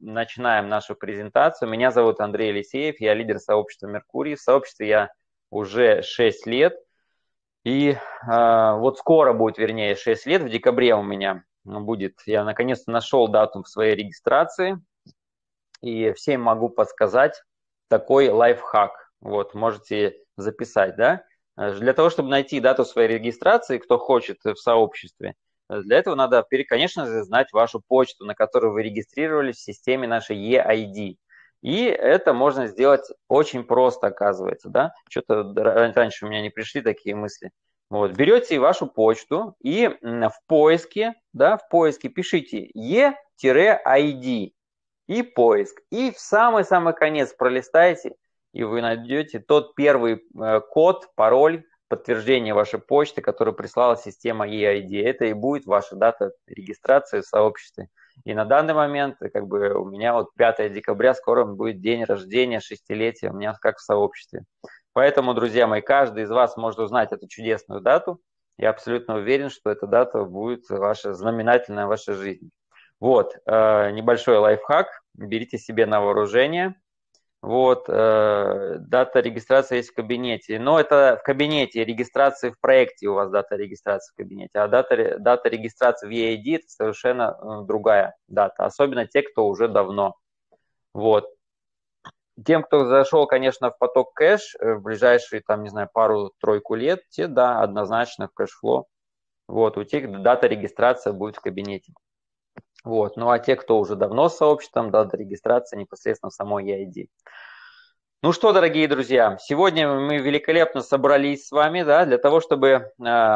начинаем нашу презентацию. Меня зовут Андрей Елисеев, я лидер сообщества «Меркурий». В сообществе я уже 6 лет. И вот скоро будет, вернее, 6 лет, в декабре у меня будет. Я наконец-то нашел дату в своей регистрации. И всем могу подсказать такой лайфхак. Вот, можете записать, да? Для того, чтобы найти дату своей регистрации, кто хочет в сообществе, для этого надо, конечно же, знать вашу почту, на которую вы регистрировались в системе нашей EID. И это можно сделать очень просто, оказывается, да? Что-то раньше у меня не пришли такие мысли. Вот, берете вашу почту и в поиске, да, в поиске пишите E-ID и поиск. И в самый-самый конец пролистаете, и вы найдете тот первый код, пароль, подтверждение вашей почты, которую прислала система EID. Это и будет ваша дата регистрации в сообществе. И на данный момент, как бы, у меня вот 5 декабря, скоро будет день рождения, 6-летия у меня как в сообществе. Поэтому, друзья мои, каждый из вас может узнать эту чудесную дату. Я абсолютно уверен, что эта дата будет ваша знаменательная в вашей жизни. Вот, небольшой лайфхак, берите себе на вооружение. Вот, дата регистрации есть в кабинете. Но это в кабинете регистрации в проекте у вас дата регистрации в кабинете. А дата регистрации в EID это совершенно другая дата. Особенно те, кто уже давно. Вот. Тем, кто зашел, конечно, в поток кэш в ближайшие, там, не знаю, пару-тройку лет, те, да, однозначно в кэшфло. Вот, у тех дата регистрации будет в кабинете. Вот. Ну а те, кто уже давно с сообществом, дата регистрации непосредственно в самой EID. Ну что, дорогие друзья, сегодня мы великолепно собрались с вами, да, для того, чтобы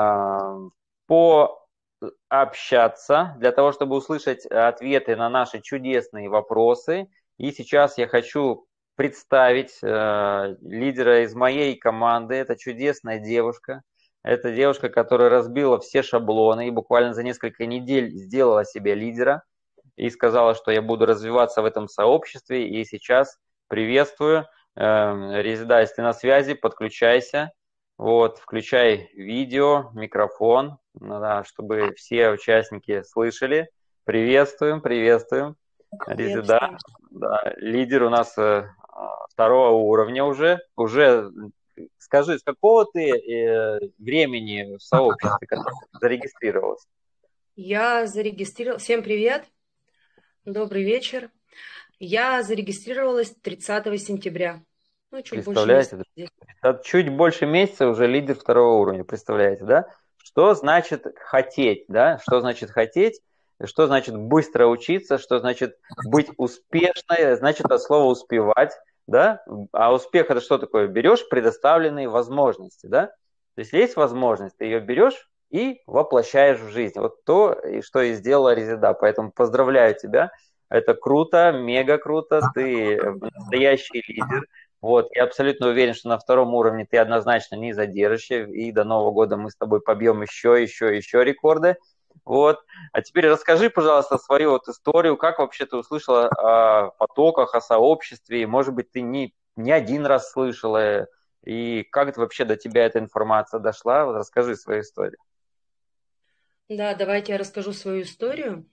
пообщаться, для того, чтобы услышать ответы на наши чудесные вопросы. И сейчас я хочу представить лидера из моей команды. Это чудесная девушка. Это девушка, которая разбила все шаблоны и буквально за несколько недель сделала себе лидера и сказала, что я буду развиваться в этом сообществе. И сейчас приветствую. Резида, если ты на связи, подключайся. Вот, включай видео, микрофон, да, чтобы все участники слышали. Приветствуем, приветствуем. Резида, Приветствую. да, лидер у нас второго уровня уже. Уже скажи, с какого ты времени в сообществе зарегистрировалась? Я зарегистрировалась. Всем привет, добрый вечер. Я зарегистрировалась 30 сентября. Ну, чуть больше месяца. Представляете? Чуть больше месяца уже лидер второго уровня, представляете, да? Что значит хотеть, да? Что значит хотеть? Что значит быстро учиться? Что значит быть успешной? Значит от слова успевать, да? А успех это что такое? Берешь предоставленные возможности, да? То есть есть возможность, ты ее берешь и воплощаешь в жизнь. Вот то, что и сделала Резида. Поэтому поздравляю тебя. Это круто, мега круто. Ты настоящий лидер. Вот, я абсолютно уверен, что на втором уровне ты однозначно не задержишься, и до Нового года мы с тобой побьем еще рекорды. Вот. А теперь расскажи, пожалуйста, свою вот историю, как вообще ты услышала о потоках, о сообществе, может быть, ты не один раз слышала, и как это вообще до тебя эта информация дошла, вот расскажи свою историю. Да, давайте я расскажу свою историю.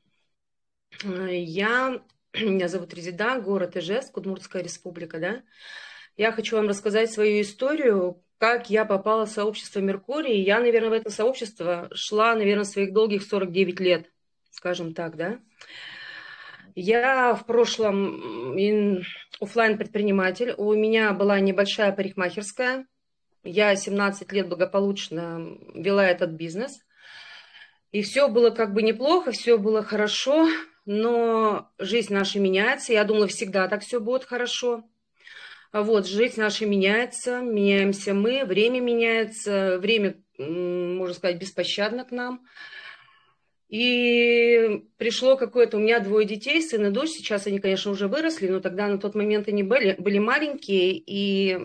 Меня зовут Резида, город Ижевск, Удмуртская республика, да. Я хочу вам рассказать свою историю, как я попала в сообщество Меркурий. Я, наверное, в это сообщество шла, наверное, своих долгих 49 лет, скажем так, да. Я в прошлом оффлайн предприниматель. У меня была небольшая парикмахерская. Я 17 лет благополучно вела этот бизнес. И все было как бы неплохо, все было хорошо, но жизнь наша меняется. Я думала, всегда так все будет хорошо. А вот жизнь наша меняется, меняемся мы, время меняется, время, можно сказать, беспощадно к нам. И пришло какое-то... У меня двое детей, сын и дочь. Сейчас они, конечно, уже выросли, но тогда на тот момент они были маленькие. И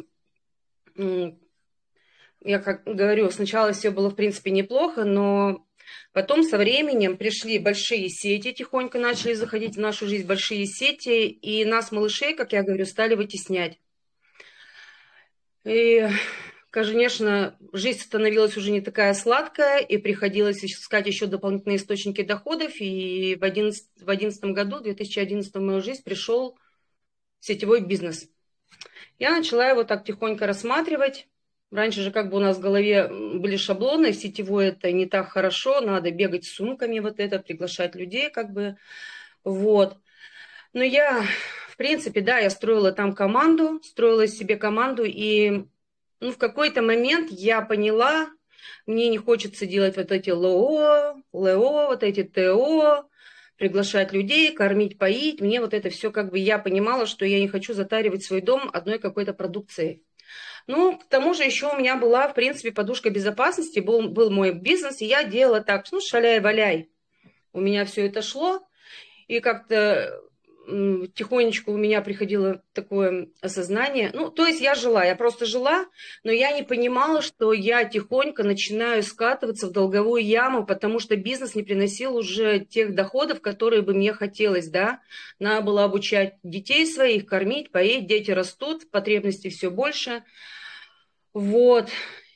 я как говорю, сначала все было, в принципе, неплохо, но потом со временем пришли большие сети, тихонько начали заходить в нашу жизнь большие сети, и нас, малышей, как я говорю, стали вытеснять. И конечно, жизнь становилась уже не такая сладкая, и приходилось искать еще дополнительные источники доходов. И в 2011 году, в 2011 в мою жизнь пришел сетевой бизнес. Я начала его так тихонько рассматривать. Раньше же как бы у нас в голове были шаблоны, сетевой это не так хорошо, надо бегать с сумками вот это, приглашать людей как бы, вот. Но я, в принципе, да, я строила там команду, строила себе команду, и в какой-то момент я поняла, мне не хочется делать вот эти ЛО, вот эти ТО, приглашать людей, кормить, поить. Мне вот это все как бы, я понимала, что я не хочу затаривать свой дом одной какой-то продукцией. Ну, к тому же еще у меня была, в принципе, подушка безопасности, был мой бизнес, и я делала так, ну, шаляй-валяй. У меня все это шло, и как-то тихонечку у меня приходило такое осознание. Ну, то есть я просто жила, но я не понимала, что я тихонько начинаю скатываться в долговую яму, потому что бизнес не приносил уже тех доходов, которые бы мне хотелось, да. Надо было обучать детей своих, кормить, поить, дети растут, потребностей все больше. Вот.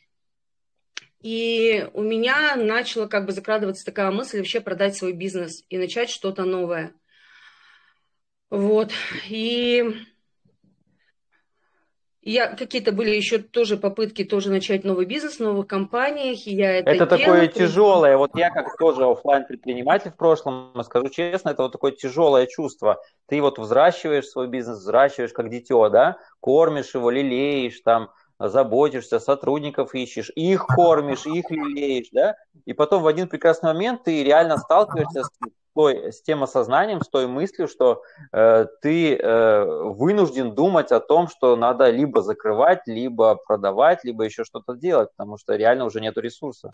И у меня начала как бы закрадываться такая мысль вообще продать свой бизнес и начать что-то новое. Вот, и какие-то были еще тоже попытки тоже начать новый бизнес в новых компаниях, и я это Это такое делала. тяжелое, вот я как тоже офлайн предприниматель в прошлом, скажу честно, это вот такое тяжелое чувство. Ты вот взращиваешь свой бизнес, взращиваешь как дитё, да, кормишь его, лелеешь, там, заботишься, сотрудников ищешь, их кормишь, их лелеешь, да, и потом в один прекрасный момент ты реально сталкиваешься с тем осознанием, с той мыслью, что ты вынужден думать о том, что надо либо закрывать, либо продавать, либо еще что-то делать, потому что реально уже нету ресурса.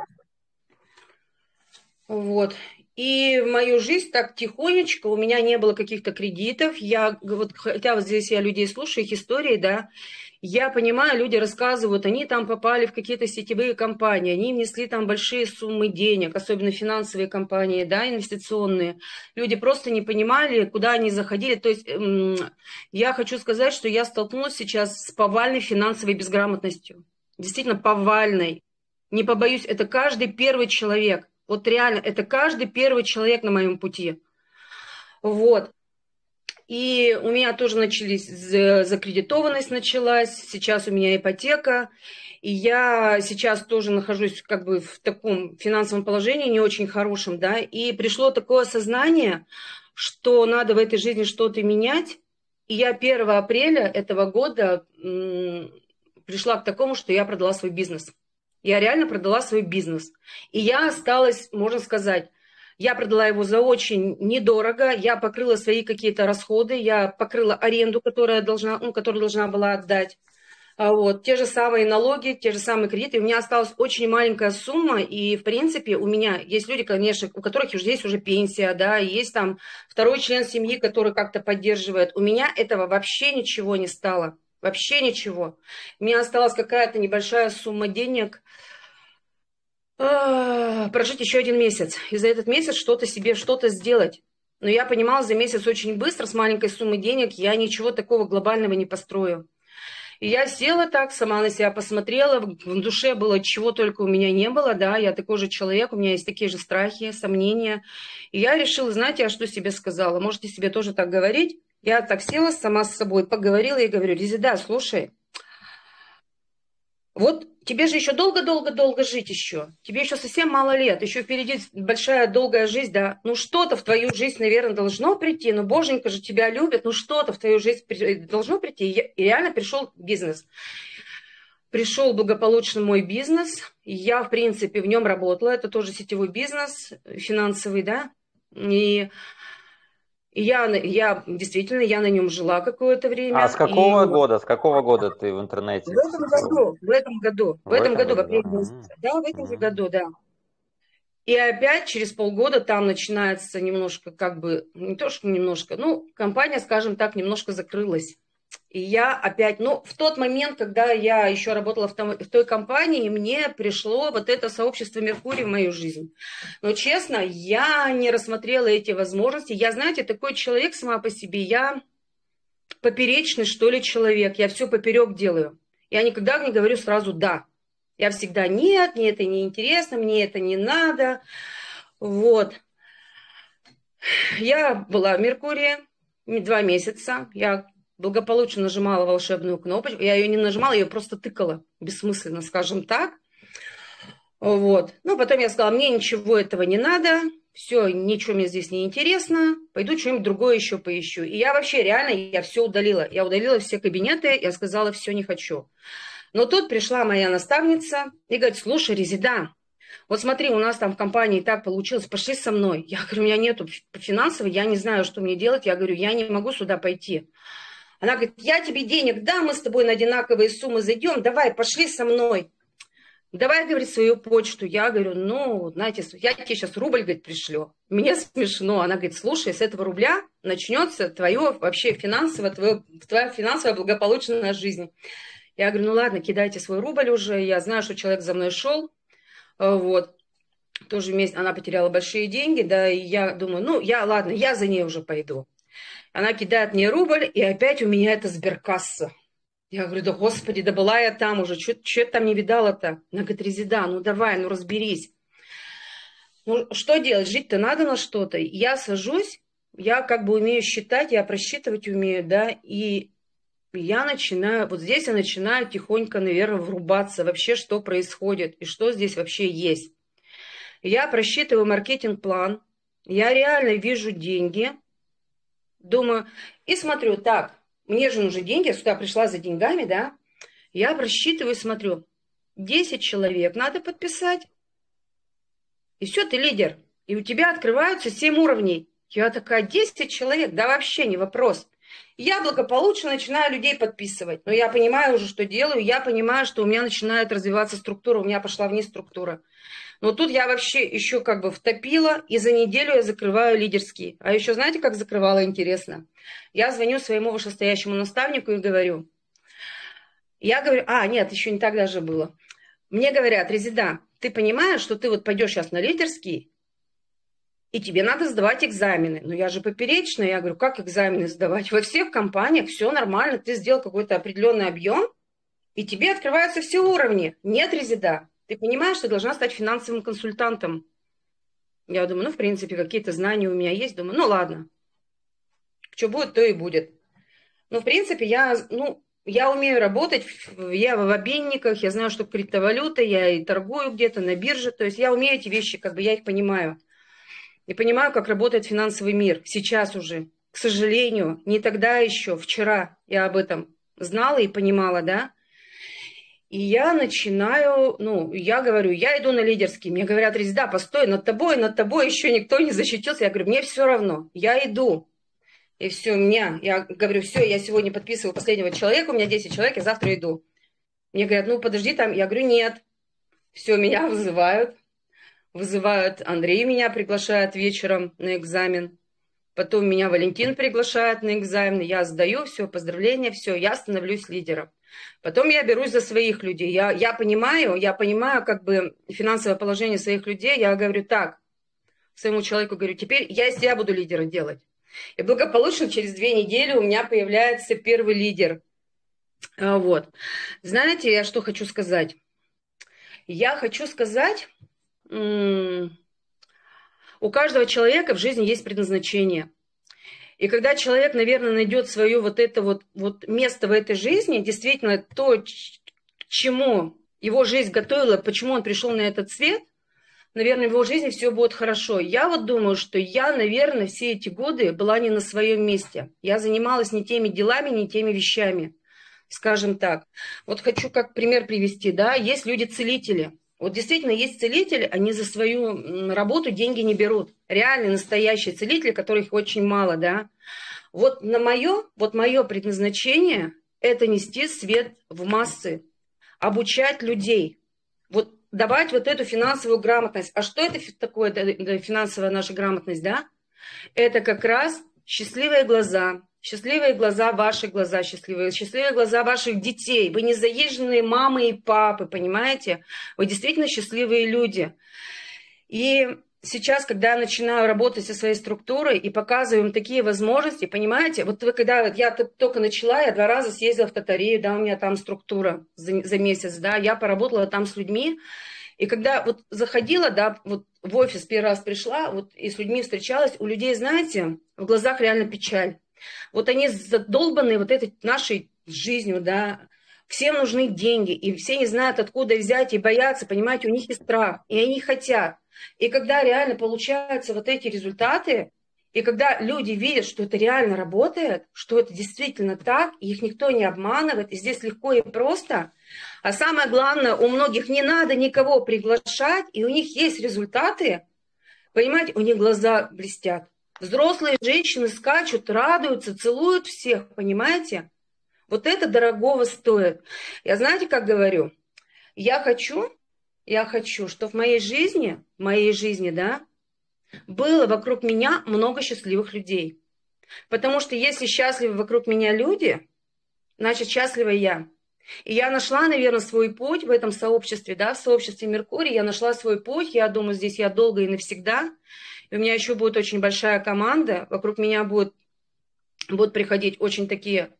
Вот. И в мою жизнь так тихонечко, у меня не было каких-то кредитов. Хотя вот здесь я людей слушаю, их истории, да, я понимаю, люди рассказывают, они там попали в какие-то сетевые компании, они внесли там большие суммы денег, особенно финансовые компании, да, инвестиционные. Люди просто не понимали, куда они заходили. То есть я хочу сказать, что я столкнулась сейчас с повальной финансовой безграмотностью. Действительно повальной. Не побоюсь, это каждый первый человек. Вот реально, это каждый первый человек на моем пути. Вот. И у меня тоже закредитованность началась, сейчас у меня ипотека, и я сейчас тоже нахожусь как бы в таком финансовом положении, не очень хорошем, да, и пришло такое осознание, что надо в этой жизни что-то менять, и я 1 апреля этого года пришла к такому, что я продала свой бизнес. Я реально продала свой бизнес, и я осталась, можно сказать, я продала его за очень недорого, я покрыла свои какие-то расходы, я покрыла аренду, которую должна была отдать. Вот, те же самые налоги, те же самые кредиты. У меня осталась очень маленькая сумма, и, в принципе, у меня есть люди, конечно, у которых уже есть уже пенсия, да, и есть там второй член семьи, который как-то поддерживает. У меня этого вообще ничего не стало, вообще ничего. У меня осталась какая-то небольшая сумма денег, прожить еще 1 месяц. И за этот месяц что-то сделать. Но я понимала, за месяц очень быстро, с маленькой суммой денег, я ничего такого глобального не построю. И я села так, сама на себя посмотрела, в душе было чего только у меня не было, да, я такой же человек, у меня есть такие же страхи, сомнения. И я решила, знаете, я что себе сказала? Можете себе тоже так говорить? Я так села сама с собой, поговорила и говорю: Резеда, слушай, вот тебе же еще долго-долго-долго жить еще. Тебе еще совсем мало лет, еще впереди большая долгая жизнь, да. Ну что-то в твою жизнь, наверное, должно прийти. Ну, боженька же тебя любит, ну что-то в твою жизнь должно прийти. И реально пришел бизнес. Пришел благополучно мой бизнес. Я, в принципе, в нем работала. Это тоже сетевой бизнес, финансовый, да. И я действительно, я на нем жила какое-то время. А с какого года? С какого года ты в интернете? В этом году, в апреле месяце. Да, в этом же году, да. И опять через полгода там начинается немножко, как бы, не то что немножко, ну, компания, скажем так, немножко закрылась. И я опять, ну, в тот момент, когда я еще работала в той компании, мне пришло вот это сообщество Меркурий в мою жизнь. Но, честно, я не рассмотрела эти возможности. Я, знаете, такой человек сама по себе, я поперечный, что ли, человек. Я все поперек делаю. Я никогда не говорю сразу «да». Я всегда «нет, мне это не интересно, мне это не надо». Вот. Я была в Меркурии 2 месяца. Я благополучно нажимала волшебную кнопочку. Я ее не нажимала, я ее просто тыкала. Бессмысленно, скажем так. Вот. Ну, потом я сказала, мне ничего этого не надо. Все, ничего мне здесь не интересно. Пойду что-нибудь другое еще поищу. И я вообще реально, я все удалила. Я удалила все кабинеты, я сказала, все, не хочу. Но тут пришла моя наставница и говорит, слушай, Резеда, вот смотри, у нас там в компании так получилось, пошли со мной. Я говорю, у меня нету финансовой, я не знаю, что мне делать. Я говорю, я не могу сюда пойти. Она говорит, я тебе денег дам, мы с тобой на одинаковые суммы зайдем, давай, пошли со мной. Давай, говорит, свою почту. Я говорю, ну, знаете, я тебе сейчас рубль, говорит, пришлю. Мне смешно. Она говорит, слушай, с этого рубля начнется твое вообще финансовое, твоя финансовая благополучная жизнь. Я говорю, ну ладно, кидайте свой рубль уже. Я знаю, что человек за мной шел. Вот. Тоже вместе, она потеряла большие деньги, да, и я думаю, ну, ладно, я за ней уже пойду. Она кидает мне рубль, и опять у меня это сберкасса. Я говорю, да господи, да была я там уже, что я там не видала-то? Она говорит, Резеда, ну давай, ну разберись. Ну что делать, жить-то надо на что-то. Я сажусь, я как бы умею считать, я просчитывать умею, да, и я начинаю, вот здесь я начинаю тихонько, наверное, врубаться вообще, что происходит и что здесь вообще есть. Я просчитываю маркетинг-план, я реально вижу деньги, думаю, и смотрю, так, мне же нужны деньги, я сюда пришла за деньгами, да, я просчитываю, смотрю, 10 человек надо подписать, и все, ты лидер, и у тебя открываются 7 уровней. Я такая, 10 человек, да вообще не вопрос. Я благополучно начинаю людей подписывать, но я понимаю уже, что делаю, я понимаю, что у меня начинает развиваться структура, у меня пошла вниз структура. Но тут я вообще еще как бы втопила, и за неделю я закрываю лидерские. А еще знаете, как закрывала, интересно? Я звоню своему вышестоящему наставнику и говорю, нет, еще не так даже было. Мне говорят, Резеда, ты понимаешь, что ты вот пойдешь сейчас на лидерский, и тебе надо сдавать экзамены. Но я же поперечная, я говорю, как экзамены сдавать? Во всех компаниях все нормально, ты сделал какой-то определенный объем, и тебе открываются все уровни. Нет, Резеда, ты понимаешь, что ты должна стать финансовым консультантом. Я думаю, ну, в принципе, какие-то знания у меня есть. Думаю, ну, ладно, что будет, то и будет. Но, в принципе, я умею работать, я в обменниках, я знаю, что криптовалюта, я и торгую где-то на бирже, то есть я умею эти вещи, как бы я их понимаю. И понимаю, как работает финансовый мир сейчас уже. К сожалению, не тогда еще, вчера я об этом знала и понимала, да. И я начинаю, я говорю, я иду на лидерский. Мне говорят, Резеда, постой, над тобой еще никто не защитился. Я говорю, мне все равно, я иду. И все, я говорю, все, я сегодня подписываю последнего человека, у меня 10 человек, я завтра иду. Мне говорят, ну подожди там, я говорю, нет. Все, меня вызывают, Андрей меня приглашает вечером на экзамен. Потом меня Валентин приглашает на экзамен, я сдаю, все, поздравления, все, я становлюсь лидером. Потом я берусь за своих людей. Я понимаю как бы финансовое положение своих людей. Я говорю так, своему человеку говорю, теперь я из себя буду лидера делать. И благополучно через 2 недели у меня появляется первый лидер. Вот. Знаете, я что хочу сказать? Я хочу сказать, у каждого человека в жизни есть предназначение. И когда человек, наверное, найдет свое вот место в этой жизни, действительно то, к чему его жизнь готовила, почему он пришел на этот свет, наверное, в его жизни все будет хорошо. Я вот думаю, что я, наверное, все эти годы была не на своем месте. Я занималась не теми делами, не теми вещами, скажем так. Вот хочу как пример привести, да, есть люди-целители. Вот действительно есть целители, они за свою работу деньги не берут. Реальные, настоящие целители, которых очень мало, да. Вот мое предназначение – это нести свет в массы, обучать людей, вот давать вот эту финансовую грамотность. А что это такое финансовая наша грамотность, да? Это как раз счастливые глаза ваши глаза счастливые глаза ваших детей. Вы не заезженные мамы и папы, понимаете? Вы действительно счастливые люди. И сейчас, когда я начинаю работать со своей структурой и показываю им такие возможности, понимаете, вот вы, когда я только начала, я 2 раза съездила в Татарею, да, у меня там структура за месяц, да, я поработала там с людьми, и когда вот заходила, да, вот в офис 1 раз пришла, вот и с людьми встречалась, у людей, знаете, в глазах реально печаль. Вот они задолбаны вот этой нашей жизнью, да, всем нужны деньги, и все не знают, откуда взять, и боятся, понимаете, у них есть страх, и они хотят. И когда реально получаются вот эти результаты, и когда люди видят, что это реально работает, что это действительно так, и их никто не обманывает, и здесь легко и просто, а самое главное, у многих не надо никого приглашать, и у них есть результаты, понимаете, у них глаза блестят. Взрослые женщины скачут, радуются, целуют всех, понимаете? Вот это дорогого стоит. Я знаете, как говорю? Я хочу, что в моей жизни, да, было вокруг меня много счастливых людей. Потому что если счастливы вокруг меня люди, значит, счастлива я. И я нашла, наверное, свой путь в этом сообществе, да, в сообществе Меркурий. Я нашла свой путь, я думаю, здесь я долго и навсегда. И у меня еще будет очень большая команда. Вокруг меня будут приходить очень такие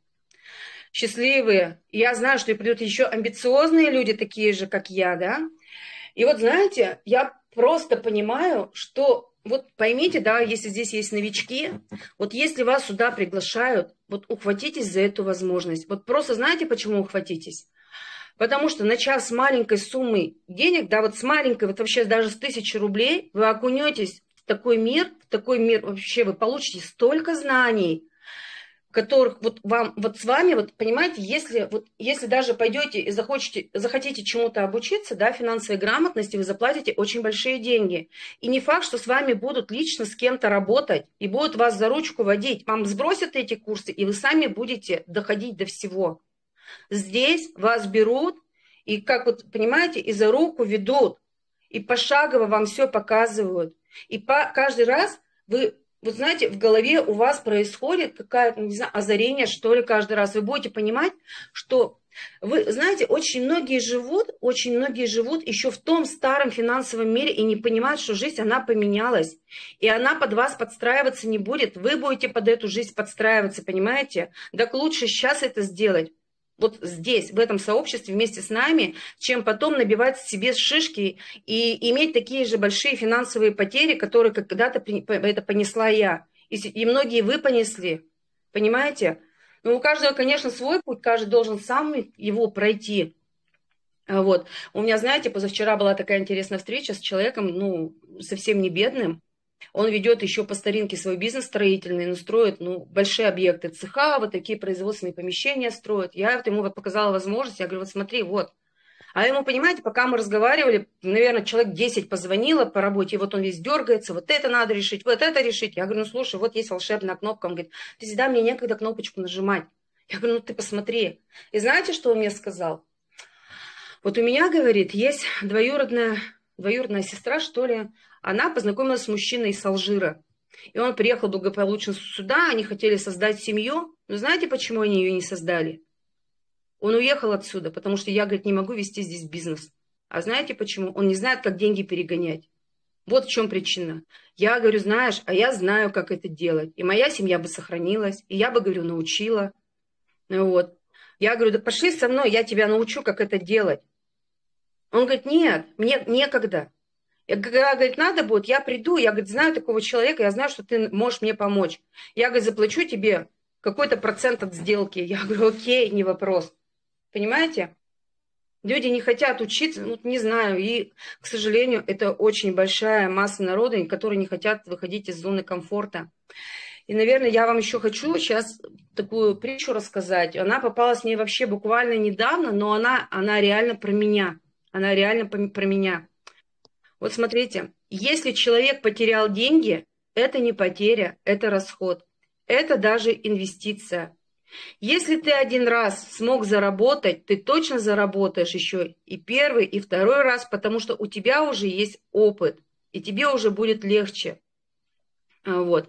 счастливые. И я знаю, что и придут еще амбициозные люди, такие же, как я, да. И вот, знаете, я просто понимаю, что, вот поймите, да, если здесь есть новички, вот если вас сюда приглашают, вот ухватитесь за эту возможность. Вот просто знаете, почему ухватитесь? Потому что, начав с маленькой суммы денег, да, вот с маленькой, вот вообще даже с 1000 рублей, вы окунетесь в такой мир вообще вы получите столько знаний, которых вот вам, вот с вами, вот понимаете, если даже пойдете и захотите чему-то обучиться, да, финансовой грамотности, вы заплатите очень большие деньги. И не факт, что с вами будут лично с кем-то работать и будут вас за ручку водить. Вам сбросят эти курсы, и вы сами будете доходить до всего. Здесь вас берут и, как вот, понимаете, и за руку ведут, и пошагово вам все показывают. И каждый раз вы... Вот знаете, в голове у вас происходит какое-то, не знаю, озарение, что ли, каждый раз. Вы будете понимать, что вы, знаете, очень многие живут еще в том старом финансовом мире и не понимают, что жизнь, она поменялась. И она под вас подстраиваться не будет. Вы будете под эту жизнь подстраиваться, понимаете? Так лучше сейчас это сделать. Вот здесь, в этом сообществе вместе с нами, чем потом набивать себе шишки и иметь такие же большие финансовые потери, которые когда-то это понесла я. И многие вы понесли, понимаете? Но у каждого, конечно, свой путь, каждый должен сам его пройти. Вот. У меня, знаете, позавчера была такая интересная встреча с человеком, ну, совсем не бедным. Он ведет еще по старинке свой бизнес строительный, но строит, ну, большие объекты, цеха, вот такие производственные помещения строит. Я вот ему показала возможность, я говорю, вот смотри, вот. А ему, понимаете, пока мы разговаривали, наверное, человек 10 позвонило по работе, и вот он весь дергается, вот это надо решить, вот это решить. Я говорю, ну, слушай, вот есть волшебная кнопка. Он говорит, ты всегда мне некогда кнопочку нажимать. Я говорю, ну, ты посмотри. И знаете, что он мне сказал? Вот у меня, говорит, есть двоюродная сестра, что ли, она познакомилась с мужчиной из Алжира. И он приехал благополучно сюда, они хотели создать семью. Но знаете, почему они ее не создали? Он уехал отсюда, потому что я, говорит, не могу вести здесь бизнес. А знаете почему? Он не знает, как деньги перегонять. Вот в чем причина. Я говорю, знаешь, а я знаю, как это делать. И моя семья бы сохранилась, и я бы, говорю, научила. Вот. Я говорю, да пошли со мной, я тебя научу, как это делать. Он говорит, нет, мне некогда. Когда, говорит, надо будет, я приду, я, говорит, знаю такого человека, я знаю, что ты можешь мне помочь. Я, говорит, заплачу тебе какой-то процент от сделки. Я говорю, окей, не вопрос. Понимаете? Люди не хотят учиться, ну, не знаю, и, к сожалению, это очень большая масса народа, которые не хотят выходить из зоны комфорта. И, наверное, я вам еще хочу сейчас такую притчу рассказать. Она попалась мне вообще буквально недавно, но она реально про меня. Она реально про меня. Вот смотрите, если человек потерял деньги, это не потеря, это расход. Это даже инвестиция. Если ты один раз смог заработать, ты точно заработаешь еще и первый, и второй раз, потому что у тебя уже есть опыт, и тебе уже будет легче. Вот.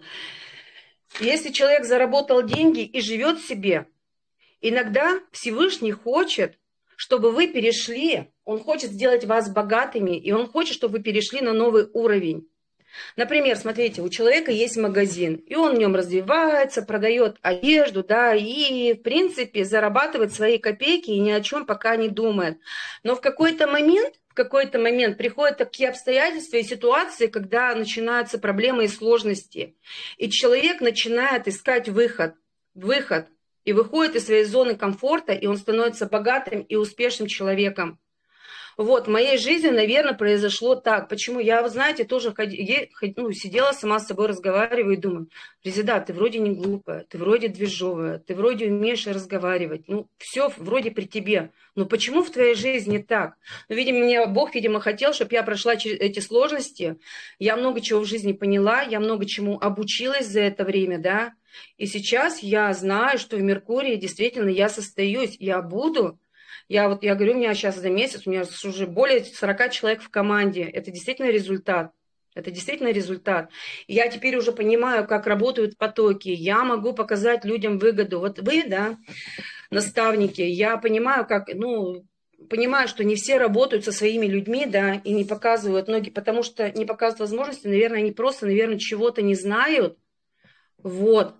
Если человек заработал деньги и живет себе, иногда Всевышний хочет, чтобы вы перешли, он хочет сделать вас богатыми, и он хочет, чтобы вы перешли на новый уровень. Например, смотрите, у человека есть магазин, и он в нем развивается, продает одежду, да, и, в принципе, зарабатывает свои копейки и ни о чем пока не думает. Но в какой-то момент приходят такие обстоятельства и ситуации, когда начинаются проблемы и сложности. И человек начинает искать выход, и выходит из своей зоны комфорта, и он становится богатым и успешным человеком. Вот, в моей жизни, наверное, произошло так. Почему? Я, вы знаете, тоже сидела сама с собой, разговариваю и думаю, Резеда, ты вроде не глупая, ты вроде движовая, ты вроде умеешь разговаривать, ну, все вроде при тебе. Но почему в твоей жизни так? Ну, видимо, Бог, хотел, чтобы я прошла через эти сложности. Я много чего в жизни поняла, я много чему обучилась за это время, да. И сейчас я знаю, что в Меркурии действительно я состоюсь, я буду. Я говорю, у меня сейчас за месяц, у меня уже более 40 человек в команде. Это действительно результат. Это действительно результат. И я теперь уже понимаю, как работают потоки. Я могу показать людям выгоду. Вот вы, да, наставники, я понимаю, понимаю, что не все работают со своими людьми, да, и не показывают ноги, потому что не показывают возможности, наверное, они просто, чего-то не знают. Вот.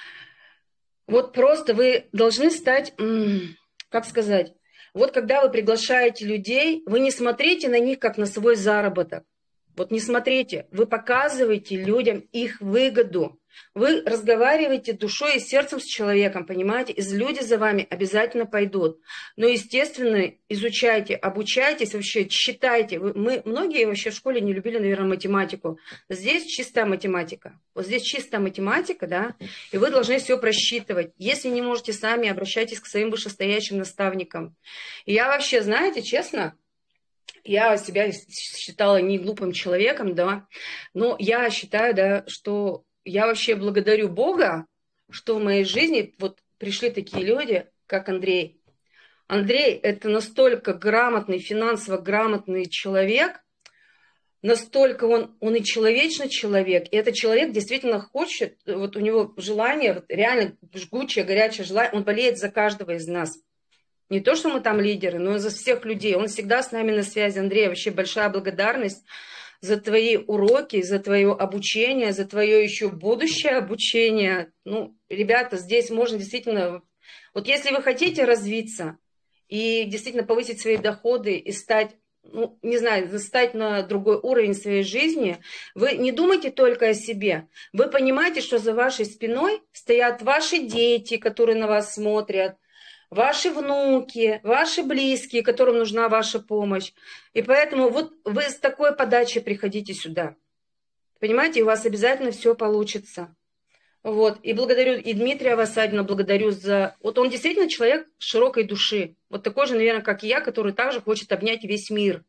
Вот просто вы должны стать, как сказать, вот когда вы приглашаете людей, вы не смотрите на них как на свой заработок. Вот не смотрите, вы показываете людям их выгоду. Вы разговариваете душой и сердцем с человеком, понимаете? И люди за вами обязательно пойдут. Но, естественно, изучайте, обучайтесь, вообще читайте. Многие вообще в школе не любили, наверное, математику. Здесь чистая математика. Вот здесь чистая математика, да, и вы должны все просчитывать. Если не можете сами, обращайтесь к своим вышестоящим наставникам. И я вообще, знаете, честно, я себя считала не глупым человеком, да, но я считаю, да, что я вообще благодарю Бога, что в моей жизни вот пришли такие люди, как Андрей. Андрей – это настолько грамотный, финансово грамотный человек, настолько он и человечный человек, и этот человек действительно хочет, вот у него желание, вот реально жгучее, горячее желание, он болеет за каждого из нас. Не то, что мы там лидеры, но и за всех людей. Он всегда с нами на связи. Андрей, вообще большая благодарность за твои уроки, за твое обучение, за твое еще будущее обучение. Ну, ребята, здесь можно действительно... Вот если вы хотите развиться и действительно повысить свои доходы и стать, ну, не знаю, стать на другой уровень своей жизни, вы не думайте только о себе. Вы понимаете, что за вашей спиной стоят ваши дети, которые на вас смотрят, ваши внуки, ваши близкие, которым нужна ваша помощь. И поэтому вот вы с такой подачей приходите сюда. Понимаете, у вас обязательно все получится. Вот. И благодарю и Дмитрия Васадина, благодарю за... Вот он действительно человек широкой души. Вот такой же, наверное, как и я, который также хочет обнять весь мир.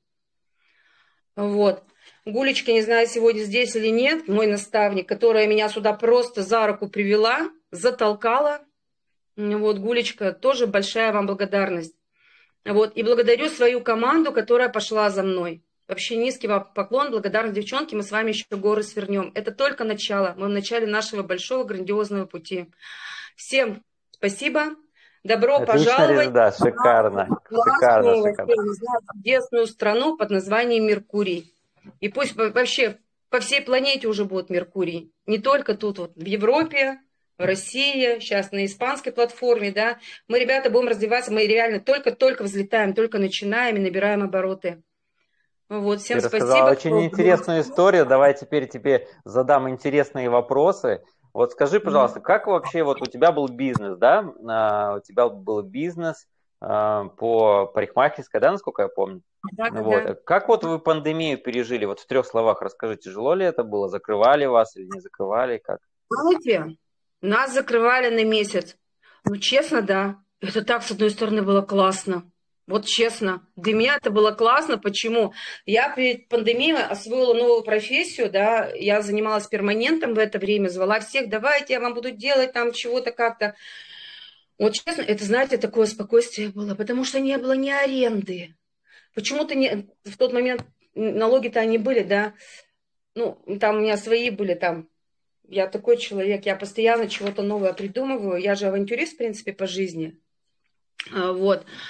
Вот. Гулечка, не знаю, сегодня здесь или нет, мой наставник, которая меня сюда просто за руку привела, затолкала. Вот, Гулечка, тоже большая вам благодарность. Вот, и благодарю свою команду, которая пошла за мной. Вообще низкий вам поклон, благодарность, девчонки, мы с вами еще горы свернем. Это только начало, мы в начале нашего большого грандиозного пути. Всем спасибо, добро пожаловать да, шикарно, в шикарно. чудесную страну под названием Меркурий. И пусть вообще по всей планете уже будет Меркурий. Не только тут, вот в Европе, в России, сейчас на испанской платформе, да. Мы, ребята, будем развиваться, мы реально только-только взлетаем, только начинаем и набираем обороты. Вот, всем Ты спасибо. рассказала очень интересную историю, давай теперь тебе задам интересные вопросы. Вот скажи, пожалуйста, как вообще, вот у тебя был бизнес, да, у тебя был бизнес по парикмахерской, да, насколько я помню? Да, Вот. да. Как вот вы пандемию пережили? Вот в 3 словах расскажи, тяжело ли это было? Закрывали вас или не закрывали? Как? Знаете, нас закрывали на месяц. Ну, честно, да. Это так, с одной стороны, было классно. Вот честно. Для меня это было классно. Почему? Я перед пандемией освоила новую профессию, да. Я занималась перманентом в это время, звала всех, давайте, я вам буду делать там чего-то как-то. Вот честно, это, знаете, такое спокойствие было, потому что не было ни аренды. Почему-то в тот момент налоги-то они были, да. Ну, там у меня свои были там. Я такой человек, я постоянно чего-то новое придумываю. Я же авантюрист, в принципе, по жизни. Вот.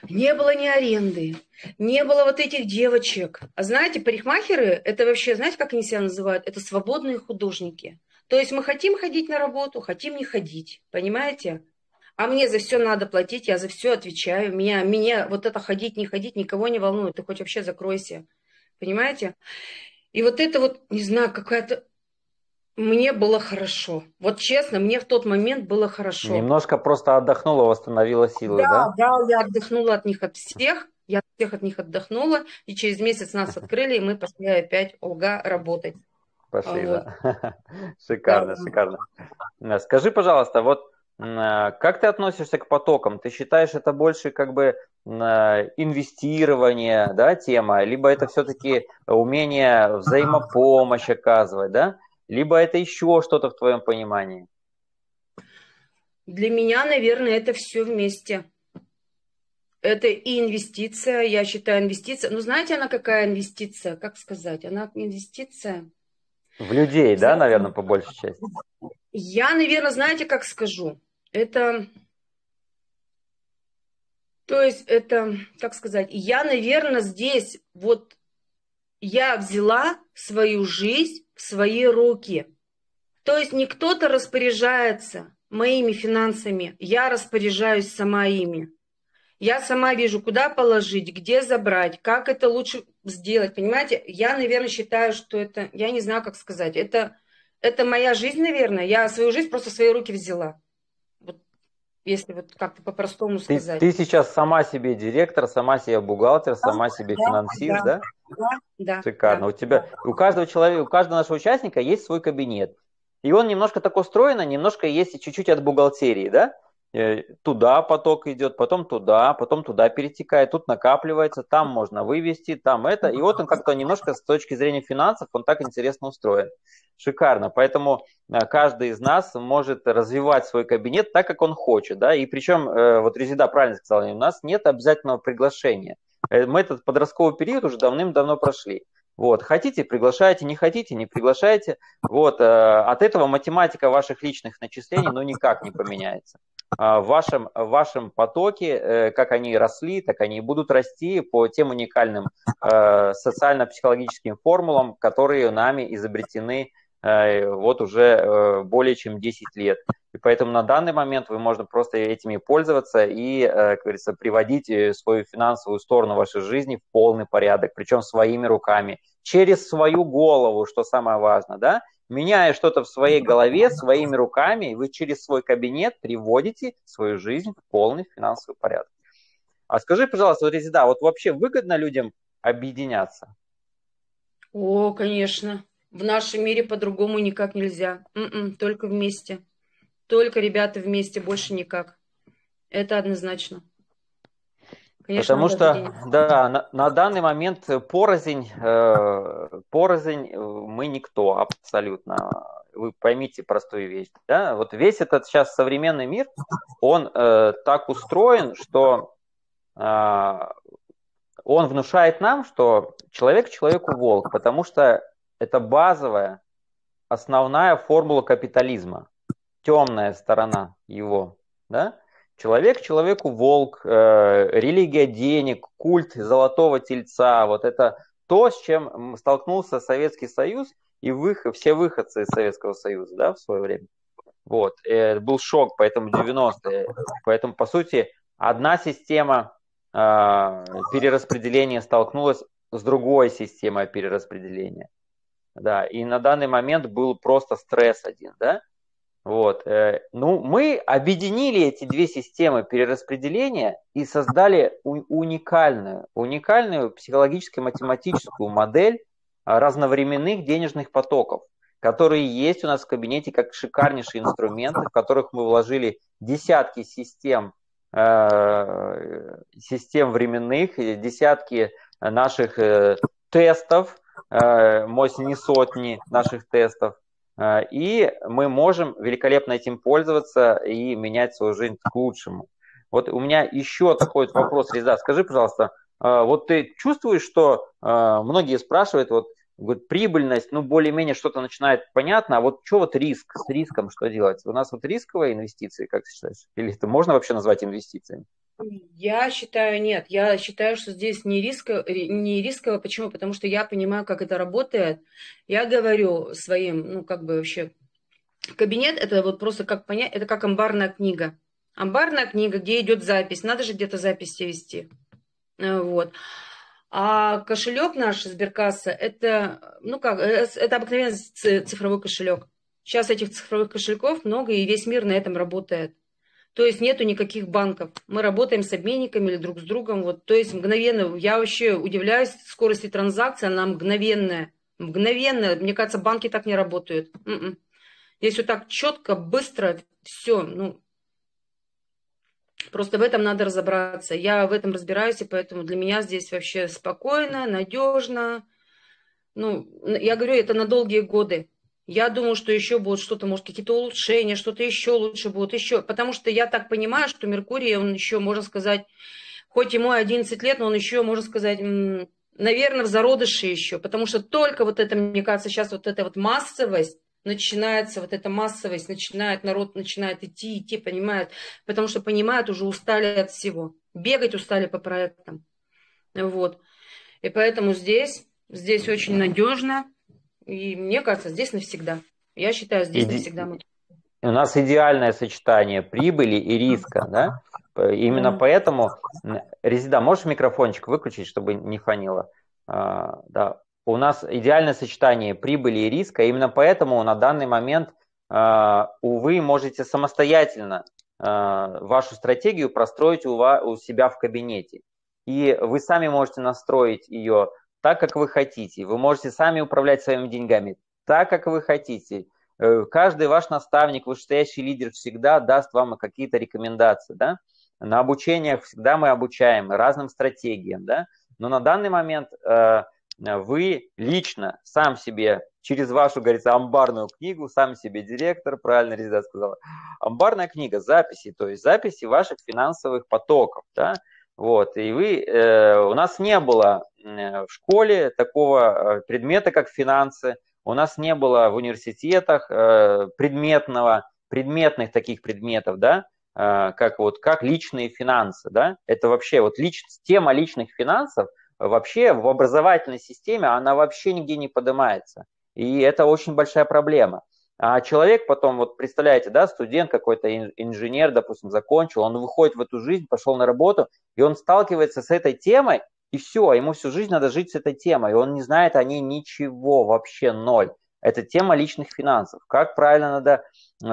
Не было ни аренды, не было вот этих девочек. А знаете, парикмахеры, это вообще, знаете, как они себя называют? Это свободные художники. То есть мы хотим ходить на работу, хотим не ходить, понимаете? А мне за все надо платить, я за все отвечаю. Меня вот это ходить, не ходить никого не волнует. Ты хоть вообще закройся, понимаете? И вот это вот, не знаю, какая-то... Мне было хорошо. Вот честно, мне в тот момент было хорошо. Немножко просто отдохнула, восстановила силы, Да, да? да, я отдохнула от них от всех. Я от всех от них отдохнула. И через месяц нас открыли, и мы пошли опять, ого, работать. Пошли, Вот. да. Да. Шикарно, шикарно. Скажи, пожалуйста, вот как ты относишься к потокам? Ты считаешь, это больше как бы инвестирование, да, тема, либо это все-таки умение взаимопомощь оказывать, да? Либо это еще что-то в твоем понимании? Для меня, наверное, это все вместе. Это и инвестиция, я считаю, инвестиция. Ну, знаете, она какая инвестиция? Как сказать? Она инвестиция. В людей, да, Знаете, наверное, по большей части? я, наверное, знаете, как скажу? Это, то есть, это, как сказать, я, наверное, здесь, вот, я взяла свою жизнь в свои руки. То есть не кто-то распоряжается моими финансами, я распоряжаюсь сама ими. Я сама вижу, куда положить, где забрать, как это лучше сделать. Понимаете, я, наверное, считаю, что это, я не знаю, как сказать, это моя жизнь, наверное. Я свою жизнь просто в свои руки взяла. Вот, если вот как-то по-простому сказать. Ты сейчас сама себе директор, сама себе бухгалтер, сама себе Да, да, финансист, да? да, да, Шикарно. да, У да. тебя, у каждого человека, у каждого нашего участника есть свой кабинет. И он немножко так устроен, а немножко есть и чуть-чуть от бухгалтерии, да? Туда поток идет, потом туда перетекает, тут накапливается, там можно вывести, там это. И вот он как-то немножко с точки зрения финансов, он так интересно устроен. Шикарно. Поэтому каждый из нас может развивать свой кабинет так, как он хочет, да? И причем, вот Резида правильно сказала, у нас нет обязательного приглашения. Мы этот подростковый период уже давным-давно прошли. Вот, хотите, приглашайте, не хотите, не приглашайте. Вот, от этого математика ваших личных начислений, ну, никак не поменяется. В вашем потоке, как они росли, так они и будут расти по тем уникальным социально-психологическим формулам, которые нами изобретены вот уже более чем 10 лет. И поэтому на данный момент вы можно просто этими пользоваться и, как говорится, приводить свою финансовую сторону вашей жизни в полный порядок, причем своими руками, через свою голову, что самое важное, да? Меняя что-то в своей голове, своими руками, вы через свой кабинет приводите свою жизнь в полный финансовый порядок. А скажи, пожалуйста, вот, Резида, вот вообще выгодно людям объединяться? О, конечно. В нашем мире по-другому никак нельзя. Только вместе. Только ребята вместе, больше никак. Это однозначно. Конечно, Потому надо что, объединяться. да, на данный момент порознь мы никто абсолютно. Вы поймите простую вещь. Да? Вот весь этот сейчас современный мир, он так устроен, что он внушает нам, что человек человеку волк, потому что это базовая, основная формула капитализма, темная сторона его, да? Человек человеку волк, религия денег, культ золотого тельца, вот это то, с чем столкнулся Советский Союз и все выходцы из Советского Союза, да, в свое время. Вот, был шок, поэтому 90-е, поэтому, по сути, одна система перераспределения столкнулась с другой системой перераспределения, да, и на данный момент был просто стресс один, да. Вот. Ну, мы объединили эти две системы перераспределения и создали уникальную психологически-математическую модель разновременных денежных потоков, которые есть у нас в кабинете как шикарнейшие инструменты, в которых мы вложили десятки систем временных, десятки наших тестов, может, не сотни наших тестов, и мы можем великолепно этим пользоваться и менять свою жизнь к лучшему. Вот у меня еще такой вот вопрос, Реза. Скажи, пожалуйста, вот ты чувствуешь, что многие спрашивают, вот говорят, прибыльность, ну, более-менее что-то начинает понятно, а вот что вот риск, с риском что делать? У нас вот рисковые инвестиции, как ты считаешь? Или это можно вообще назвать инвестициями? Я считаю, нет. Я считаю, что здесь не рисково. Почему? Потому что я понимаю, как это работает. Я говорю своим, ну, как бы вообще, кабинет, это вот просто как понять, это как амбарная книга. Амбарная книга, где идет запись. Надо же где-то запись вести. Вот. А кошелек наш Сберкасса, это, ну как, это обыкновенный цифровой кошелек. Сейчас этих цифровых кошельков много, и весь мир на этом работает. То есть нету никаких банков. Мы работаем с обменниками или друг с другом. Вот, то есть мгновенно, я вообще удивляюсь скорости транзакции, она мгновенная. Мгновенная. Мне кажется, банки так не работают. Здесь вот так четко, быстро, все. Ну, просто в этом надо разобраться. Я в этом разбираюсь, и поэтому для меня здесь вообще спокойно, надежно. Ну, я говорю, это на долгие годы. Я думаю, что еще будут что-то, может, какие-то улучшения, что-то еще лучше будет, еще. Потому что я так понимаю, что Меркурий, он еще, можно сказать, хоть ему 11 лет, но он еще, можно сказать, наверное, в зародыше еще. Потому что только вот это, мне кажется, сейчас вот эта вот массовость, начинается вот эта массовость, начинает народ, начинает идти, понимает. Потому что понимают, уже устали от всего. Бегать устали по проектам. Вот. И поэтому здесь очень надежно. И мне кажется, здесь навсегда. Я считаю, здесь навсегда мы. У нас идеальное сочетание прибыли и риска, да? Именно Да. поэтому, Резида, можешь микрофончик выключить, чтобы не фонило? Да. У нас идеальное сочетание прибыли и риска, именно поэтому на данный момент, увы, можете самостоятельно вашу стратегию простроить у себя в кабинете. И вы сами можете настроить ее так, как вы хотите. Вы можете сами управлять своими деньгами так, как вы хотите. Каждый ваш наставник, вышестоящий лидер всегда даст вам какие-то рекомендации, да? На обучениях всегда мы обучаем разным стратегиям, да? Но на данный момент вы лично сам себе через вашу, говорится, амбарную книгу, сам себе директор, правильно Резида сказала, амбарная книга, записи, то есть записи ваших финансовых потоков, да? Вот, и у нас не было в школе такого предмета, как финансы. У нас не было в университетах предметных таких предметов, да, как личные финансы, да. Это вообще вот тема личных финансов вообще в образовательной системе, она вообще нигде не поднимается. И это очень большая проблема. А человек потом, вот представляете, да, студент какой-то, инженер, допустим, закончил, он выходит в эту жизнь, пошел на работу, и он сталкивается с этой темой, и все, ему всю жизнь надо жить с этой темой, и он не знает о ней ничего, вообще ноль. Это тема личных финансов. Как правильно надо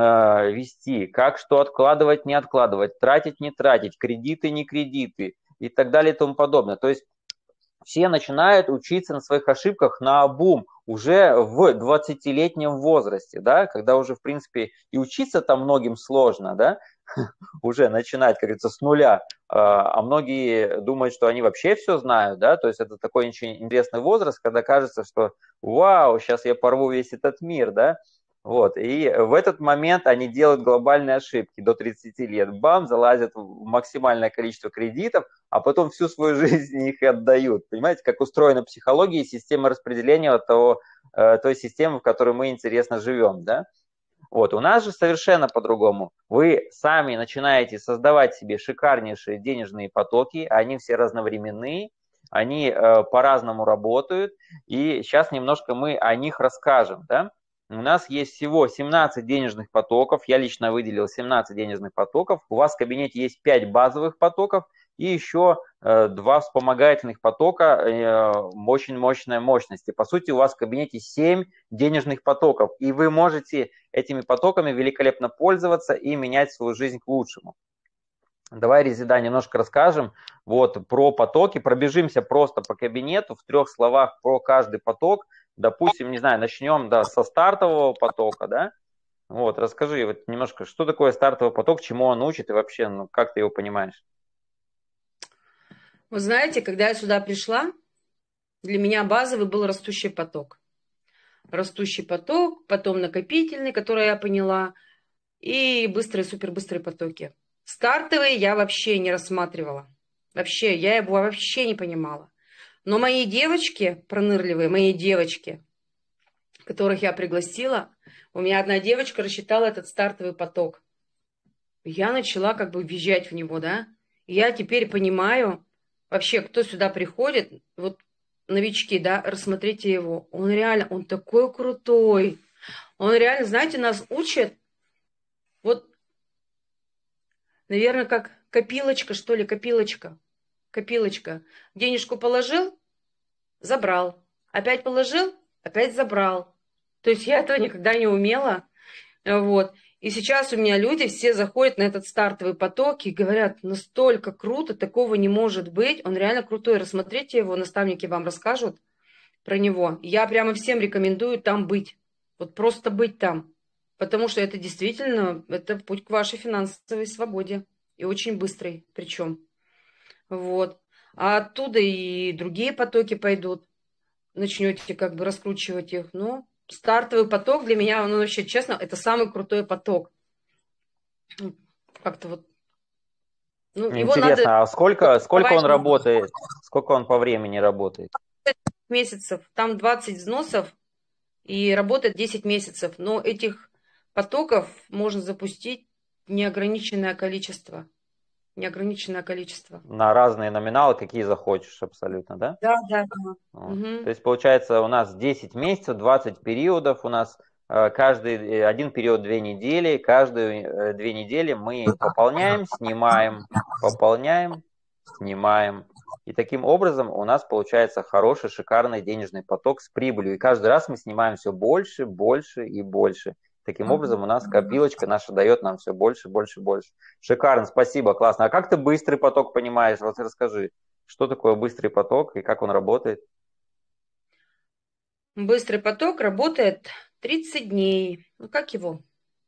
вести, как что откладывать, не откладывать, тратить, не тратить, кредиты, не кредиты и так далее и тому подобное. То есть все начинают учиться на своих ошибках наобум уже в 20-летнем возрасте, да, когда уже, в принципе, и учиться там многим сложно, да, уже начинать, как говорится, с нуля, а многие думают, что они вообще все знают, да, то есть это такой очень интересный возраст, когда кажется, что вау, сейчас я порву весь этот мир, да, вот, и в этот момент они делают глобальные ошибки до 30 лет, бам, залазят в максимальное количество кредитов, а потом всю свою жизнь их отдают, понимаете, как устроена психология и система распределения той системы, в которой мы интересно живем, да. Вот, у нас же совершенно по-другому. Вы сами начинаете создавать себе шикарнейшие денежные потоки, они все разновременные, они по-разному работают, и сейчас немножко мы о них расскажем. Да? У нас есть всего 17 денежных потоков, я лично выделил 17 денежных потоков, у вас в кабинете есть 5 базовых потоков, и еще 2 вспомогательных потока очень мощной мощности. По сути, у вас в кабинете 7 денежных потоков, и вы можете этими потоками великолепно пользоваться и менять свою жизнь к лучшему. Давай, Резида, немножко расскажем вот про потоки, пробежимся просто по кабинету в 3 словах про каждый поток. Допустим, не знаю, начнем со стартового потока, да? Вот, расскажи вот немножко, что такое стартовый поток, чему он учит и вообще, ну, как ты его понимаешь? Вы знаете, когда я сюда пришла, для меня базовый был растущий поток. Растущий поток, потом накопительный, который я поняла, и быстрые, супербыстрые потоки. Стартовые я вообще не рассматривала. Вообще, я его вообще не понимала. Но мои девочки, пронырливые, мои девочки, которых я пригласила, у меня одна девочка рассчитала этот стартовый поток. Я начала как бы въезжать в него, да, Я теперь понимаю, вообще, кто сюда приходит, вот новички, да, рассмотрите его. Он реально, он такой крутой. Он реально, знаете, нас учит, вот, наверное, как копилочка, что ли, копилочка. Копилочка. Денежку положил, забрал. Опять положил, опять забрал. То есть я этого никогда не умела. Вот. И сейчас у меня люди все заходят на этот стартовый поток и говорят, настолько круто, такого не может быть. Он реально крутой. Рассмотрите его, наставники вам расскажут про него. Я прямо всем рекомендую там быть. Вот просто быть там. Потому что это действительно, это путь к вашей финансовой свободе. И очень быстрый причем. Вот. А оттуда и другие потоки пойдут. Начнете как бы раскручивать их. Но стартовый поток для меня, он вообще, честно, это самый крутой поток. Как-то вот. Ну, его надо Интересно, а сколько он давать работает? Сколько он по времени работает? месяцев. Там 20 взносов и работает 10 месяцев. Но этих потоков можно запустить неограниченное количество. Неограниченное количество. На разные номиналы, какие захочешь абсолютно, да? Да, да, да. Вот. Угу. То есть получается у нас 10 месяцев, 20 периодов, у нас каждый один период 2 недели, каждые 2 недели мы пополняем, снимаем, пополняем, снимаем. И таким образом у нас получается хороший, шикарный денежный поток с прибылью. И каждый раз мы снимаем все больше, больше и больше. Таким образом у нас копилочка наша дает нам все больше, больше, больше. Шикарно, спасибо, классно. А как ты быстрый поток понимаешь? Вот расскажи, что такое быстрый поток и как он работает? Быстрый поток работает 30 дней. Ну, как его?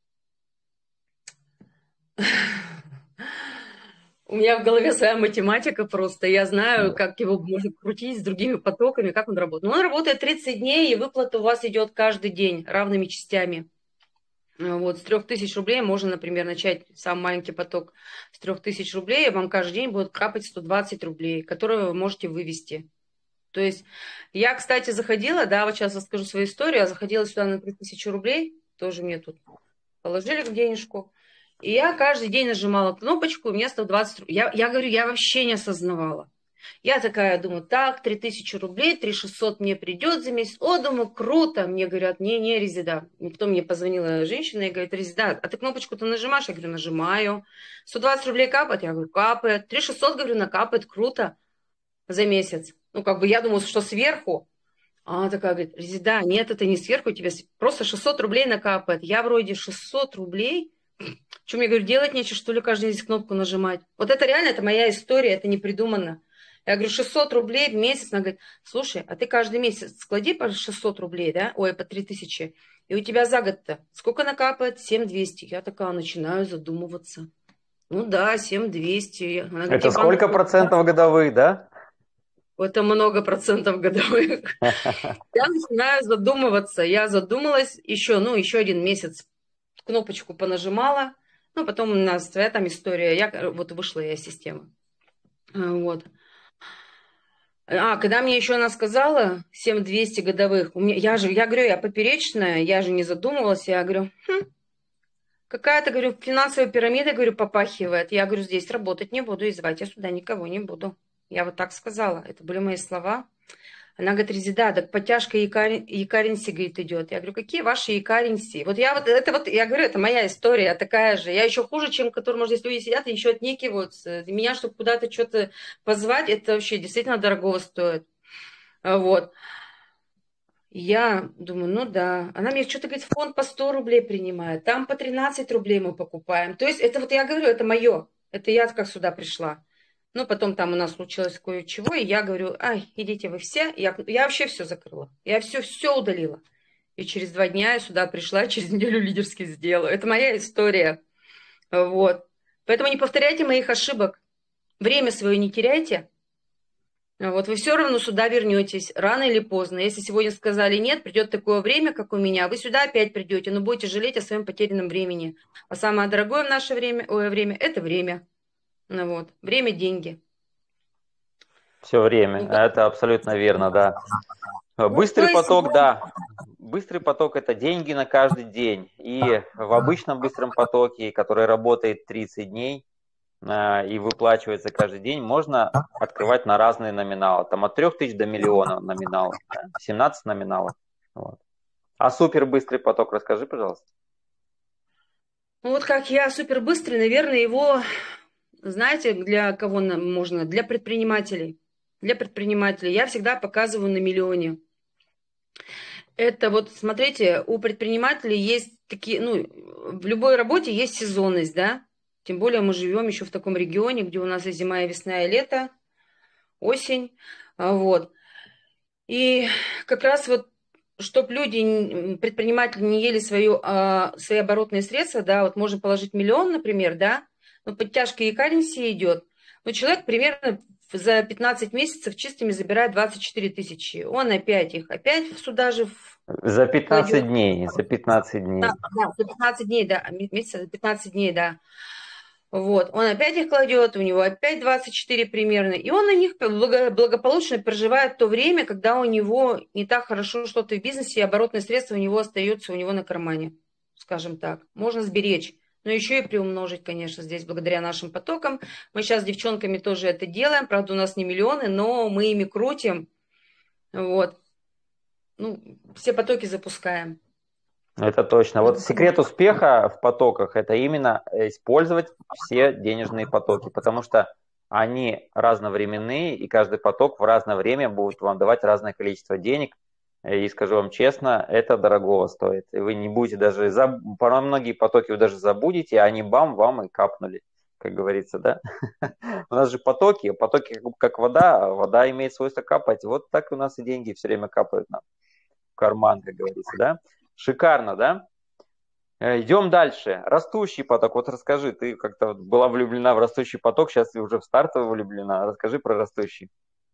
У меня в голове своя математика просто. Я знаю, как его можно крутить с другими потоками, как он работает. Но он работает 30 дней, и выплата у вас идет каждый день равными частями. Вот, с 3000 рублей можно, например, начать самый маленький поток с 3000 рублей, и вам каждый день будет капать 120 рублей, которые вы можете вывести. То есть я, кстати, заходила, да, вот сейчас расскажу свою историю, я заходила сюда на 3000 рублей, тоже мне тут положили денежку, и я каждый день нажимала кнопочку, и мне 120 рублей. Я говорю, я вообще не осознавала. Я такая думаю, так, 3000 рублей, 3600 мне придет за месяц. О, думаю, круто. Мне говорят, не, Резида. И потом мне позвонила женщина и говорит, Резида, а ты кнопочку-то нажимаешь? Я говорю, нажимаю. 120 рублей капает? Я говорю, капает. 3600, говорю, накапает, круто за месяц. Ну, как бы я думала, что сверху. А она такая говорит, Резида, нет, это не сверху, тебе просто 600 рублей накапает. Я вроде 600 рублей. Что мне, говорю, делать нечего, что ли, каждый день здесь кнопку нажимать? Вот это реально, это моя история, это не придумано. Я говорю, 600 рублей в месяц. Она говорит, слушай, а ты каждый месяц склади по 600 рублей, да? Ой, по 3000. И у тебя за год-то сколько накапает? 7200. Я такая начинаю задумываться. Ну да, 7200. Она говорит, Это тебе банк... сколько процентов годовых, да? Это много процентов годовых. Я начинаю задумываться. Я задумалась еще 1 месяц. Кнопочку понажимала. Ну, потом у нас твоя там история. Вот вышла я из системы. Вот. А, когда мне еще она сказала 7200 годовых, я говорю, я поперечная, я же не задумывалась, я говорю, какая-то, говорю, финансовая пирамида, говорю, попахивает. Я говорю, здесь работать не буду и звать я сюда никого не буду. Я вот так сказала, это были мои слова. Она говорит, Резида, так подтяжка якаренси, говорит, идет. Я говорю, какие ваши якаренси? Я говорю, это моя история такая же. Я еще хуже, чем которые, может, здесь люди сидят и еще отнекиваются. Для меня, чтобы куда-то что-то позвать, это вообще действительно дорогого стоит. Вот. Я думаю, ну да. Она мне что-то говорит, фонд по 100 рублей принимает, там по 13 рублей мы покупаем. То есть это вот я говорю, это мое. Это я как сюда пришла. Ну, потом там у нас случилось кое-чего, и я говорю, ай, идите вы все. Я вообще все закрыла. Я все удалила. И через 2 дня я сюда пришла, через неделю лидерский сделала. Это моя история. Вот. Поэтому не повторяйте моих ошибок. Время свое не теряйте. Вот вы все равно сюда вернетесь, рано или поздно. Если сегодня сказали нет, придет такое время, как у меня, вы сюда опять придете, но будете жалеть о своем потерянном времени. А самое дорогое в наше время это время. Ну вот. Время – деньги. Все время, Ну, это абсолютно верно, да. Быстрый поток, да. Быстрый поток – это деньги на каждый день. И в обычном быстром потоке, который работает 30 дней, и выплачивается каждый день, можно открывать на разные номиналы. Там от 3000 до миллиона номиналов, да? 17 номиналов. Вот. А супер быстрый поток расскажи, пожалуйста. Ну вот как я супер быстрый, наверное, его, знаете, для кого можно? Для предпринимателей. Для предпринимателей. Я всегда показываю на миллионе. Это вот, смотрите, у предпринимателей есть такие, ну, в любой работе есть сезонность, да? Тем более мы живем еще в таком регионе, где у нас и зима, и весна, и лето, осень. Вот. И как раз вот, чтобы люди, предприниматели не ели свои оборотные средства, да, вот можно положить миллион, например, да, но подтяжка и каренси идет, но человек примерно за 15 месяцев чистыми забирает 24 тысячи. Он опять их, опять сюда же За 15 кладет. дней, за 15 Да, дней. да, за 15 дней, да, месяца за 15 дней, да. Вот, он опять их кладет, у него опять 24 примерно, и он на них благополучно проживает то время, когда у него не так хорошо что-то в бизнесе, и оборотные средства у него остаются у него на кармане, скажем так. Можно сберечь, но еще и приумножить, конечно, здесь благодаря нашим потокам. Мы сейчас с девчонками тоже это делаем, правда, у нас не миллионы, но мы ими крутим, вот, ну, все потоки запускаем. Это точно. Вот секрет успеха в потоках – это именно использовать все денежные потоки, потому что они разновременные, и каждый поток в разное время будет вам давать разное количество денег. И скажу вам честно, это дорогого стоит. И вы не будете даже, про многие потоки вы даже забудете, а они бам, вам и капнули, как говорится, да? У нас же потоки, потоки как вода, а вода имеет свойство капать. Вот так у нас и деньги все время капают нам в карман, как говорится, да? Шикарно, да? Идем дальше. Растущий поток. Вот расскажи, ты как-то была влюблена в растущий поток, сейчас ты уже в стартовый влюблена. Расскажи про растущий.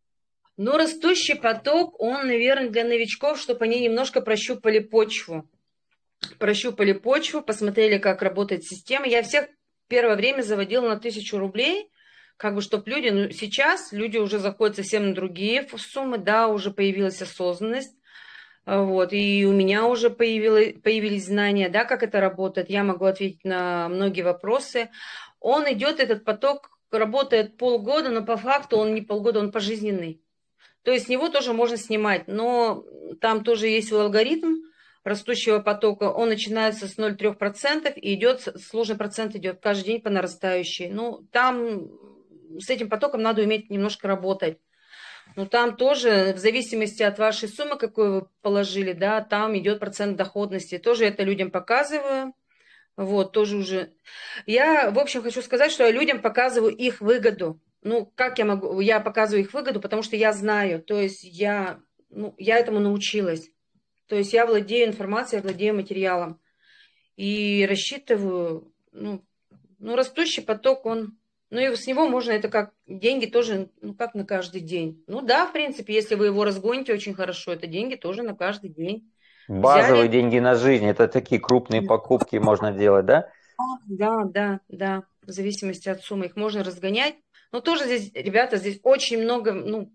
Ну, растущий поток, он, наверное, для новичков, чтобы они немножко прощупали почву. Прощупали почву, посмотрели, как работает система. Я всех первое время заводила на 1000 рублей, как бы, чтобы люди, ну, сейчас люди уже заходят совсем на другие суммы, да, уже появилась осознанность. Вот, и у меня уже появились знания, да, как это работает. Я могу ответить на многие вопросы. Он идет, этот поток работает полгода, но по факту он не полгода, он пожизненный. То есть с него тоже можно снимать, но там тоже есть свой алгоритм растущего потока. Он начинается с 0,3% и идет, сложный процент идет каждый день по нарастающей. Ну, там с этим потоком надо уметь немножко работать. Ну, там тоже, в зависимости от вашей суммы, какую вы положили, да, там идет процент доходности. Тоже это людям показываю. Вот, тоже уже. Я, в общем, хочу сказать, что я людям показываю их выгоду. Ну, как я могу? Я показываю их выгоду, потому что я знаю. То есть я, ну, я этому научилась. То есть я владею информацией, я владею материалом. И рассчитываю, ну, растущий поток, он... Ну, и с него можно, это как деньги тоже, ну, как на каждый день. Ну, да, в принципе, если вы его разгоните очень хорошо, это деньги тоже на каждый день. Базовые Взяли, деньги на жизнь, это такие крупные покупки можно делать, да? да, да, да, в зависимости от суммы их можно разгонять. Но тоже здесь, ребята, здесь очень много,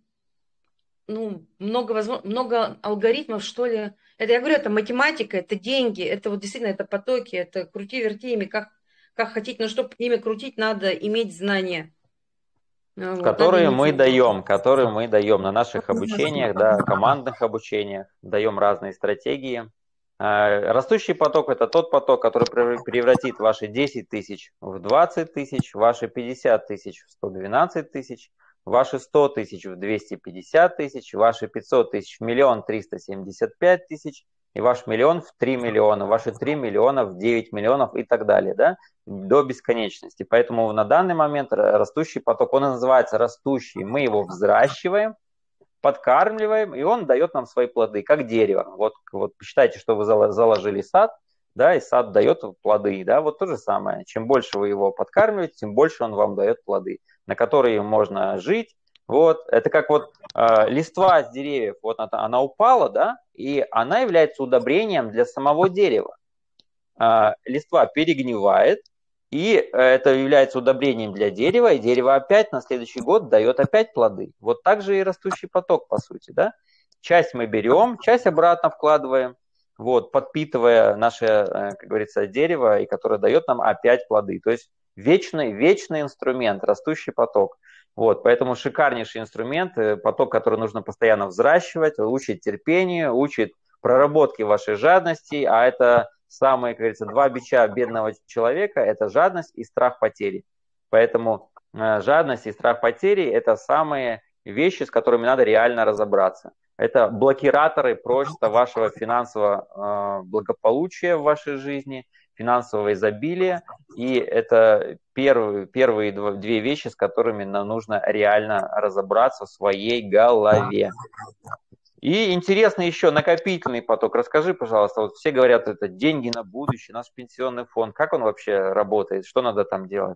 много алгоритмов, что ли. Это, я говорю, это математика, это деньги, это вот действительно, это потоки, это крути-верти ими, как хотите, но чтобы ими крутить, надо иметь знания. Вот, надо иметь знания. Которые мы даем на наших обучениях, да, командных обучениях, даем разные стратегии. Растущий поток – это тот поток, который превратит ваши 10 тысяч в 20 тысяч, ваши 50 тысяч в 112 тысяч, ваши 100 тысяч в 250 тысяч, ваши 500 тысяч в 1 375 000 и ваш миллион в 3 миллиона, ваши 3 миллиона в 9 миллионов и так далее, да, до бесконечности. Поэтому на данный момент растущий поток, он и называется растущий, мы его взращиваем, подкармливаем, и он дает нам свои плоды, как дерево. Вот считайте, что вы заложили сад, да, и сад дает плоды, да, вот то же самое. Чем больше вы его подкармливаете, тем больше он вам дает плоды, на которые можно жить. Вот, это как вот листва с деревьев, вот она упала, да, и она является удобрением для самого дерева. Листва перегнивает, и это является удобрением для дерева, и дерево опять на следующий год дает опять плоды. Вот так же и растущий поток, по сути, да. Часть мы берем, часть обратно вкладываем, вот, подпитывая наше, как говорится, дерево, и которое дает нам опять плоды. То есть вечный инструмент, растущий поток. Вот, поэтому шикарнейший инструмент, поток, который нужно постоянно взращивать, учит терпению, учит проработке вашей жадности, а это самые, как говорится, два бича бедного человека – это жадность и страх потери. Поэтому жадность и страх потери – это самые вещи, с которыми надо реально разобраться. Это блокираторы просто вашего финансового благополучия в вашей жизни, финансового изобилия. И это первые две вещи, с которыми нам нужно реально разобраться в своей голове. И интересно еще накопительный поток. Расскажи, пожалуйста, вот все говорят, это деньги на будущее, наш пенсионный фонд. Как он вообще работает? Что надо там делать?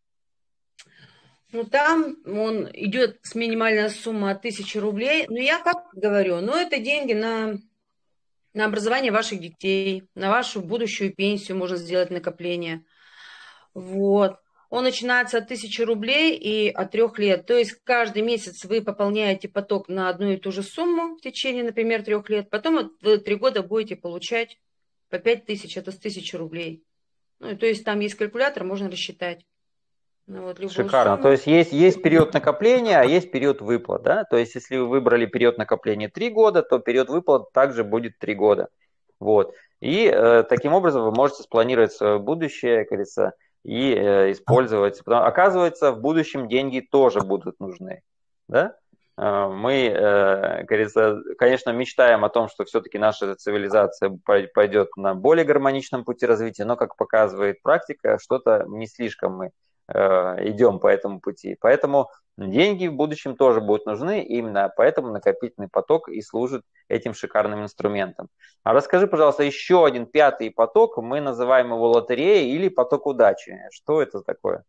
Ну, там он идет с минимальной суммы от 1000 рублей. Но я как говорю, ну, это деньги на образование ваших детей, на вашу будущую пенсию можно сделать накопление. Вот. Он начинается от 1000 рублей и от 3 лет. То есть каждый месяц вы пополняете поток на одну и ту же сумму в течение, например, 3 лет. Потом вы 3 года будете получать по 5000, это с 1000 рублей. Ну, то есть там есть калькулятор, можно рассчитать. Ну, вот, любую Шикарно. То сумму. есть есть период накопления, а есть период выплат, да? То есть если вы выбрали период накопления 3 года, то период выплат также будет 3 года. Вот. И таким образом вы можете спланировать свое будущее, как говорится, и использовать. Оказывается, в будущем деньги тоже будут нужны, да? Мы, как говорится, конечно, мечтаем о том, что все-таки наша цивилизация пойдет на более гармоничном пути развития, но, как показывает практика, что-то не слишком мы идем по этому пути. Поэтому деньги в будущем тоже будут нужны, именно поэтому накопительный поток и служит этим шикарным инструментом. А расскажи, пожалуйста, еще один пятый поток, мы называем его лотереей или поток удачи. Что это такое?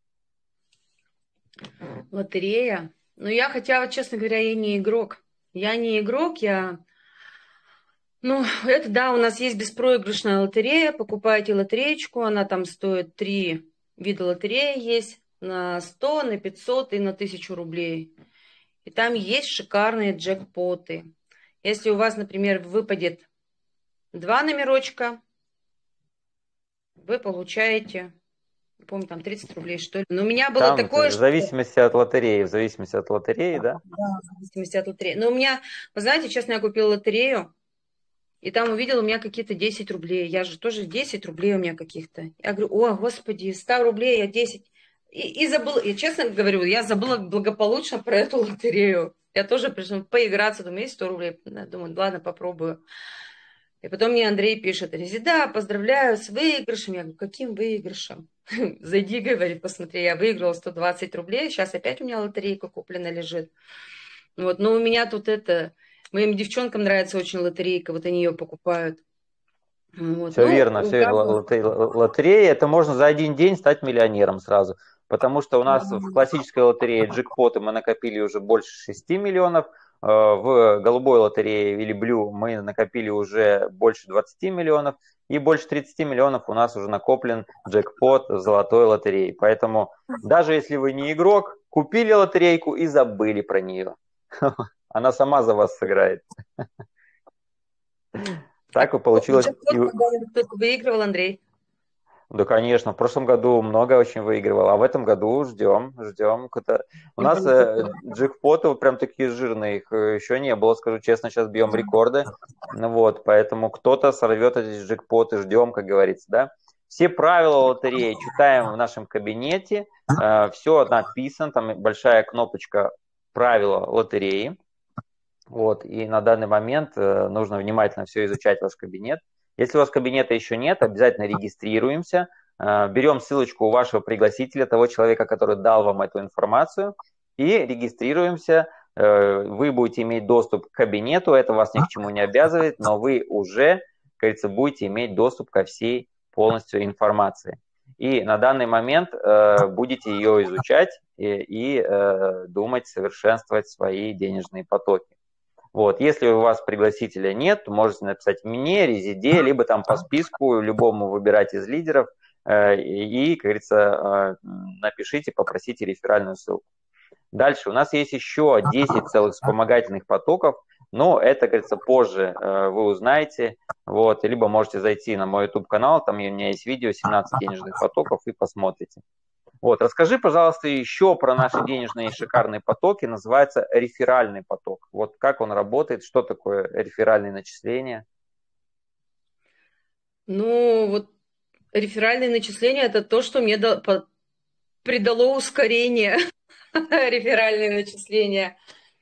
Лотерея. Ну, я, хотя, вот, честно говоря, я не игрок. Я не игрок, я... Ну, это, да, у нас есть беспроигрышная лотерея. Покупаете лотереечку, она там стоит 3 вида лотереи есть. На 100, на 500 и на 1000 рублей. И там есть шикарные джекпоты. Если у вас, например, выпадет 2 номерочка, вы получаете, не помню, там 30 рублей, что ли. Но у меня было Там такое, в что... зависимости от лотереи, да? Да, в зависимости от лотереи. Но у меня, вы знаете, честно, я купила лотерею, и там увидела у меня какие-то 10 рублей. Я же тоже 10 рублей у меня каких-то. Я говорю, о, господи, 100 рублей, я 10. И забыла, я честно говорю, я забыла благополучно про эту лотерею. Я тоже пришла поиграться, думаю, есть 100 рублей. Думаю, ладно, попробую. И потом мне Андрей пишет, Резида, поздравляю с выигрышем. Я говорю, каким выигрышем? Зайди, говорит, посмотри, я выиграла 120 рублей, сейчас опять у меня лотерейка куплена лежит. Вот, но у меня тут это, моим девчонкам нравится очень лотерейка, вот они ее покупают. Вот, Все ну, верно, все верно. Лотерея, это можно за один день стать миллионером сразу. Потому что у нас в классической лотерее джекпоты мы накопили уже больше 6 миллионов, в голубой лотерее или блю мы накопили уже больше 20 миллионов, и больше 30 миллионов у нас уже накоплен джекпот в золотой лотерее. Поэтому даже если вы не игрок, купили лотерейку и забыли про нее. Она сама за вас сыграет. Так и получилось. Джекпот кто-то выигрывал, Андрей? Да, конечно, в прошлом году много очень выигрывал, а в этом году ждем. У нас джекпоты вот прям такие жирные, их еще не было, скажу честно, сейчас бьем рекорды. Ну вот, поэтому кто-то сорвет эти джекпоты, ждем, как говорится, да. Все правила лотереи читаем в нашем кабинете, все написано, там большая кнопочка «Правила лотереи». Вот, и на данный момент нужно внимательно все изучать ваш кабинет. Если у вас кабинета еще нет, обязательно регистрируемся, берем ссылочку у вашего пригласителя, того человека, который дал вам эту информацию, и регистрируемся. Вы будете иметь доступ к кабинету, это вас ни к чему не обязывает, но вы уже, как говорится, будете иметь доступ ко всей полностью информации. И на данный момент будете ее изучать и думать, совершенствовать свои денежные потоки. Вот. Если у вас пригласителя нет, то можете написать мне, Резиде, либо там по списку, любому выбирать из лидеров, и, как говорится, напишите, попросите реферальную ссылку. Дальше у нас есть еще 10 целых вспомогательных потоков, Но это, говорится, позже вы узнаете. Вот, либо можете зайти на мой YouTube-канал, там у меня есть видео «17 денежных потоков» и посмотрите. Вот, расскажи, пожалуйста, еще про наши денежные шикарные потоки. Называется реферальный поток. Вот как он работает, что такое реферальные начисления? Ну, вот реферальные начисления – это то, что мне придало ускорение. Реферальные начисления.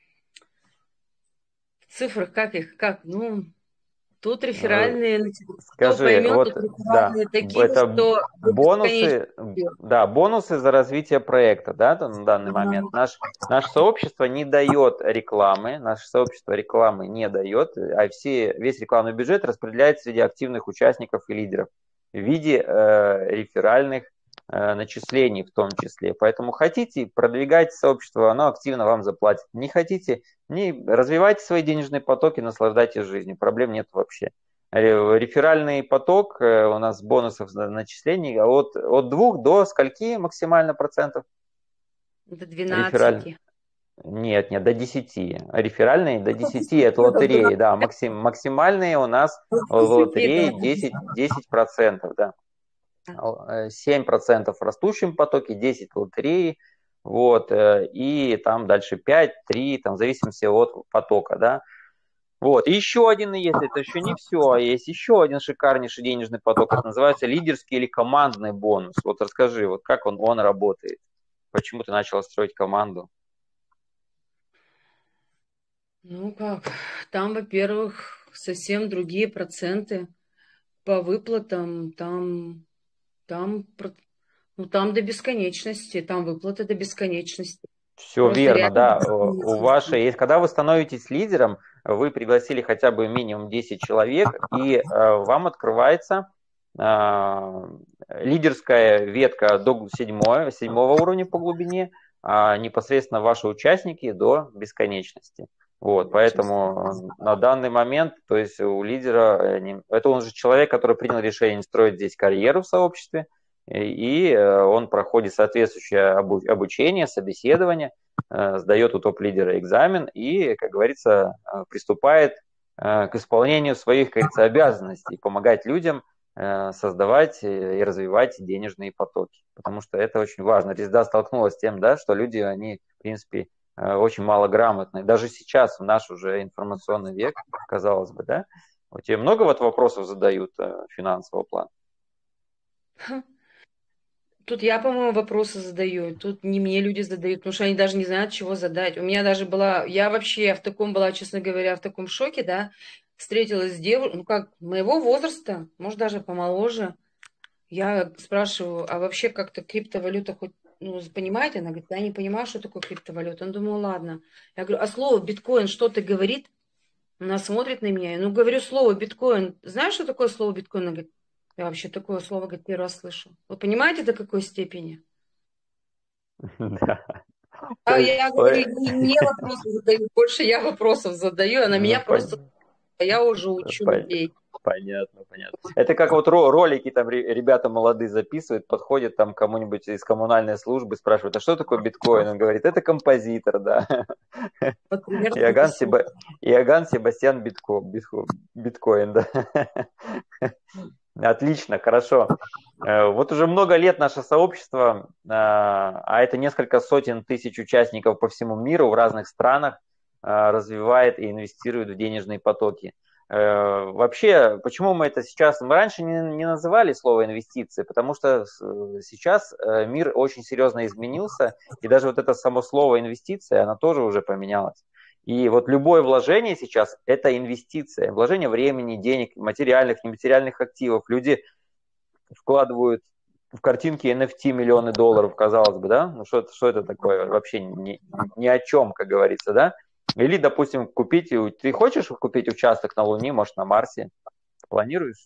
В цифрах как их? Как? Ну, тут Э, реферальные, кто Скажи, поймет, тут вот, да, реферальные такие, это что до бесконечности. бонусы, да, бонусы за развитие проекта, да, на данный момент. Ага. Наше сообщество не дает рекламы, наше сообщество рекламы не дает, а весь рекламный бюджет распределяется среди активных участников и лидеров в виде реферальных начислений в том числе. Поэтому хотите, продвигайте сообщество, оно активно вам заплатит. Не хотите, не развивайте свои денежные потоки, наслаждайтесь жизнью, проблем нет вообще. Реферальный поток у нас бонусов за начислений от 2 до скольки максимально процентов? До Рефераль... 12. Нет, нет, до 10. Реферальные до 10 это лотереи, да. Максимальные у нас в лотереи 10%, да. 7% в растущем потоке, 10 лотереи, вот, и там дальше 5, 3, там, в зависимости от потока, да. Вот, и еще один есть, это еще не все, есть еще один шикарнейший денежный поток, это называется лидерский или командный бонус. Вот расскажи, вот как он работает, почему ты начала строить команду? Ну как, там, во-первых, совсем другие проценты по выплатам, ну, там до бесконечности, там выплаты до бесконечности. Все Просто верно, реально до да. У бесконечности. вашей есть, когда вы становитесь лидером, вы пригласили хотя бы минимум 10 человек, и вам открывается лидерская ветка до седьмого уровня по глубине, а непосредственно ваши участники до бесконечности. Вот, поэтому на данный момент, то есть у лидера, это он же человек, который принял решение строить здесь карьеру в сообществе, и он проходит соответствующее обучение, собеседование, сдает у топ-лидера экзамен и, как говорится, приступает к исполнению своих, как говорится, обязанностей, помогать людям создавать и развивать денежные потоки. Потому что это очень важно. Резда столкнулась с тем, да, что люди, они, в принципе, очень малограмотные. Даже сейчас, в наш уже информационный век, казалось бы, да, вот тебе много вот вопросов задают финансового плана? Тут я, по-моему, вопросы задаю. Тут не мне люди задают, потому что они даже не знают, чего задать. У меня даже была, я вообще в таком была, честно говоря, в таком шоке, да, встретилась с девушкой, ну как, моего возраста, может даже помоложе. Я спрашиваю, а вообще как-то криптовалюта хоть, ну, понимаете? Она говорит, я не понимаю, что такое криптовалюта. Он думаю, ладно. Я говорю, а слово биткоин что-то говорит? Она смотрит на меня. Ну, говорю слово биткоин. Знаешь, что такое слово биткоин? Она говорит, я вообще такое слово, говорит, первый раз слышу. Вы понимаете, до какой степени? Да. То А есть, я говорю, не мне вопросы задают, больше я вопросов задаю, а на ну, меня просто, а я уже учу пон- людей. понятно, понятно. Это как вот ролики там ребята молодые записывают, подходят там кому-нибудь из коммунальной службы, спрашивают, а что такое биткоин? Он говорит, это композитор, да. Вот примерно это Иоганн, все. Иоганн Себастьян биткоин, да. Отлично, хорошо. Вот уже много лет наше сообщество, а это несколько сотен тысяч участников по всему миру в разных странах, развивает и инвестирует в денежные потоки. Вообще, почему мы это сейчас... Мы раньше не называли слово инвестиции, потому что сейчас мир очень серьезно изменился, и даже вот это само слово инвестиция, оно тоже уже поменялось. И вот любое вложение сейчас – это инвестиция. Вложение времени, денег, материальных, нематериальных активов. Люди вкладывают в картинки NFT миллионы долларов, казалось бы, да? Ну что это такое? Вообще ни о чем, как говорится, да? Или, допустим, купить, ты хочешь купить участок на Луне, может, на Марсе? Планируешь?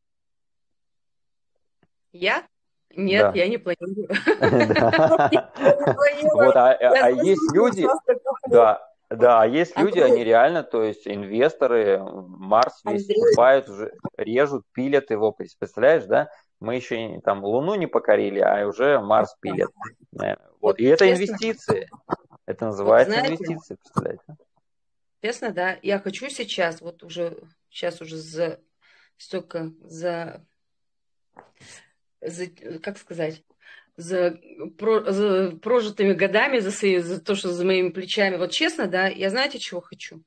Я? Нет, Да. я не планирую. Да. Я не планирую. Вот, Я а есть слышу, люди, просто куплю. да, да, есть люди, они Андрей, реально, то есть инвесторы, Марс весь Андрей, скупают, уже режут, пилят его, представляешь, да? Мы еще там Луну не покорили, а уже Марс пилят. Вот, вот и это честно, инвестиции, это вот называется знаете, инвестиции, представляете? честно, да, я хочу сейчас, вот уже, сейчас уже столько, за, как сказать, за прожитыми годами, за то, что за моими плечами. Вот честно, да, я знаете, чего хочу?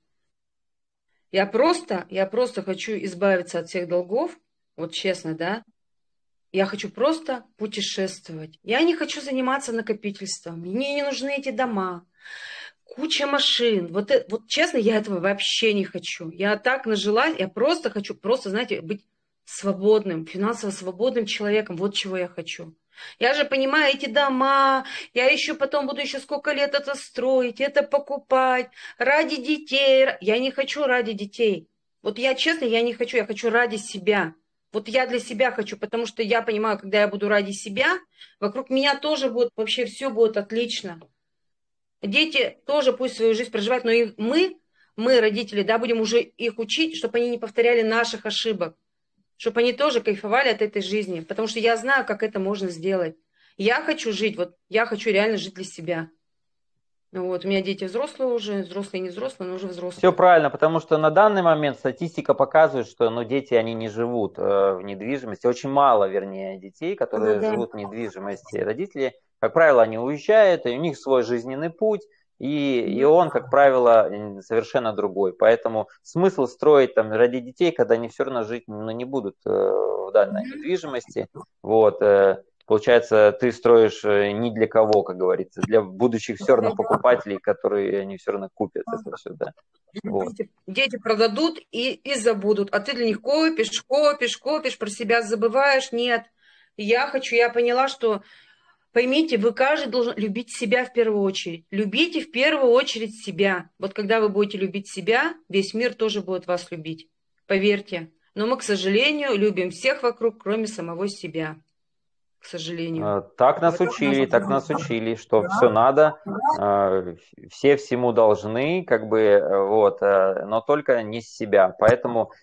Я просто хочу избавиться от всех долгов, вот честно, да. Я хочу просто путешествовать. Я не хочу заниматься накопительством. Мне не нужны эти дома, куча машин. Вот честно, я этого вообще не хочу. Я так нажилась, я просто хочу, просто, знаете, быть свободным, финансово свободным человеком. Вот чего я хочу. Я же понимаю, эти дома, я еще потом буду еще сколько лет это строить, это покупать, ради детей. Я не хочу ради детей. Вот я честно, я не хочу, я хочу ради себя. Вот я для себя хочу, потому что я понимаю, когда я буду ради себя, вокруг меня тоже будет, вообще все будет отлично. Дети тоже пусть свою жизнь проживают, но мы, родители, да, будем уже их учить, чтобы они не повторяли наших ошибок, чтобы они тоже кайфовали от этой жизни, потому что я знаю, как это можно сделать. Я хочу жить, вот я хочу реально жить для себя. Ну вот, у меня дети взрослые уже, взрослые и не взрослые, но уже Все взрослые. правильно, потому что на данный момент статистика показывает, что ну, дети, они не живут в недвижимости. Очень мало, вернее, детей, Ну которые да. живут в недвижимости. Родители, как правило, они уезжают, и у них свой жизненный путь, и он, как правило, совершенно другой. Поэтому смысл строить там ради детей, когда они все равно жить ну, не будут в данной недвижимости. Вот, получается, ты строишь ни для кого, как говорится, для будущих все равно покупателей, которые они все равно купят это все, да. Вот. Дети продадут и забудут, а ты для них копишь, копишь, копишь, про себя забываешь. Нет, я хочу, я поняла, что, поймите, вы каждый должен любить себя в первую очередь. Любите в первую очередь себя. Вот когда вы будете любить себя, весь мир тоже будет вас любить. Поверьте. Но мы, к сожалению, любим всех вокруг, кроме самого себя. К сожалению. Вот это наша Так нас проблема. учили, что все надо, все всему должны, как бы, вот, но только не с себя. Поэтому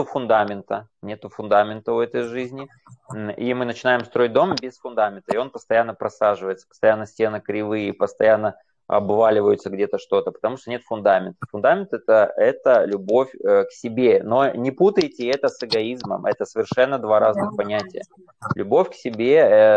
нету фундамента у этой жизни. И мы начинаем строить дом без фундамента, и он постоянно просаживается, постоянно стены кривые, постоянно обваливаются где-то что-то, потому что нет фундамента. Фундамент это любовь к себе, но не путайте это с эгоизмом, это совершенно два разных понятия. Любовь к себе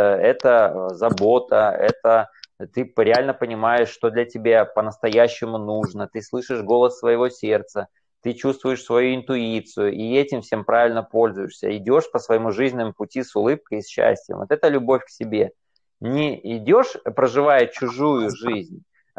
это забота, это ты реально понимаешь, что для тебя по-настоящему нужно, ты слышишь голос своего сердца, ты чувствуешь свою интуицию, и этим всем правильно пользуешься. Идешь по своему жизненному пути с улыбкой и с счастьем. Вот это любовь к себе. Не идешь, проживая чужую жизнь,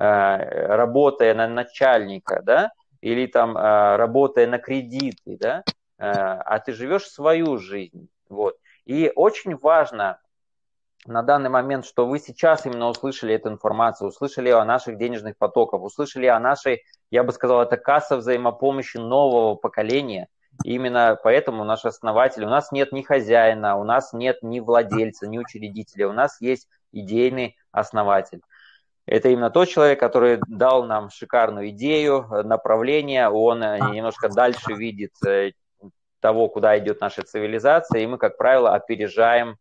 работая на начальника, да, или там работая на кредиты, да, а ты живешь свою жизнь. Вот. И очень важно на данный момент, что вы сейчас именно услышали эту информацию, услышали о наших денежных потоках, услышали о нашей, я бы сказал, это касса взаимопомощи нового поколения. И именно поэтому наш основатель, у нас нет ни хозяина, у нас нет ни владельца, ни учредителя, у нас есть идейный основатель. Это именно тот человек, который дал нам шикарную идею, направление, он немножко дальше видит того, куда идет наша цивилизация, и мы, как правило, опережаем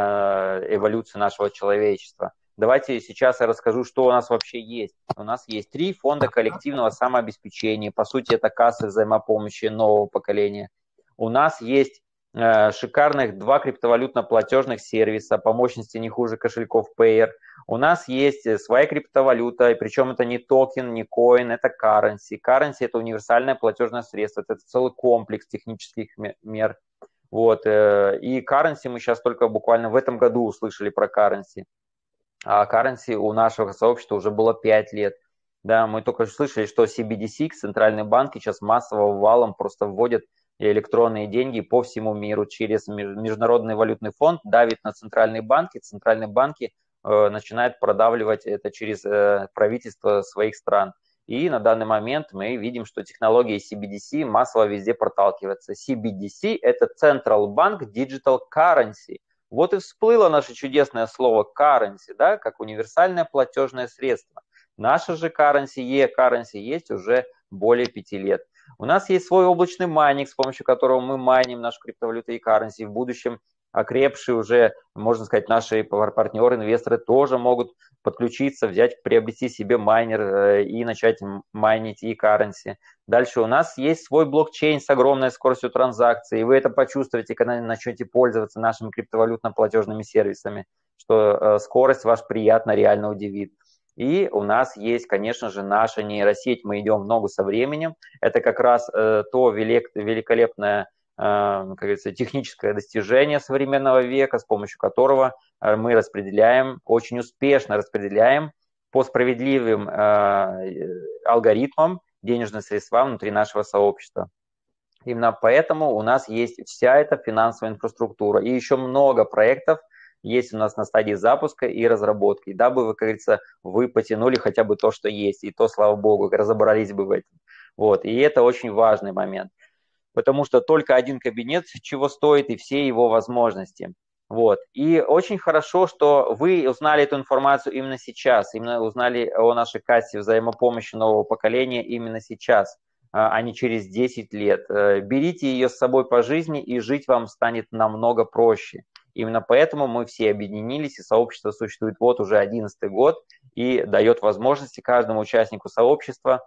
эволюцию нашего человечества. Давайте сейчас я расскажу, что у нас вообще есть. У нас есть 3 фонда коллективного самообеспечения. По сути, это кассы взаимопомощи нового поколения. У нас есть шикарных 2 криптовалютно-платежных сервиса по мощности не хуже кошельков Payer. У нас есть своя криптовалюта, причем это не токен, не коин, это currency. Currency – это универсальное платежное средство, это целый комплекс технических мер. Вот. И currency мы сейчас только буквально в этом году услышали про currency. А currency у нашего сообщества уже было 5 лет. Да, мы только слышали, что CBDC, центральные банки сейчас массово валом просто вводят электронные деньги по всему миру через Международный валютный фонд, давит на центральные банки начинают продавливать это через правительство своих стран. И на данный момент мы видим, что технология CBDC массово везде проталкивается. CBDC – это Central Bank Digital Currency. Вот и всплыло наше чудесное слово currency, да, как универсальное платежное средство. Наше же currency, e-currency, есть уже более 5 лет. У нас есть свой облачный майнинг, с помощью которого мы майним нашу криптовалюту e-currency. В будущем окрепшие уже, можно сказать, наши партнеры, инвесторы тоже могут подключиться, взять, приобрести себе майнер и начать майнить e-currency. Дальше у нас есть свой блокчейн с огромной скоростью транзакций, и вы это почувствуете, когда начнете пользоваться нашими криптовалютно-платежными сервисами, что скорость ваш приятно, реально удивит. И у нас есть, конечно же, наша нейросеть, мы идем в ногу со временем. Это как раз то великолепное, как говорится, техническое достижение современного века, с помощью которого мы распределяем, очень успешно распределяем по справедливым алгоритмам денежные средства внутри нашего сообщества. Именно поэтому у нас есть вся эта финансовая инфраструктура и еще много проектов есть у нас на стадии запуска и разработки, дабы, как говорится, вы потянули хотя бы то, что есть, и то, слава богу, разобрались бы в этом. Вот. И это очень важный момент, потому что только один кабинет чего стоит и все его возможности. Вот. И очень хорошо, что вы узнали эту информацию именно сейчас, именно узнали о нашей кассе взаимопомощи нового поколения именно сейчас, а не через 10 лет. Берите ее с собой по жизни, и жить вам станет намного проще. Именно поэтому мы все объединились, и сообщество существует вот уже 11-й год и дает возможности каждому участнику сообщества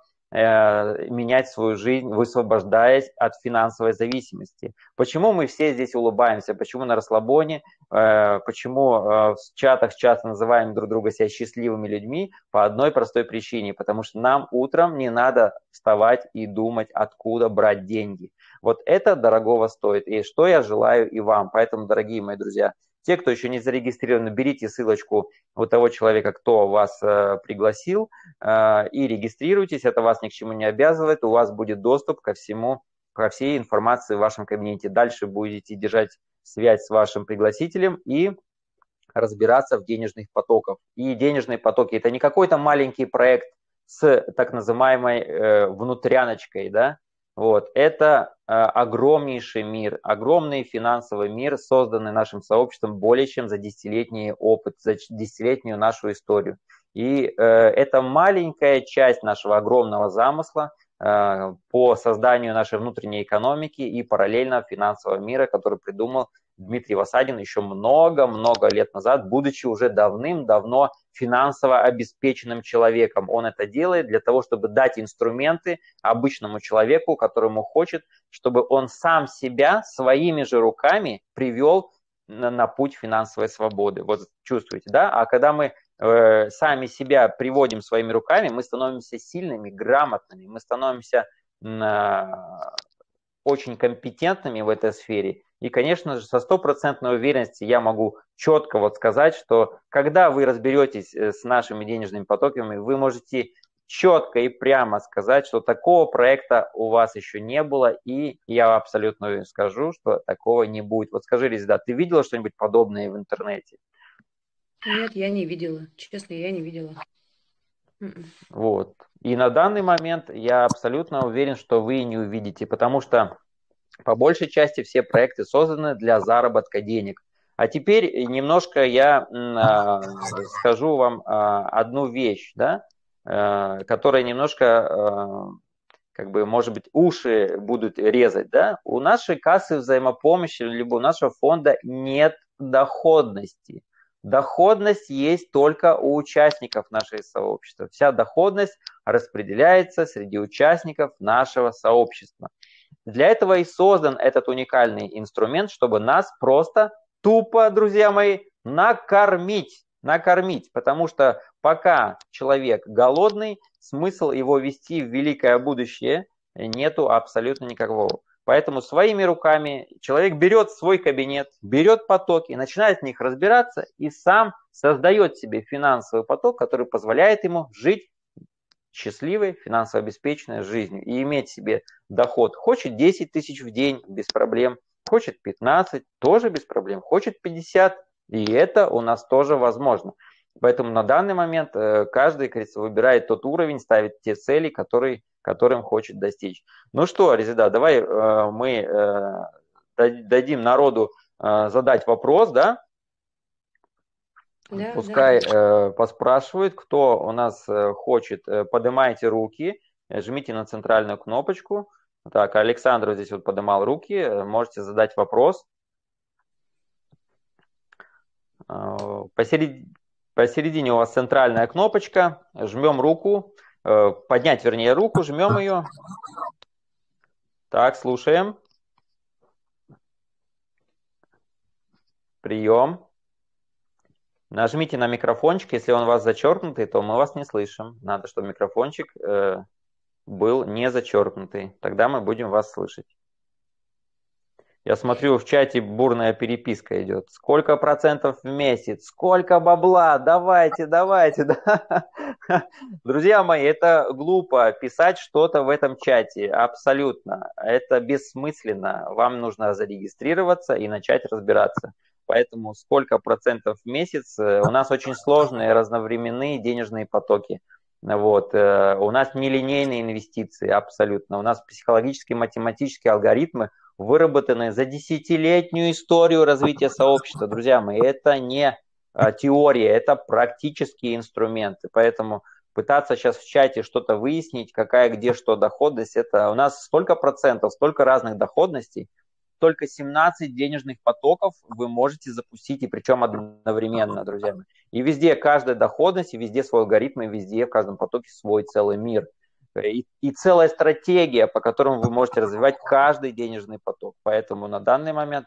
менять свою жизнь, высвобождаясь от финансовой зависимости. Почему мы все здесь улыбаемся, почему на расслабоне, почему в чатах часто называем друг друга себя счастливыми людьми? По одной простой причине, потому что нам утром не надо вставать и думать, откуда брать деньги. Вот это дорогого стоит, и что я желаю и вам. Поэтому, дорогие мои друзья, те, кто еще не зарегистрирован, берите ссылочку у того человека, кто вас пригласил, и регистрируйтесь. Это вас ни к чему не обязывает. У вас будет доступ ко всему, ко всей информации в вашем кабинете. Дальше будете держать связь с вашим пригласителем и разбираться в денежных потоках. И денежные потоки – это не какой-то маленький проект с так называемой внутряночкой, да? Вот. Это огромнейший мир, огромный финансовый мир, созданный нашим сообществом более чем за десятилетний опыт, за десятилетнюю нашу историю. И это маленькая часть нашего огромного замысла по созданию нашей внутренней экономики и параллельного финансового мира, который придумал Дмитрий Васадин еще много-много лет назад, будучи уже давным-давно финансово обеспеченным человеком. Он это делает для того, чтобы дать инструменты обычному человеку, которому хочет, чтобы он сам себя своими же руками привел на путь финансовой свободы. Вот чувствуете, да? А когда мы сами себя приводим своими руками, мы становимся сильными, грамотными, мы становимся очень компетентными в этой сфере. И, конечно же, со стопроцентной уверенностью я могу четко вот сказать, что когда вы разберетесь с нашими денежными потоками, вы можете четко и прямо сказать, что такого проекта у вас еще не было, и я абсолютно скажу, что такого не будет. Вот скажи, Резида, ты видела что-нибудь подобное в интернете? Нет, я не видела. Честно, я не видела. Вот. И на данный момент я абсолютно уверен, что вы не увидите, потому что по большей части все проекты созданы для заработка денег. А теперь немножко я скажу вам одну вещь, да, которая немножко, как бы, может быть, уши будут резать. Да? У нашей кассы взаимопомощи, либо у нашего фонда нет доходности. Доходность есть только у участников нашего сообщества. Вся доходность распределяется среди участников нашего сообщества. Для этого и создан этот уникальный инструмент, чтобы нас просто тупо, друзья мои, накормить. Накормить, потому что пока человек голодный, смысл его вести в великое будущее нету абсолютно никакого. Поэтому своими руками человек берет свой кабинет, берет потоки, начинает в них разбираться и сам создает себе финансовый поток, который позволяет ему жить счастливой, финансово обеспеченной жизнью и иметь себе доход. Хочет 10 тысяч в день, без проблем. Хочет 15, тоже без проблем. Хочет 50, и это у нас тоже возможно. Поэтому на данный момент каждый, кажется, выбирает тот уровень, ставит те цели, которым хочет достичь. Ну что, Резида, давай мы дадим народу задать вопрос, да? Да, Пускай да. поспрашивают, кто у нас хочет, поднимайте руки, жмите на центральную кнопочку. Так, Александр здесь вот поднимал руки, можете задать вопрос. Посередине у вас центральная кнопочка, жмем руку, поднять, вернее, руку, жмем ее. Так, слушаем. Прием. Нажмите на микрофончик, если он у вас зачеркнутый, то мы вас не слышим. Надо, чтобы микрофончик был не зачеркнутый, тогда мы будем вас слышать. Я смотрю, в чате бурная переписка идет. Сколько процентов в месяц? Сколько бабла? Давайте, давайте. Друзья мои, это глупо писать что-то в этом чате. Абсолютно. Это бессмысленно. Вам нужно зарегистрироваться и начать разбираться. Поэтому сколько процентов в месяц? У нас очень сложные разновременные денежные потоки. Вот. У нас нелинейные инвестиции, абсолютно. У нас психологические, математические алгоритмы, выработанные за десятилетнюю историю развития сообщества. Друзья мои, это не теория, это практические инструменты. Поэтому пытаться сейчас в чате что-то выяснить, какая где что доходность, это у нас столько процентов, столько разных доходностей, только 17 денежных потоков вы можете запустить, и причем одновременно, друзья мои. И везде каждая доходность, и везде свой алгоритм, и везде в каждом потоке свой целый мир. И целая стратегия, по которым вы можете развивать каждый денежный поток. Поэтому на данный момент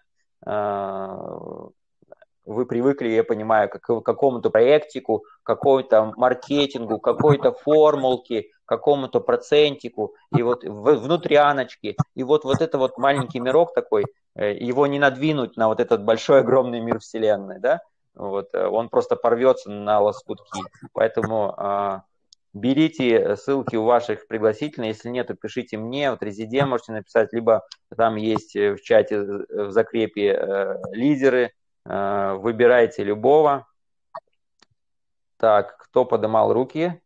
вы привыкли, я понимаю, к какому-то проектику, какой-то маркетингу, какой-то формулке, какому-то процентику, и вот внутряночки. И вот это вот маленький мирок такой, его не надвинуть на вот этот большой огромный мир Вселенной, да? Вот, он просто порвется на лоскутки. Поэтому берите ссылки у ваших пригласительных, если нет, то пишите мне, вот Резиде можете написать, либо там есть в чате в закрепе лидеры, выбирайте любого. Так, кто поднимал руки?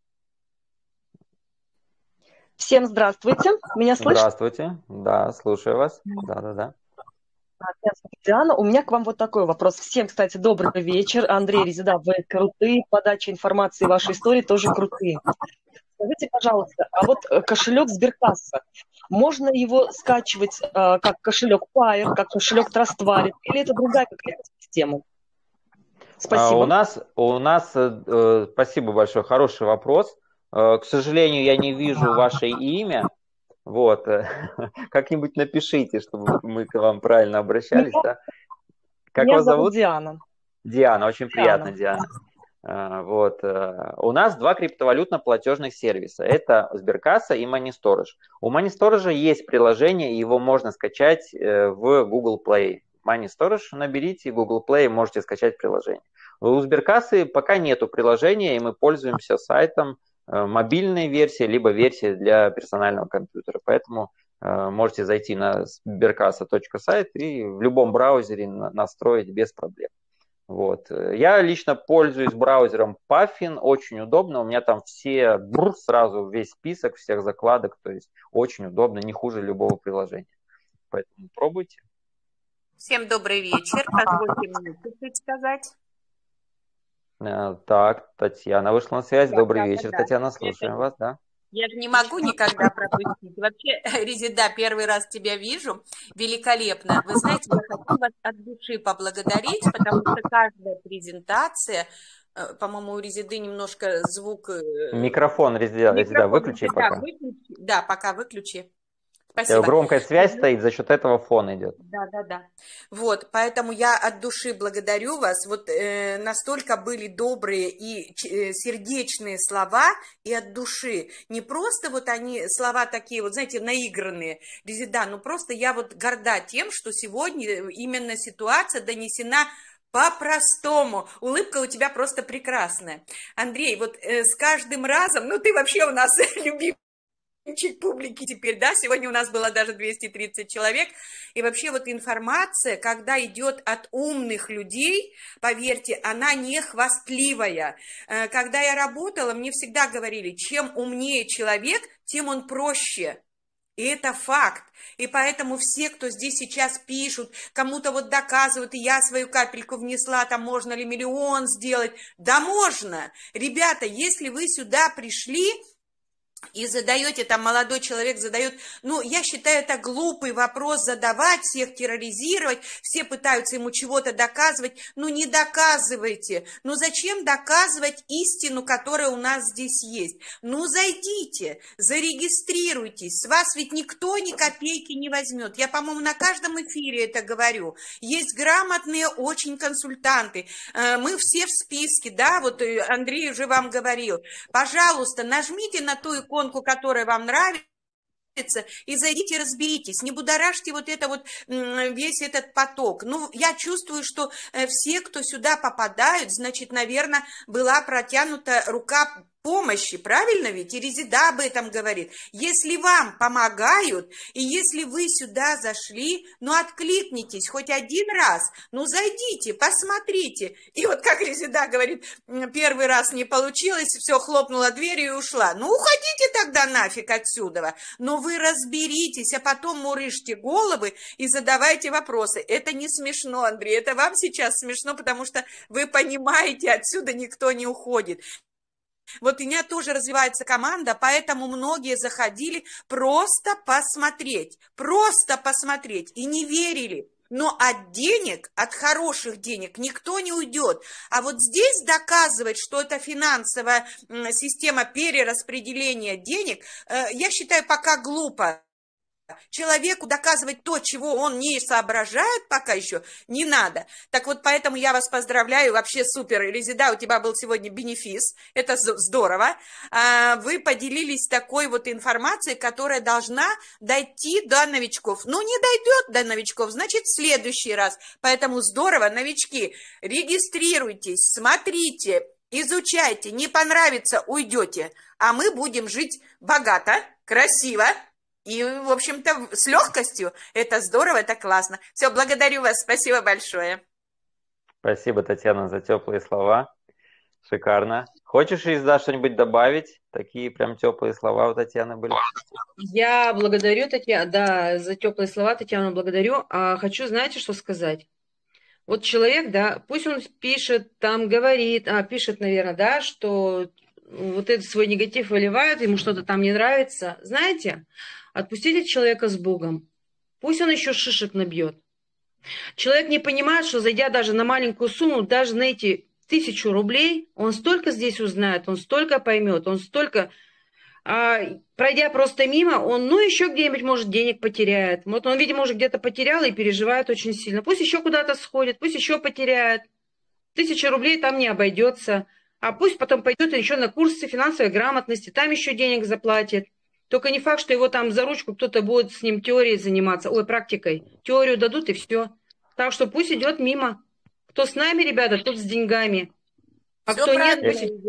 Всем здравствуйте. Меня слышно? Здравствуйте. Да, слушаю вас. Да. Диана, у меня к вам вот такой вопрос. Всем, кстати, добрый вечер. Андрей, Резида, вы крутые. Подача информации, ваши истории тоже крутые. Скажите, пожалуйста, а вот кошелек Сберкасса, можно его скачивать как кошелек Pair, как кошелек Trustwallet, или это другая какая-то система? Спасибо. У нас, спасибо большое, хороший вопрос. К сожалению, я не вижу ваше имя. Вот, как-нибудь напишите, чтобы мы к вам правильно обращались, да? Как вас зовут? Диана. Диана, очень приятно, Диана. Вот. У нас два криптовалютно-платежных сервиса. Это Сберкасса и Money Storage. У Money Storage есть приложение, его можно скачать в Google Play. Money Storage наберите, Google Play, можете скачать приложение. У Сберкассы пока нету приложения, и мы пользуемся сайтом мобильной версии, либо версии для персонального компьютера. Поэтому можете зайти на sberkassa.сайт и в любом браузере настроить без проблем. Вот. Я лично пользуюсь браузером Puffin, очень удобно, у меня там сразу весь список всех закладок, то есть очень удобно, не хуже любого приложения. Поэтому пробуйте. Всем добрый вечер, позвольте мне чуть-чуть сказать. Так, Татьяна вышла на связь, добрый вечер, Татьяна, слушаем вас, да? Я же не могу никогда пропустить. Вообще, Резида, первый раз тебя вижу. Великолепно. Вы знаете, я хочу вас от души поблагодарить, потому что каждая презентация, по-моему, у Резиды немножко звук... Микрофон, Резида, выключи пока. Да, пока выключи. Спасибо. Громкая связь стоит, за счет этого фон идет. Да. Вот, поэтому я от души благодарю вас. Вот настолько были добрые и сердечные слова, и от души. Не просто вот они, слова такие, вот знаете, наигранные. Резида, ну просто я вот горда тем, что сегодня именно ситуация донесена по-простому. Улыбка у тебя просто прекрасная. Андрей, вот с каждым разом, ну ты вообще у нас любимый публики теперь, да, сегодня у нас было даже 230 человек, и вообще вот информация, когда идет от умных людей, поверьте, она не хвастливая. Когда я работала, мне всегда говорили, чем умнее человек, тем он проще. И это факт. И поэтому все, кто здесь сейчас пишут, кому-то вот доказывают, и я свою капельку внесла, там можно ли миллион сделать. Да можно. Ребята, если вы сюда пришли, и задаете, там молодой человек задает, ну, я считаю, это глупый вопрос задавать, всех терроризировать, все пытаются ему чего-то доказывать, ну, не доказывайте, ну, зачем доказывать истину, которая у нас здесь есть, ну, зайдите, зарегистрируйтесь, с вас ведь никто ни копейки не возьмет, я, по-моему, на каждом эфире это говорю, есть грамотные очень консультанты, мы все в списке, да, вот Андрей уже вам говорил, пожалуйста, нажмите на ту иконку, которая вам нравится, и зайдите, разберитесь, не будоражьте вот это вот весь этот поток. Ну, я чувствую, что все, кто сюда попадают, значит, наверное, была протянута рука помощи, правильно ведь? И Резида об этом говорит. Если вам помогают, и если вы сюда зашли, ну, откликнитесь хоть один раз, ну, зайдите, посмотрите. И вот как Резида говорит, первый раз не получилось, все, хлопнула дверью и ушла. Ну, уходите тогда нафиг отсюда. Но вы разберитесь, а потом мурыжьте головы и задавайте вопросы. Это не смешно, Андрей, это вам сейчас смешно, потому что вы понимаете, отсюда никто не уходит. Вот у меня тоже развивается команда, поэтому многие заходили просто посмотреть и не верили. Но от денег, от хороших денег никто не уйдет. А вот здесь доказывать, что это финансовая система перераспределения денег, я считаю, пока глупо. Человеку доказывать то, чего он не соображает пока еще, не надо. Так вот, поэтому я вас поздравляю, вообще супер, Резида, у тебя был сегодня бенефис, это здорово. Вы поделились такой вот информацией, которая должна дойти до новичков. Ну, не дойдет до новичков, значит, в следующий раз. Поэтому здорово, новички, регистрируйтесь, смотрите, изучайте, не понравится, уйдете. А мы будем жить богато, красиво. И, в общем-то, с легкостью. Это здорово, это классно. Все, благодарю вас. Спасибо большое. Спасибо, Татьяна, за теплые слова. Шикарно. Хочешь, Резида, что-нибудь добавить? Такие прям теплые слова у Татьяны были. Я благодарю Татьяну, да, за теплые слова, Татьяну благодарю. А хочу, знаете, что сказать? Вот человек, да, пусть он пишет, там говорит, пишет, наверное, да, что вот этот свой негатив выливает, ему что-то там не нравится. Знаете, отпустите человека с Богом. Пусть он еще шишек набьет. Человек не понимает, что зайдя даже на маленькую сумму, даже на эти 1000 рублей, он столько здесь узнает, он столько поймет, он столько... пройдя просто мимо, он, ну, еще где-нибудь, может, денег потеряет. Вот он, видимо, уже где-то потерял и переживает очень сильно. Пусть еще куда-то сходит, пусть еще потеряет. 1000 рублей там не обойдется. А пусть потом пойдет еще на курсы финансовой грамотности, там еще денег заплатит. Только не факт, что его там за ручку кто-то будет с ним теорией заниматься, практикой. Теорию дадут и все. Так что пусть идет мимо. Кто с нами, ребята, тот с деньгами. А все кто правильно, нет, пусть...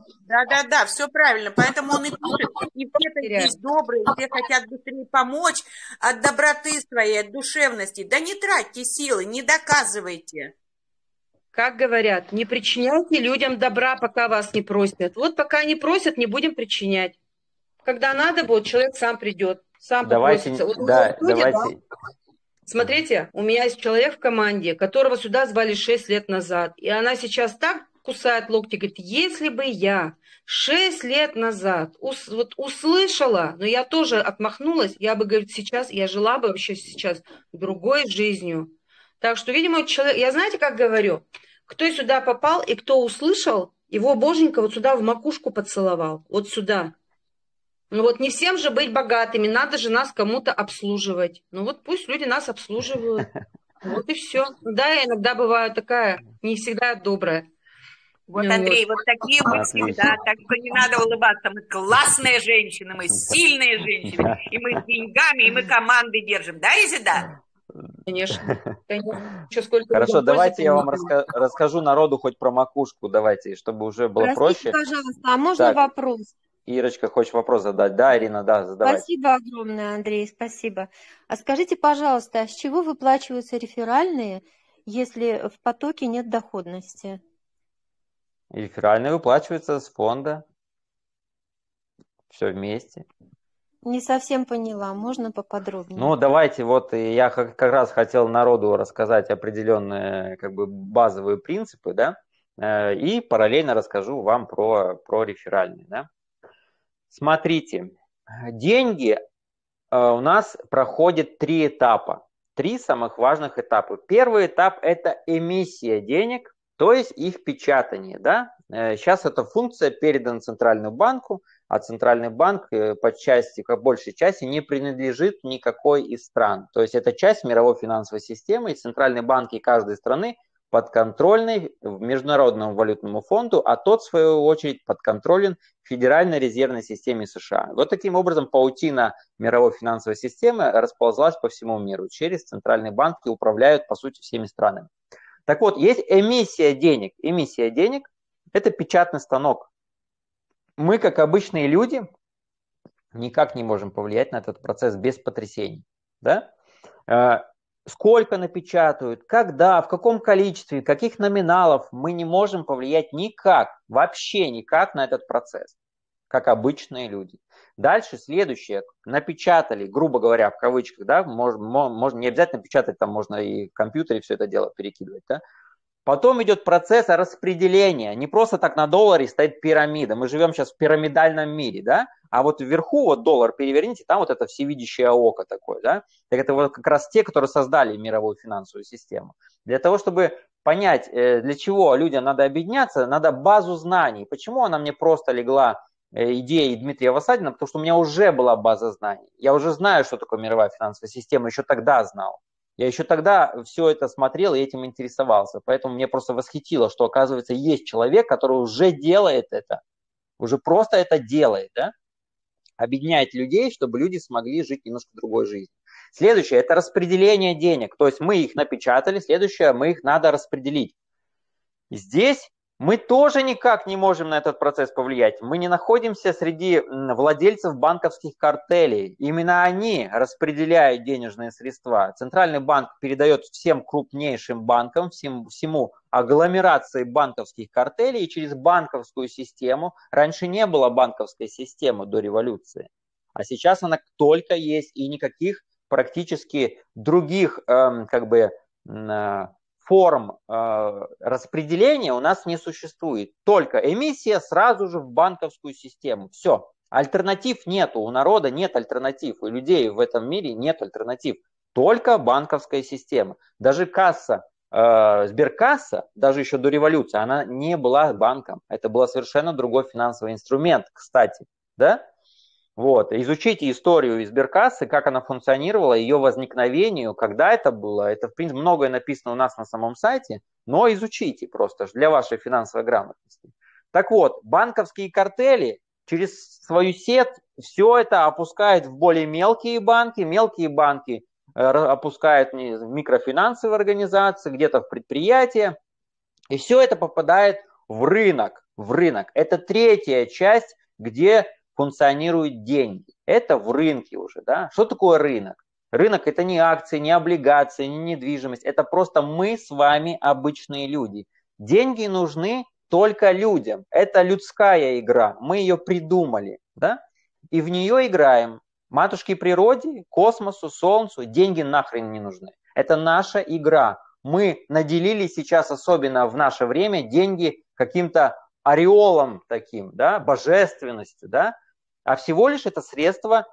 Да, все правильно. Поэтому он и пишет. И все здесь добрые, все хотят быстрее помочь от доброты своей, от душевности. Да не тратьте силы, не доказывайте. Как говорят, не причиняйте людям добра, пока вас не просят. Вот пока не просят, не будем причинять. Когда надо будет, человек сам придет, сам попросится. Вот давайте. Смотрите, у меня есть человек в команде, которого сюда звали 6 лет назад. И она сейчас так кусает локти, говорит, если бы я 6 лет назад вот услышала, но я тоже отмахнулась, я бы, говорит, сейчас, я жила бы вообще сейчас другой жизнью. Так что, видимо, человек, я знаете, как говорю, кто сюда попал и кто услышал, его боженька вот сюда в макушку поцеловал, вот сюда. Ну вот не всем же быть богатыми, надо же нас кому-то обслуживать. Ну вот пусть люди нас обслуживают. Вот и все. Да, я иногда бываю такая, не всегда добрая. Вот, Андрей, вот такие мы всегда, так что не надо улыбаться. Мы классные женщины, мы сильные женщины, и мы с деньгами, и мы команды держим. Да, Резида? Конечно. Хорошо, давайте я вам расскажу народу хоть про макушку, давайте, чтобы уже было проще. Пожалуйста, а можно вопрос? Ирочка, хочешь вопрос задать? Да, Ирина, да, задавай. Спасибо огромное, Андрей, спасибо. А скажите, пожалуйста, а с чего выплачиваются реферальные, если в потоке нет доходности? Реферальные выплачиваются с фонда. Все вместе. Не совсем поняла, можно поподробнее? Ну, давайте, вот я как раз хотел народу рассказать определенные как бы базовые принципы, да, и параллельно расскажу вам про реферальные, да. Смотрите, деньги у нас проходят 3 этапа. 3 самых важных этапа. Первый этап – это эмиссия денег, то есть их печатание. Да? Сейчас эта функция передана Центральному банку, а Центральный банк по большей части не принадлежит никакой из стран. То есть это часть мировой финансовой системы, и Центральные банки каждой страны подконтрольный Международному валютному фонду, а тот, в свою очередь, подконтролен Федеральной резервной системе США. Вот таким образом паутина мировой финансовой системы расползлась по всему миру. Через центральные банки управляют, по сути, всеми странами. Так вот, есть эмиссия денег. Эмиссия денег – это печатный станок. Мы, как обычные люди, никак не можем повлиять на этот процесс без потрясений. Да? Сколько напечатают, когда, в каком количестве, каких номиналов, мы не можем повлиять никак, вообще никак на этот процесс, как обычные люди. Дальше следующее. Напечатали, грубо говоря, в кавычках, да, можно не обязательно печатать, там можно и в компьютере все это дело перекидывать, да. Потом идет процесс распределения. Не просто так на долларе стоит пирамида. Мы живем сейчас в пирамидальном мире, да? А вот вверху, вот доллар переверните, там вот это всевидящее око такое, да? Так это вот как раз те, которые создали мировую финансовую систему. Для того, чтобы понять, для чего людям надо объединяться, надо базу знаний. Почему она мне просто легла идеей Дмитрия Васадина? Потому что у меня уже была база знаний. Я уже знаю, что такое мировая финансовая система, еще тогда знал. Я еще тогда все это смотрел и этим интересовался. Поэтому мне просто восхитило, что, оказывается, есть человек, который уже делает это. Уже просто это делает, да? Объединяет людей, чтобы люди смогли жить немножко другой жизнью. Следующее – это распределение денег. То есть мы их напечатали, следующее – мы их надо распределить. Здесь мы тоже никак не можем на этот процесс повлиять. Мы не находимся среди владельцев банковских картелей. Именно они распределяют денежные средства. Центральный банк передает всем крупнейшим банкам, всему агломерации банковских картелей, и через банковскую систему. Раньше не было банковской системы до революции, а сейчас она только есть, и никаких практически других форм распределения у нас не существует. Только эмиссия сразу же в банковскую систему. Все. Альтернатив нету. У народа нет альтернатив. У людей в этом мире нет альтернатив. Только банковская система. Даже касса, сберкасса, даже еще до революции, она не была банком. Это был совершенно другой финансовый инструмент, кстати. Да? Вот. Изучите историю сберкассы, как она функционировала, ее возникновению, когда это было. Это, в принципе, многое написано у нас на самом сайте, но изучите просто для вашей финансовой грамотности. Так вот, банковские картели через свою сеть все это опускают в более мелкие банки опускают в микрофинансовые организации, где-то в предприятия, и все это попадает в рынок. Это третья часть, где функционируют деньги. Это в рынке уже. Да? Что такое рынок? Рынок – это не акции, не облигации, не недвижимость. Это просто мы с вами обычные люди. Деньги нужны только людям. Это людская игра. Мы ее придумали. Да? И в нее играем. Матушке природе, космосу, солнцу деньги нахрен не нужны. Это наша игра. Мы наделили сейчас, особенно в наше время, деньги каким-то ореолом таким, да, божественностью, да, а всего лишь это средство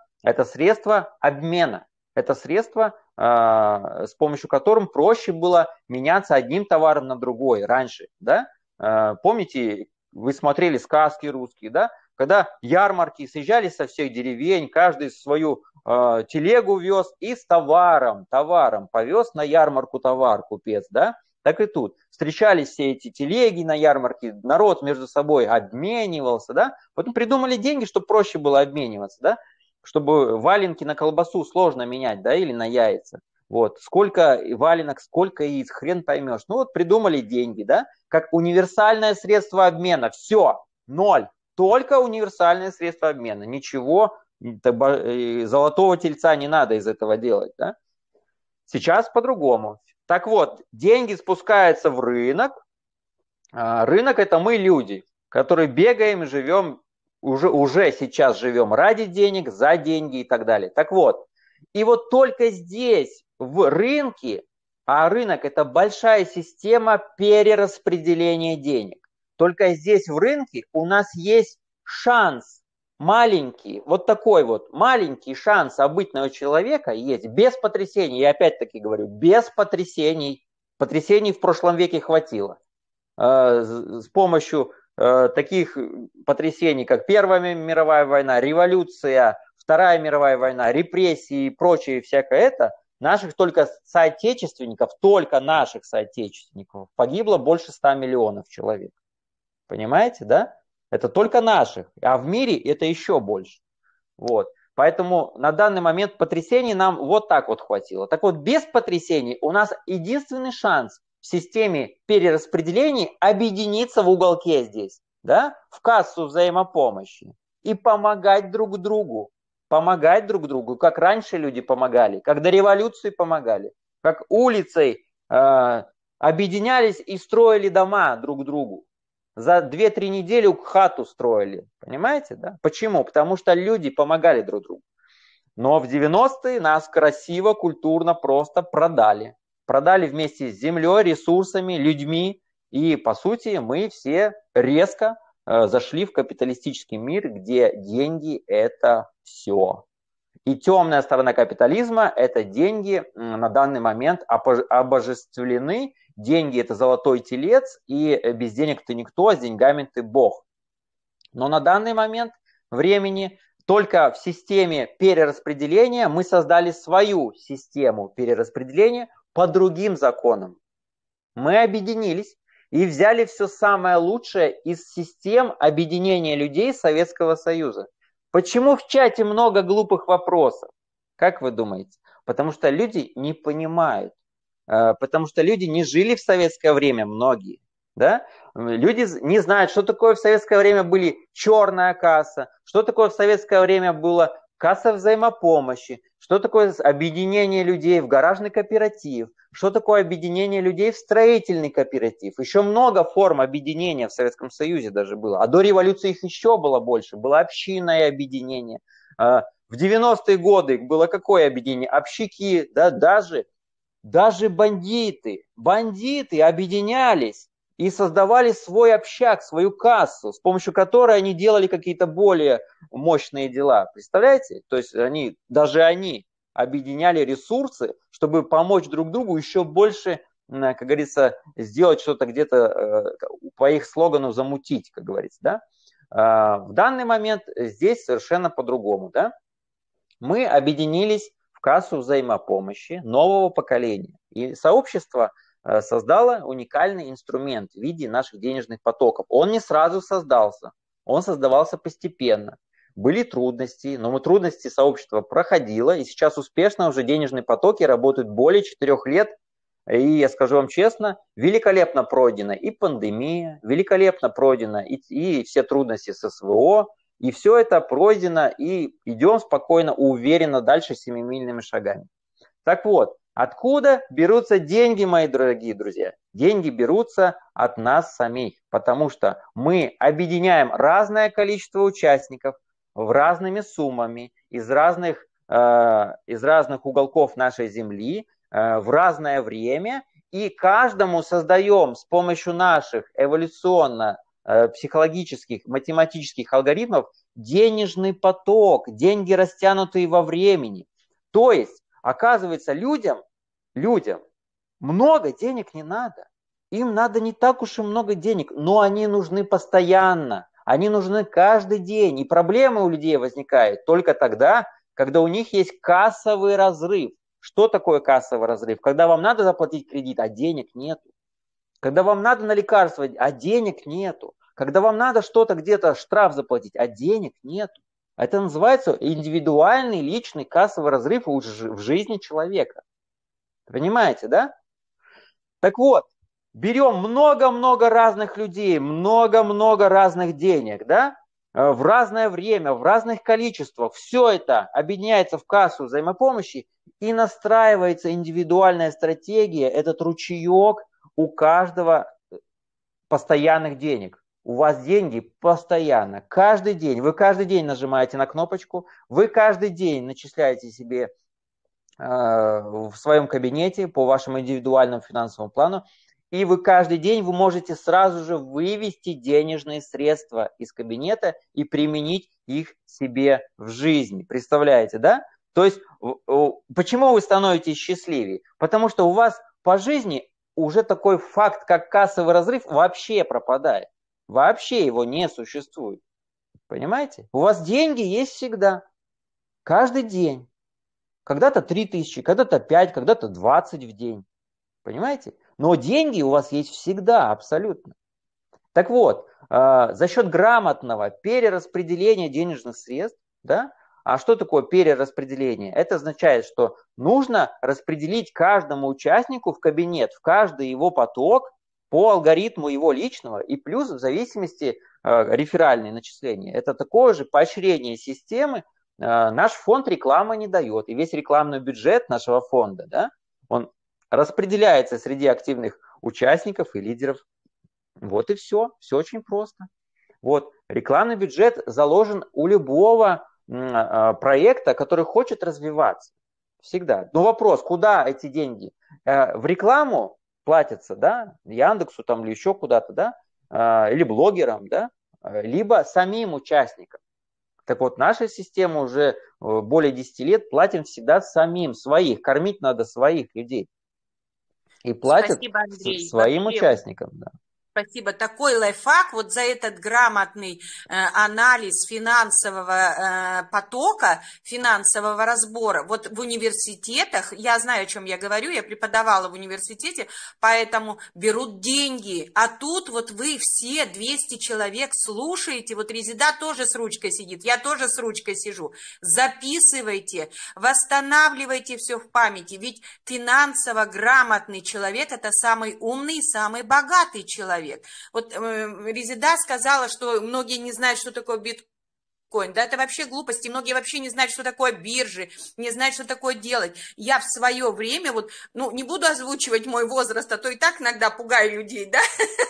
обмена, это средство, с помощью которым проще было меняться одним товаром на другой раньше, да, помните, вы смотрели сказки русские, да, когда ярмарки съезжались со всех деревень, каждый свою телегу вез и с товаром повез на ярмарку товар купец, да. Так и тут. Встречались все эти телеги на ярмарке, народ между собой обменивался, да. Потом придумали деньги, чтобы проще было обмениваться, да. Чтобы валенки на колбасу сложно менять, да, или на яйца. Вот. Сколько валенок, сколько яиц, хрен поймешь. Ну вот придумали деньги, да, как универсальное средство обмена. Все, ноль. Только универсальное средство обмена. Ничего, золотого тельца не надо из этого делать, да. Сейчас по-другому. Так вот, деньги спускаются в рынок. Рынок – это мы, люди, которые бегаем и живем, уже сейчас живем ради денег, за деньги и так далее. Так вот, и вот только здесь, в рынке, а рынок – это большая система перераспределения денег. Только здесь, в рынке, у нас есть шанс маленький, вот такой вот маленький шанс обычного человека есть без потрясений. Я опять-таки говорю, без потрясений. Потрясений в прошлом веке хватило. С помощью таких потрясений, как Первая мировая война, революция, Вторая мировая война, репрессии и прочее всякое это, наших только соотечественников, только наших соотечественников погибло больше 100 миллионов человек. Понимаете, да? Это только наших, а в мире это еще больше. Вот. Поэтому на данный момент потрясений нам вот так вот хватило. Так вот, без потрясений у нас единственный шанс в системе перераспределений объединиться в уголке здесь, да, в кассу взаимопомощи и помогать друг другу. Помогать друг другу, как раньше люди помогали, как до революции помогали, как улицей объединялись и строили дома друг другу. За 2-3 недели хату строили. Понимаете, да? Почему? Потому что люди помогали друг другу. Но в 90-е нас красиво, культурно просто продали. Продали вместе с землей, ресурсами, людьми. И, по сути, мы все резко зашли в капиталистический мир, где деньги – это все. И темная сторона капитализма – это деньги на данный момент обожествлены. Деньги – это золотой телец, и без денег ты никто, а с деньгами ты бог. Но на данный момент времени только в системе перераспределения мы создали свою систему перераспределения по другим законам. Мы объединились и взяли все самое лучшее из систем объединения людей Советского Союза. Почему в чате много глупых вопросов? Как вы думаете? Потому что люди не понимают. Потому что люди не жили в советское время, многие. Да? Люди не знают, что такое в советское время были черная касса, что такое в советское время было касса взаимопомощи, что такое объединение людей в гаражный кооператив, что такое объединение людей в строительный кооператив. Еще много форм объединения в Советском Союзе даже было. А до революции их еще было больше. Было общинное объединение. В 90-е годы было какое объединение? Общики, да, даже бандиты объединялись и создавали свой общак, свою кассу, с помощью которой они делали какие-то более мощные дела. Представляете? То есть даже они объединяли ресурсы, чтобы помочь друг другу еще больше, как говорится, сделать что-то где-то по их слогану замутить, как говорится. Да? В данный момент здесь совершенно по-другому. Да? Мы объединились в кассу взаимопомощи нового поколения. И сообщество создало уникальный инструмент в виде наших денежных потоков. Он не сразу создался, он создавался постепенно. Были трудности, но трудности сообщества проходило, и сейчас успешно уже денежные потоки работают более 4 лет. И я скажу вам честно, великолепно пройдена и пандемия, великолепно пройдена и все трудности с СВО, и все это пройдено, и идем спокойно, уверенно дальше семимильными шагами. Так вот, откуда берутся деньги, мои дорогие друзья? Деньги берутся от нас самих, потому что мы объединяем разное количество участников в разными суммами из разных уголков нашей земли в разное время, и каждому создаем с помощью наших эволюционно-психологических, математических алгоритмов денежный поток, деньги, растянутые во времени. То есть, оказывается, людям много денег не надо. Им надо не так уж и много денег, но они нужны постоянно. Они нужны каждый день. И проблемы у людей возникают только тогда, когда у них есть кассовый разрыв. Что такое кассовый разрыв? Когда вам надо заплатить кредит, а денег нету. Когда вам надо на лекарства, а денег нету. Когда вам надо что-то где-то штраф заплатить, а денег нету. Это называется индивидуальный личный кассовый разрыв в жизни человека. Понимаете, да? Так вот, берем много-много разных людей, много-много разных денег, да? В разное время, в разных количествах. Все это объединяется в кассу взаимопомощи и настраивается индивидуальная стратегия, этот ручеек у каждого постоянных денег. У вас деньги постоянно, каждый день. Вы каждый день нажимаете на кнопочку, вы каждый день начисляете себе в своем кабинете по вашему индивидуальному финансовому плану. и вы каждый день вы можете сразу же вывести денежные средства из кабинета и применить их себе в жизни. Представляете, да? То есть, почему вы становитесь счастливее? Потому что у вас по жизни уже такой факт, как кассовый разрыв, вообще пропадает. Вообще его не существует. Понимаете? У вас деньги есть всегда. Каждый день. Когда-то 3000, когда-то 5, когда-то 20 в день. Понимаете? Но деньги у вас есть всегда, абсолютно. Так вот, за счет грамотного перераспределения денежных средств, да, а что такое перераспределение? Это означает, что нужно распределить каждому участнику в кабинет, в каждый его поток по алгоритму его личного и плюс в зависимости реферальные начисления. Это такое же поощрение системы. Наш фонд рекламы не дает. И весь рекламный бюджет нашего фонда, да, он распределяется среди активных участников и лидеров. Вот и все. Все очень просто. Вот. Рекламный бюджет заложен у любого проекта, который хочет развиваться. Всегда. Но вопрос, куда эти деньги? В рекламу платятся, да, Яндексу там или еще куда-то, да, или блогерам, да, либо самим участникам. Так вот, наша система уже более 10 лет платим всегда самим, своих. Кормить надо своих людей. И платят Спасибо, Андрей. своим Вообще, участникам. Да. спасибо. Такой лайфхак вот за этот грамотный анализ финансового потока, финансового разбора. Вот в университетах, я знаю, о чем я говорю, я преподавала в университете, поэтому берут деньги. А тут вот вы все, 200 человек, слушаете, вот Резеда тоже с ручкой сидит, я тоже с ручкой сижу. Записывайте, восстанавливайте все в памяти, ведь финансово грамотный человек – это самый умный и самый богатый человек. Вот Резеда сказала, что многие не знают, что такое биткоин. Да, это вообще глупости. Многие вообще не знают, что такое биржи, не знают, что такое делать. Я в свое время, вот, ну, не буду озвучивать мой возраст, а то и так иногда пугаю людей, да?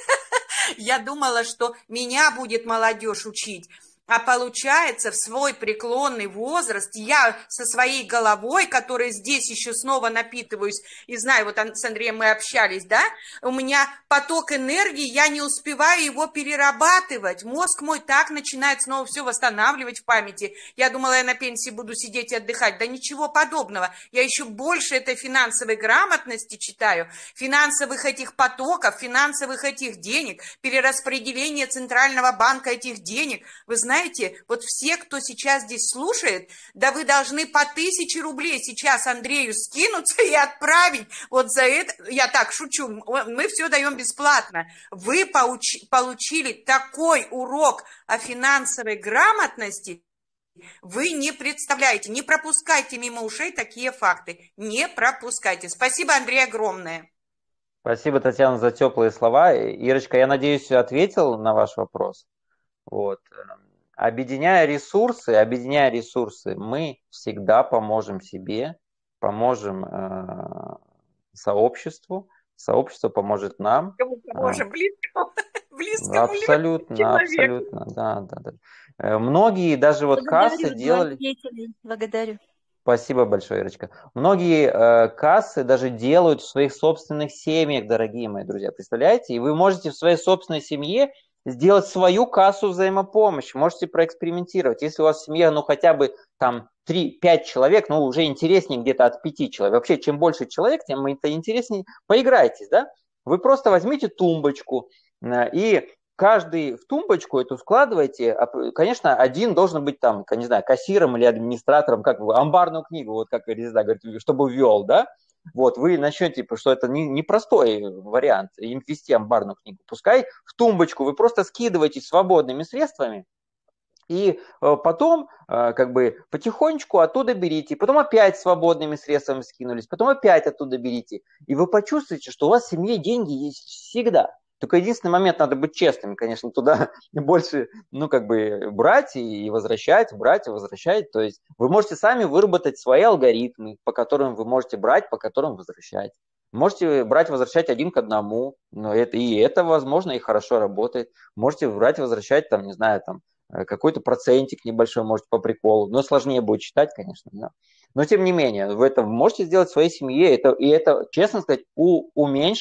Я думала, что меня будет молодежь учить. А получается, в свой преклонный возраст я со своей головой, которой здесь еще снова напитываюсь, и знаю, вот с Андреем мы общались, да, у меня поток энергии, я не успеваю его перерабатывать. Мозг мой так начинает снова все восстанавливать в памяти. Я думала, я на пенсии буду сидеть и отдыхать. Да ничего подобного. Я еще больше этой финансовой грамотности читаю, финансовых этих потоков, финансовых этих денег, перераспределение Центрального банка этих денег. Вы знаете, вот все, кто сейчас здесь слушает, да вы должны по 1000 рублей сейчас Андрею скинуться и отправить. Вот за это, я так шучу, мы все даем бесплатно. Вы получили такой урок о финансовой грамотности, вы не представляете, не пропускайте мимо ушей такие факты. Не пропускайте. Спасибо, Андрей, огромное. Спасибо, Татьяна, за теплые слова. Ирочка, я надеюсь, ответил на ваш вопрос. Вот. Объединяя ресурсы, мы всегда поможем себе, поможем сообществу, сообщество поможет нам. Кому поможем? Близкому Абсолютно, человеку. абсолютно, да. Многие даже вот кассы делали... Благодарю. Спасибо большое, Ирочка. Многие кассы даже делают в своих собственных семьях, дорогие мои друзья, представляете? И вы можете в своей собственной семье сделать свою кассу взаимопомощи, можете проэкспериментировать. Если у вас в семье, ну, хотя бы там 3-5 человек, ну, уже интереснее где-то от 5 человек. Вообще, чем больше человек, тем это интереснее. Поиграйтесь, да? Вы просто возьмите тумбочку и каждый в тумбочку эту складываете. Конечно, один должен быть там, не знаю, кассиром или администратором, как вы, амбарную книгу, вот как Резеда говорит, чтобы ввел, да? Вот, вы начнете, что это непростой вариант, ввести амбарную книгу. Пускай в тумбочку вы просто скидываете свободными средствами, и потом как бы потихонечку оттуда берите, потом опять свободными средствами скинулись, потом опять оттуда берите. И вы почувствуете, что у вас в семье деньги есть всегда. Только единственный момент, надо быть честными, конечно, туда больше, ну, как бы брать и возвращать, брать и возвращать. То есть вы можете сами выработать свои алгоритмы, по которым вы можете брать, по которым возвращать. Можете брать, возвращать 1 к 1, но это возможно и хорошо работает. Можете брать, возвращать, там, не знаю, там, какой-то процентик небольшой, может, по приколу. Но сложнее будет читать, конечно, да. Но, тем не менее, вы это можете сделать в своей семье, и это, честно сказать, уменьшит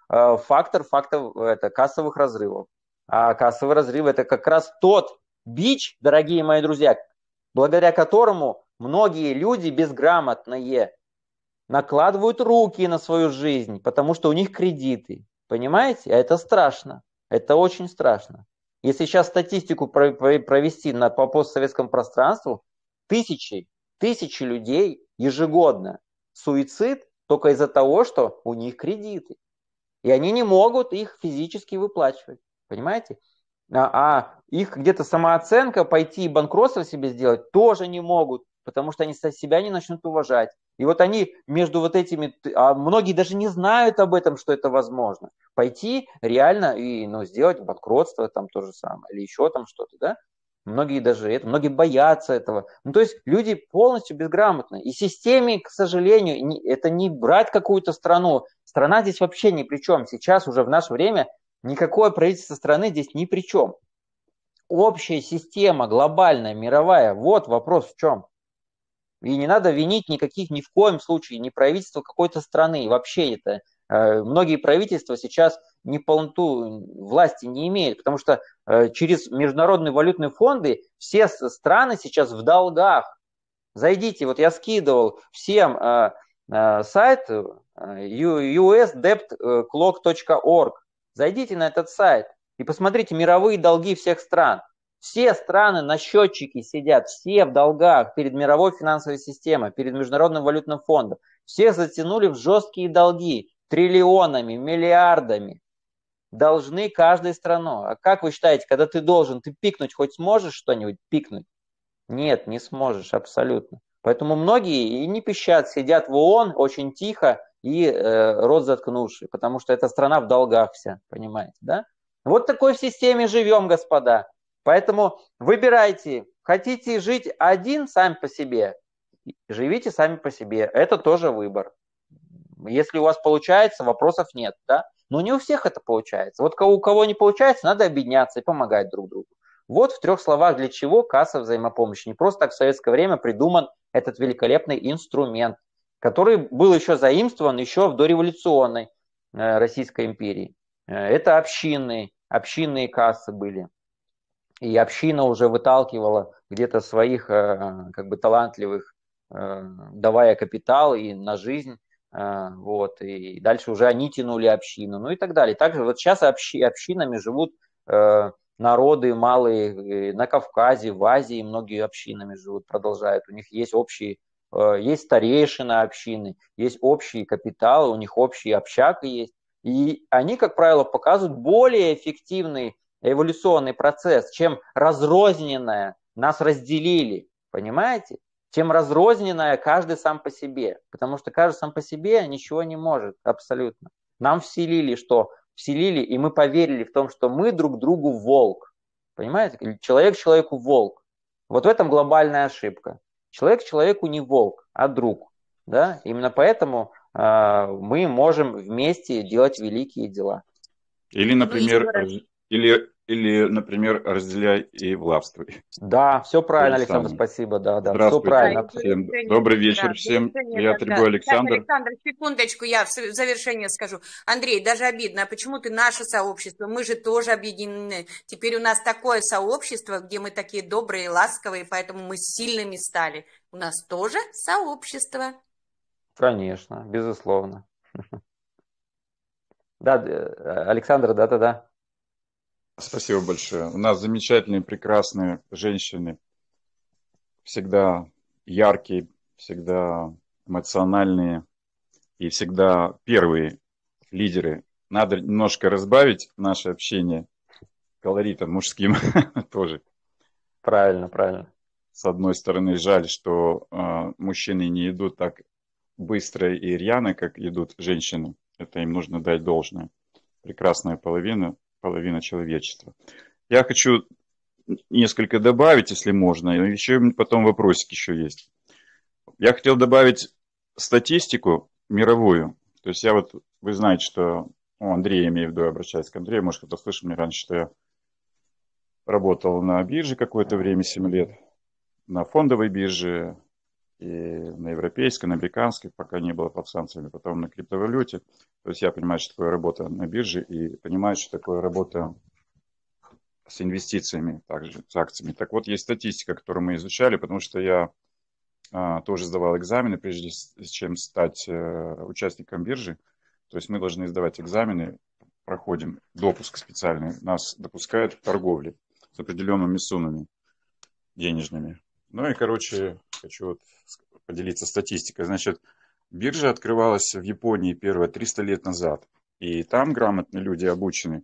фактор это кассовых разрывов. А кассовый разрыв – это как раз тот бич, дорогие мои друзья, благодаря которому многие люди безграмотные накладывают руки на свою жизнь, потому что у них кредиты. Понимаете? А это страшно. Это очень страшно. Если сейчас статистику провести по постсоветскому пространству, тысячи людей ежегодно суицид только из-за того, что у них кредиты. И они не могут их физически выплачивать. Понимаете? А их где-то самооценка, пойти и банкротство себе сделать, тоже не могут, потому что они себя не начнут уважать. И вот они между вот этими, а многие даже не знают об этом, что это возможно. Пойти реально и сделать банкротство, там то же самое, или еще там что-то, да? Многие боятся этого. То есть люди полностью безграмотны. И системе, к сожалению, это не брать какую-то страну. Страна здесь вообще ни при чем. Сейчас уже в наше время никакое правительство страны здесь ни при чем. Общая система, глобальная, мировая, вот вопрос в чем. И не надо винить ни в коем случае ни правительство какой-то страны. Вообще это многие правительства сейчас полноту власти не имеют, потому что через международные валютные фонды все страны сейчас в долгах. Зайдите, вот я скидывал всем сайт usdebtclock.org. Зайдите на этот сайт и посмотрите мировые долги всех стран. Все страны на счетчике сидят, все в долгах перед мировой финансовой системой, перед Международным валютным фондом. Все затянули в жесткие долги триллионами, миллиардами. Должны каждой страной. А как вы считаете, когда ты должен, ты пикнуть хоть сможешь что-нибудь пикнуть? Нет, не сможешь абсолютно. Поэтому многие и не пищат, сидят в ООН очень тихо и рот заткнувший, потому что эта страна в долгах вся, понимаете, да? Вот такой в системе живем, господа. Поэтому выбирайте, хотите жить один сами по себе, живите сами по себе, это тоже выбор. Если у вас получается, вопросов нет, да? Но не у всех это получается. Вот у кого не получается, надо объединяться и помогать друг другу. Вот в 3 словах, для чего касса взаимопомощи. Не просто так в советское время придуман этот великолепный инструмент, который был еще заимствован еще в дореволюционной Российской империи. Это общинные кассы были. И община уже выталкивала где-то своих талантливых, давая капитал и на жизнь. Вот, и дальше уже они тянули общину, и так далее. Также вот сейчас общинами живут народы малые на Кавказе, в Азии многие общинами живут, продолжают. У них есть есть старейшина общины, есть общий капитал, у них общий общак есть. И они, как правило, показывают более эффективный эволюционный процесс, чем разрозненное нас разделили, понимаете? Чем разрозненное каждый сам по себе. Потому что каждый сам по себе ничего не может, абсолютно. Нам вселили, и мы поверили в том, что мы друг другу волк. Понимаете? Человек человеку волк. Вот в этом глобальная ошибка. Человек человеку не волк, а друг. Да? Именно поэтому мы можем вместе делать великие дела. Или, например, например, разделяй и властвуй. Да, все правильно, Александр, спасибо. Да, все правильно. Всем. Добрый вечер всем. Я Трибой Александр. Так, Александр, секундочку, я в завершение скажу. Андрей, даже обидно, а почему ты наше сообщество? Мы же тоже объединены. Теперь у нас такое сообщество, где мы такие добрые, ласковые, поэтому мы сильными стали. У нас тоже сообщество. Конечно, безусловно. Да, Александр, да. Спасибо большое. У нас замечательные, прекрасные женщины, всегда яркие, всегда эмоциональные и всегда первые лидеры. Надо немножко разбавить наше общение колоритом мужским тоже. Правильно. С одной стороны, жаль, что мужчины не идут так быстро и рьяно, как идут женщины. Это им нужно дать должное. Прекрасная половина человечества. Я хочу несколько добавить, если можно. Еще потом вопросик еще есть. Я хотел добавить статистику мировую. То есть вы знаете, что Андрей, я имею в виду, обращаюсь к Андрею, может, кто-то слышал мне раньше, что я работал на бирже какое-то время, 7 лет, на фондовой бирже, и на европейской, на американской, пока не было под санкциями, потом на криптовалюте. То есть я понимаю, что такое работа на бирже, и понимаю, что такое работа с инвестициями, также с акциями. Так вот, есть статистика, которую мы изучали, потому что я тоже сдавал экзамены, прежде чем стать участником биржи. То есть мы должны сдавать экзамены, проходим допуск специальный, нас допускают к торговле с определенными суммами денежными. Ну и, короче, хочу вот поделиться статистикой. Значит, биржа открывалась в Японии первая 300 лет назад. И там грамотные люди обучены.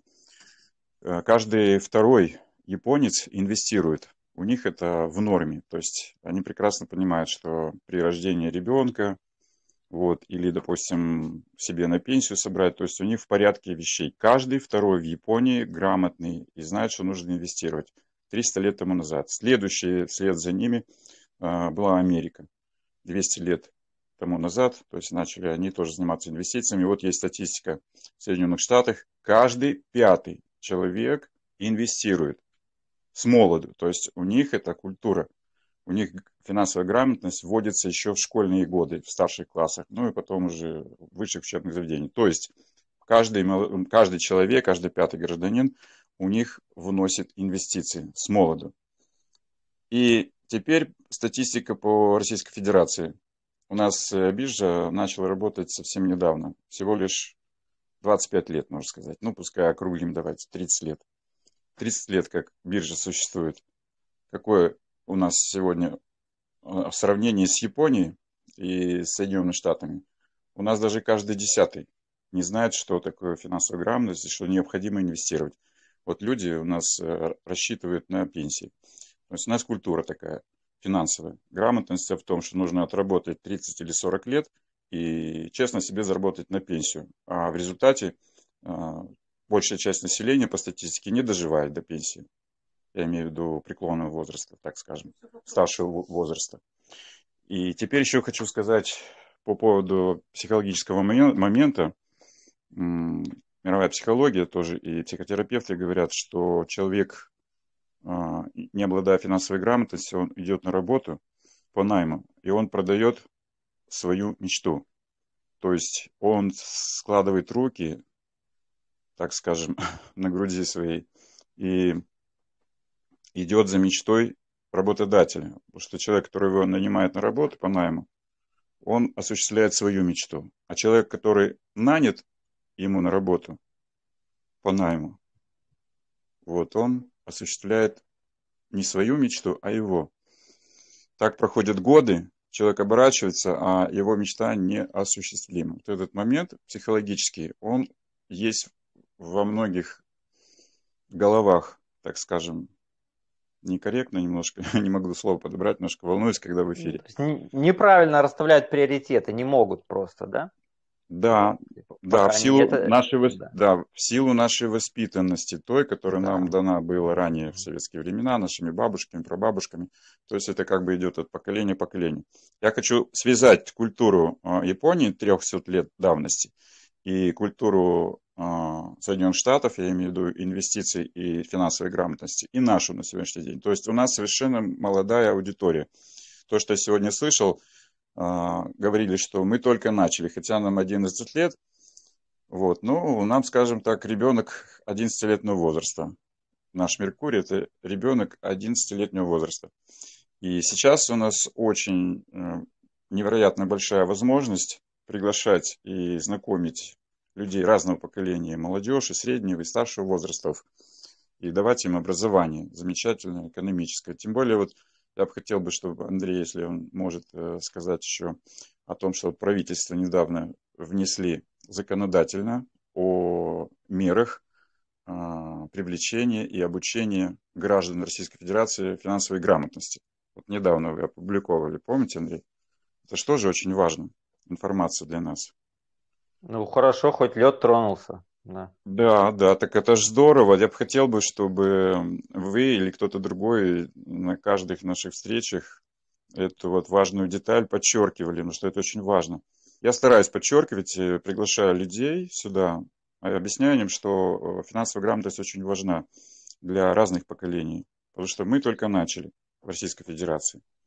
Каждый второй японец инвестирует. У них это в норме. То есть они прекрасно понимают, что при рождении ребенка, вот, или, допустим, себе на пенсию собрать, то есть у них в порядке вещей. Каждый второй в Японии грамотный и знает, что нужно инвестировать. 300 лет тому назад. Следующий вслед за ними была Америка. 200 лет тому назад, то есть начали они тоже заниматься инвестициями. Вот есть статистика в Соединенных Штатах. Каждый пятый человек инвестирует с молоду. То есть у них это культура. У них финансовая грамотность вводится еще в школьные годы, в старших классах, ну и потом уже в высших учебных заведениях. То есть каждый человек, каждый пятый гражданин у них вносит инвестиции с молоду. И теперь статистика по Российской Федерации. У нас биржа начала работать совсем недавно, всего лишь 25 лет, можно сказать. Ну, пускай округлим давайте, 30 лет. 30 лет, как биржа существует. Какое у нас сегодня в сравнении с Японией и Соединенными Штатами? У нас даже каждый 10-й не знает, что такое финансовая грамотность и что необходимо инвестировать. Вот люди у нас рассчитывают на пенсии. То есть у нас культура такая финансовая. Грамотность в том, что нужно отработать 30 или 40 лет и честно себе заработать на пенсию. А в результате большая часть населения по статистике не доживает до пенсии. Я имею в виду преклонного возраста, так скажем, старшего возраста. И теперь еще хочу сказать по поводу психологического момента. Мировая психология тоже и психотерапевты говорят, что человек, не обладая финансовой грамотностью, он идет на работу по найму, и он продает свою мечту. То есть он складывает руки, так скажем, на груди своей и идет за мечтой работодателя. Потому что человек, который его нанимает на работу по найму, он осуществляет свою мечту. А человек, который нанят ему на работу по найму, вот он осуществляет не свою мечту, а его. Так проходят годы, человек оборачивается, а его мечта неосуществима. Вот этот момент психологический, он есть во многих головах, так скажем, некорректно немножко, не могу слово подобрать, немножко волнуюсь, когда в эфире. Неправильно расставляют приоритеты, не могут просто, да? Да, да, в силу нашей воспитанности, той, которая нам дана была ранее в советские времена, нашими бабушками, прабабушками. То есть это как бы идет от поколения к поколению. Я хочу связать культуру Японии 300 лет давности и культуру Соединенных Штатов, я имею в виду инвестиций и финансовой грамотности, и нашу на сегодняшний день. То есть у нас совершенно молодая аудитория. То, что я сегодня слышал, говорили, что мы только начали, хотя нам 11 лет. Вот. Ну, нам, скажем так, ребенок 11-летнего возраста. Наш Меркурий – это ребенок 11-летнего возраста. И сейчас у нас очень невероятно большая возможность приглашать и знакомить людей разного поколения, молодежь, и среднего, и старшего возрастов, и давать им образование замечательное, экономическое. Тем более, вот я бы хотел, чтобы Андрей, если он может сказать еще о том, что правительство недавно внесли законодательно о мерах привлечения и обучения граждан Российской Федерации финансовой грамотности. Вот недавно вы опубликовали, помните, Андрей? Это же тоже очень важно, информация для нас. Ну, хорошо, хоть лед тронулся. Да, так это же здорово. Я бы хотел, чтобы вы или кто-то другой на каждых наших встречах эту вот важную деталь подчеркивали, потому что это очень важно. Я стараюсь подчеркивать, приглашаю людей сюда, объясняю им, что финансовая грамотность очень важна для разных поколений, потому что мы только начали в Российской Федерации.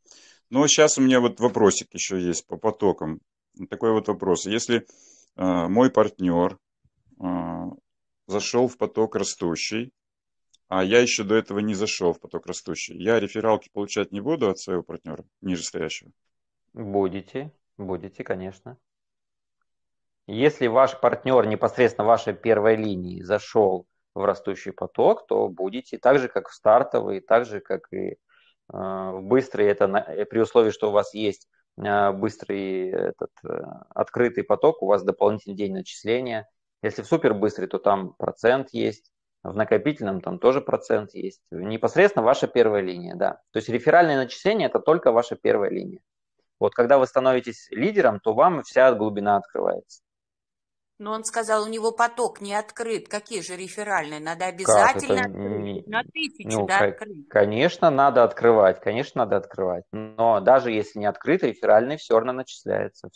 Но сейчас у меня вот вопросик еще есть по потокам. Такой вот вопрос. Если мой партнер зашел в поток растущий, а я еще до этого не зашел в поток растущий, я рефералки получать не буду от своего партнера, нижестоящего? Будете, конечно. Если ваш партнер непосредственно вашей первой линии зашел в растущий поток, то будете так же, как в стартовый, так же, как и в быстрый, это при условии, что у вас есть быстрый открытый поток, у вас дополнительный день начисления. Если в супер быстрый, то там процент есть, в накопительном там тоже процент есть. Непосредственно ваша первая линия, да. То есть реферальное начисление – это только ваша первая линия. Вот когда вы становитесь лидером, то вам вся глубина открывается. Но он сказал, у него поток не открыт. Какие же реферальные? Надо Как обязательно это? открыть. На 1000, да, открыть. Конечно, надо открывать, Но даже если не открыт, реферальный все равно начисляется,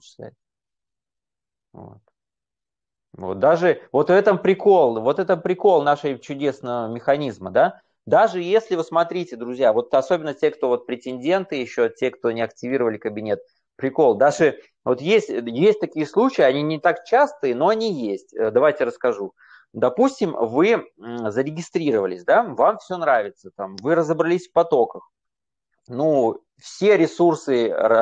Вот. Вот даже вот в этом прикол нашей чудесного механизма, да? Даже если вы смотрите, друзья, вот особенно те, кто вот претенденты еще, те, кто не активировали кабинет, прикол, даже вот есть такие случаи, они не так частые, но они есть. Давайте расскажу. Допустим, вы зарегистрировались, да, вам все нравится, там, вы разобрались в потоках. Ну, все ресурсы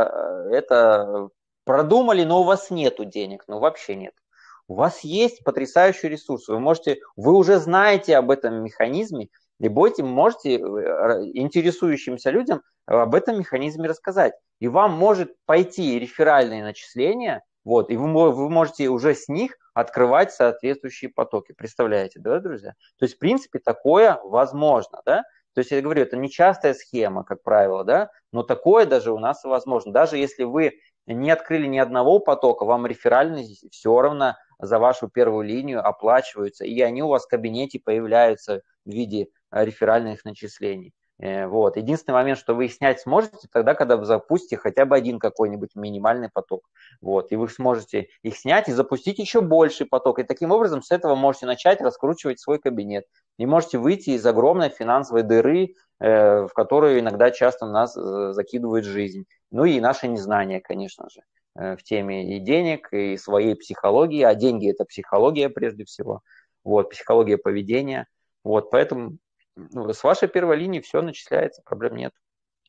это продумали, но у вас нету денег, ну вообще нет. У вас есть потрясающий ресурс, вы уже знаете об этом механизме, и можете интересующимся людям об этом механизме рассказать. И вам может пойти реферальные начисления, вот, и вы можете уже с них открывать соответствующие потоки. Представляете, да, друзья? То есть, в принципе, такое возможно, да? То есть, я говорю, это не частая схема, как правило, да, но такое даже у нас возможно. Даже если вы не открыли ни одного потока, вам реферальные все равно за вашу первую линию оплачиваются, и они у вас в кабинете появляются в виде реферальных начислений. Вот. Единственный момент, что вы их снять сможете тогда, когда вы запустите хотя бы один какой-нибудь минимальный поток. Вот. И вы сможете их снять и запустить еще больший поток. И таким образом с этого можете начать раскручивать свой кабинет. И можете выйти из огромной финансовой дыры, в которую иногда часто нас закидывает жизнь. Ну и наше незнание, конечно же, в теме и денег, и своей психологии. А деньги – это психология прежде всего. Вот, психология поведения. Вот, поэтому с вашей первой линии все начисляется, проблем нет.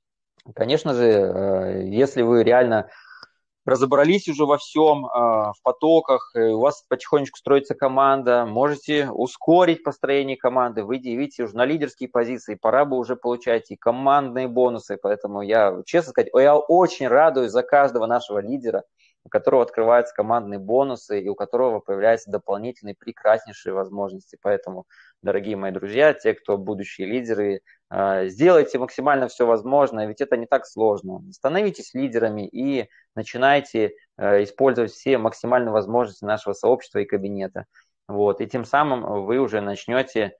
Конечно же, если вы реально разобрались уже во всем, в потоках, у вас потихонечку строится команда, можете ускорить построение команды, видите, уже на лидерские позиции, пора бы уже получать и командные бонусы, поэтому я, честно сказать, я очень радуюсь за каждого нашего лидера, у которого открываются командные бонусы и у которого появляются дополнительные прекраснейшие возможности. Поэтому, дорогие мои друзья, те, кто будущие лидеры, сделайте максимально все возможное, ведь это не так сложно. Становитесь лидерами и начинайте использовать все максимальные возможности нашего сообщества и кабинета. Вот. И тем самым вы уже начнете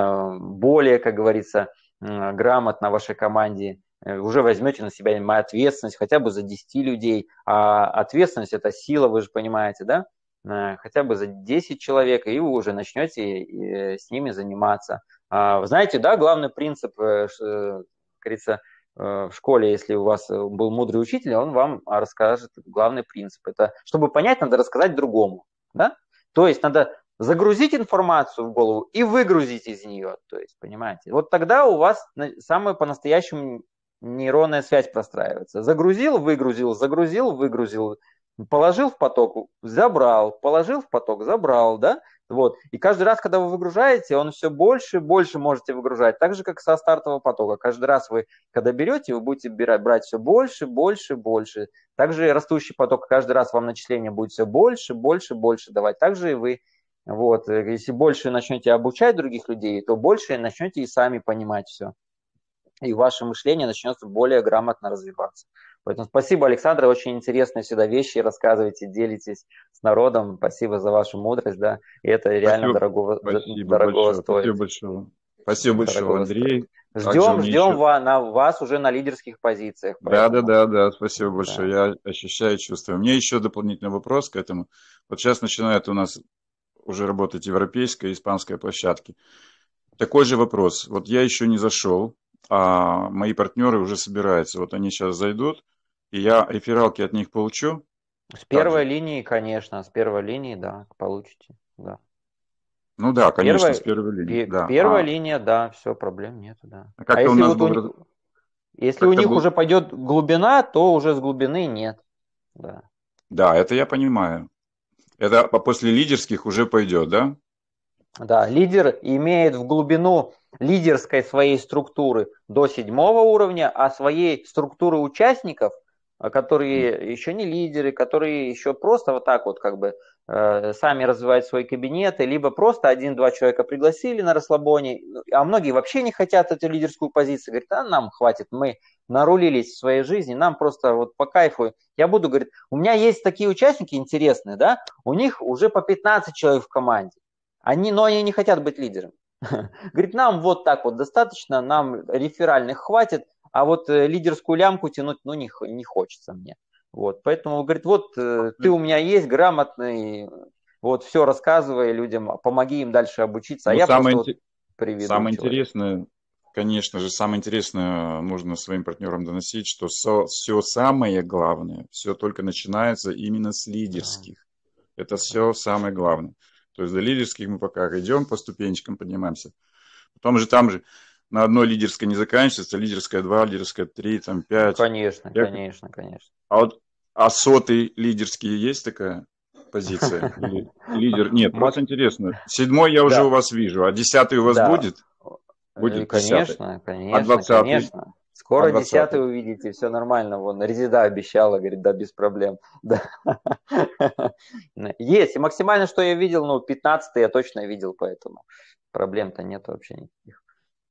более, как говорится, грамотно вашей команде, уже возьмете на себя ответственность хотя бы за 10 людей, а ответственность – это сила, вы же понимаете, да? Хотя бы за 10 человек, и вы уже начнете с ними заниматься. Вы знаете, да, главный принцип, говорится, в школе, если у вас был мудрый учитель, он вам расскажет главный принцип. Это, чтобы понять, надо рассказать другому, да? То есть надо загрузить информацию в голову и выгрузить из нее, то есть, понимаете? Вот тогда у вас самая по-настоящему нейронная связь простраивается. Загрузил, выгрузил, положил в поток, забрал, положил в поток, забрал, да? Вот. И каждый раз, когда вы выгружаете, он все больше и больше можете выгружать. Так же, как со стартового потока. Каждый раз вы, когда берете, вы будете брать все больше, больше, больше. Также растущий поток, каждый раз вам начисление будет все больше, больше, больше давать. Также и вы. Вот. Если больше начнете обучать других людей, то больше начнете и сами понимать все. И ваше мышление начнет более грамотно развиваться. Поэтому спасибо, Александр, очень интересные всегда вещи рассказываете, делитесь с народом. Спасибо за вашу мудрость, да, и это реально дорого стоит. Спасибо большое, Андрей. Ждем вас уже на лидерских позициях. Да, спасибо большое, я ощущаю, чувствую. У меня еще дополнительный вопрос к этому. Вот сейчас начинает у нас уже работать европейская и испанская площадки. Такой же вопрос. Вот я еще не зашел а мои партнеры уже собираются. Вот они сейчас зайдут, и я рефералки от них получу. С Также. первой линии, конечно, с первой линии, да, получите, да. Ну да, конечно, с первой линии. Да. Первая линия, да, все, проблем нет, да. А как-то у если нас вот был... если у них уже пойдет глубина, то уже с глубины нет. Да. Да, это я понимаю. Это после лидерских уже пойдет, да? Да, лидер имеет в глубину лидерской своей структуры до 7-го уровня, а своей структуры участников, которые еще не лидеры, которые еще просто вот так вот как бы сами развивают свои кабинеты, либо просто 1-2 человека пригласили на расслабоне, а многие вообще не хотят эту лидерскую позицию, говорят, а нам хватит, мы нарулились в своей жизни, нам просто вот по кайфу. Я буду, говорит, у меня есть такие участники интересные, да, у них уже по 15 человек в команде. Но они не хотят быть лидером. Говорит, нам вот так вот достаточно, нам реферальных хватит, а вот лидерскую лямку тянуть, ну, не хочется мне. Вот, поэтому, говорит, вот ты у меня есть грамотный, вот все рассказывай людям, помоги им дальше обучиться, а я просто вот приведу самое человека. Интересное, конечно же, самое интересное нужно своим партнерам доносить, что все самое главное, все только начинается именно с лидерских. Это все самое главное. То есть до лидерских мы пока идем, по ступенечкам поднимаемся. Потом же там же на одной лидерской не заканчивается, лидерская 2, лидерская 3, там 5. Конечно, конечно. А вот сотый лидерский есть такая позиция? Или лидер? Нет, просто интересно. 7-й я уже у вас вижу, а 10-й у вас будет? Будет 10-й. А 20-й? Конечно. Скоро 10-й увидите, все нормально. Вон, Резида обещала, говорит, да, без проблем. Да. Есть. И максимально, что я видел, 15-й я точно видел, поэтому проблем-то нет вообще никаких.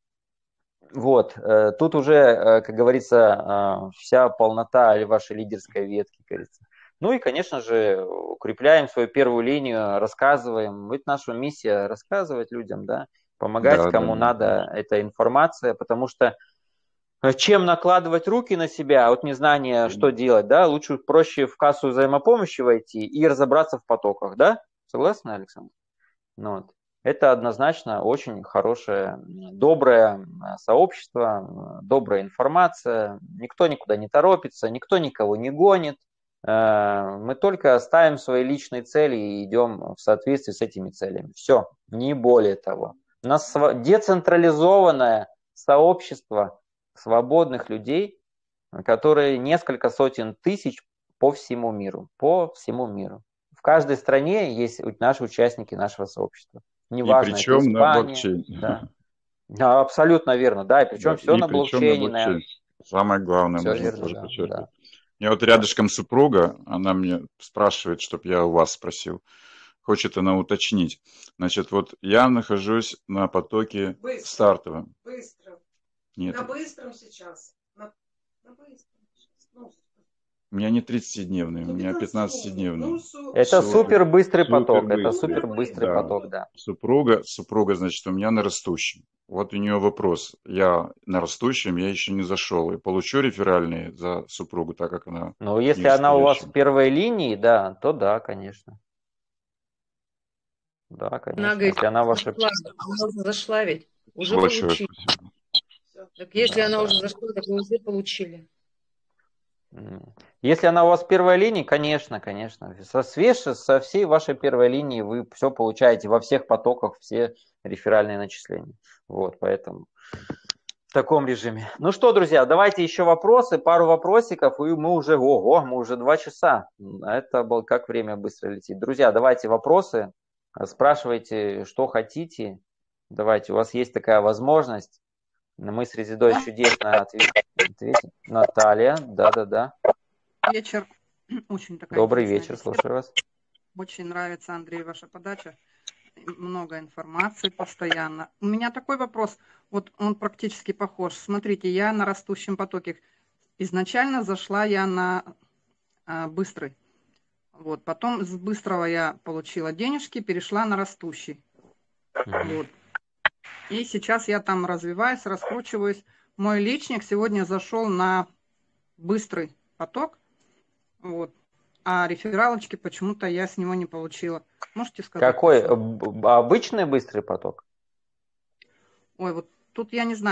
Вот. Тут уже, как говорится, вся полнота вашей лидерской ветки, говорится. Ну и, конечно же, укрепляем свою первую линию, рассказываем. Ведь наша миссия рассказывать людям, да, помогать кому надо эта информация, потому что чем накладывать руки на себя от незнания, что делать, да, лучше проще в кассу взаимопомощи войти и разобраться в потоках, да? Согласны, Александр? Вот. Это однозначно очень хорошее, доброе сообщество, добрая информация, никто никуда не торопится, никто никого не гонит, мы только ставим свои личные цели и идем в соответствии с этими целями. Все, не более того. У нас децентрализованное сообщество свободных людей, которые несколько сотен тысяч по всему миру. В каждой стране есть наши участники нашего сообщества. Неважно, и причем это Испания, на блокчейне. Да, абсолютно верно, да, и причем все на блокчейне. Самое главное, все можно верно, тоже подчеркнуть. Да. Я вот рядышком супруга, она мне спрашивает, чтобы я у вас спросил. Хочет она уточнить. Значит, вот я нахожусь на потоке стартовом. Быстро. Нет. На быстром сейчас. На быстром. У меня не 30-дневный, у меня 15-дневный. Это супер быстрый поток. Это супер быстрый поток, да. Супруга, значит, у меня на растущем. Вот у нее вопрос. Я на растущем, я еще не зашел. И получу реферальные за супругу, так как она... Ну, если она у вас в первой линии, да, то да, конечно. Да, конечно. Она говорит, если она ваша... она зашла ведь. Уже получили. Так если она уже зашла, так вы уже получили. Если она у вас первая линия, конечно. Со всей вашей первой линии вы все получаете во всех потоках, все реферальные начисления. Вот, поэтому в таком режиме. Ну что, друзья, давайте еще вопросы, пару вопросиков, и мы уже 2 часа. Это было как время быстро летит. Друзья, давайте вопросы, спрашивайте, что хотите. Давайте, у вас есть такая возможность. Мы с Резидой чудесно ответим. Наталья, да. Вечер. Очень такая Добрый вечер, слушаю вас. Очень нравится, Андрей, ваша подача. Много информации постоянно. У меня такой вопрос, вот он практически похож. Смотрите, я на растущем потоке. Изначально зашла я на быстрый. Вот, потом с быстрого я получила денежки, перешла на растущий. Вот. И сейчас я там развиваюсь, раскручиваюсь. Мой личник сегодня зашел на быстрый поток. Вот. А рефералочки почему-то я с него не получила. Можете сказать? Какой? Обычный быстрый поток? Ой, вот тут я не знаю.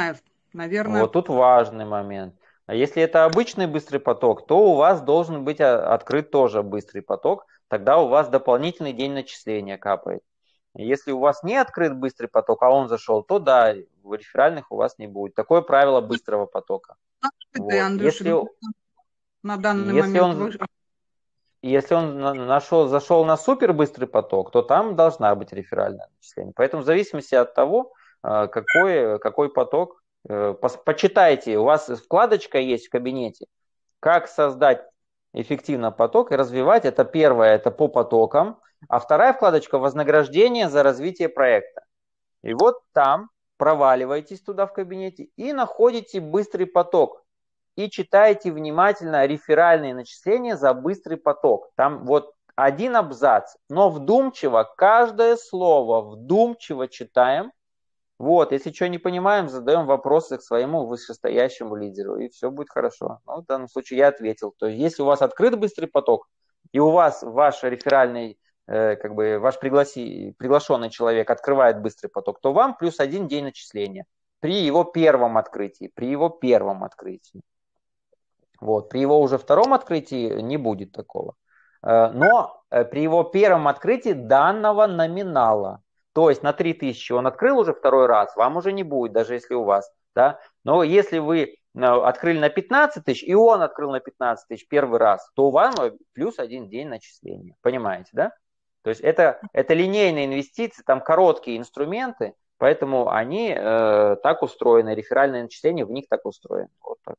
Наверное, Вот тут важный момент. А если это обычный быстрый поток, то у вас должен быть открыт тоже быстрый поток, тогда у вас дополнительный день начисления капает. Если у вас не открыт быстрый поток, а он зашел, то да, реферальных у вас не будет. Такое правило быстрого потока. открытый, Вот. Андрюша, на данный Если момент он, если он зашел на супер быстрый поток, то там должна быть реферальное начисление. Поэтому в зависимости от того, какой поток, почитайте, у вас вкладочка есть в кабинете, как создать эффективно поток и развивать. Это первое, это по потокам. А вторая вкладочка – вознаграждение за развитие проекта. И вот там проваливаетесь туда в кабинете и находите быстрый поток. И читайте внимательно реферальные начисления за быстрый поток. Там вот один абзац, но вдумчиво, каждое слово вдумчиво читаем. Вот, если что не понимаем, задаем вопросы к своему вышестоящему лидеру, и все будет хорошо. Ну, в данном случае я ответил. То есть, если у вас открыт быстрый поток, и у вас ваш реферальный, ваш приглашенный человек открывает быстрый поток, то вам плюс 1 день начисления при его первом открытии. Вот, при его уже втором открытии не будет такого. Но при его первом открытии данного номинала, то есть на 3000 он открыл уже второй раз, вам уже не будет, даже если у вас. Да? Но если вы открыли на 15 тысяч, и он открыл на 15 тысяч первый раз, то вам плюс 1 день начисления. Понимаете, да? То есть это линейные инвестиции, там короткие инструменты, поэтому они так устроены, реферальное начисление в них так устроено. Вот так.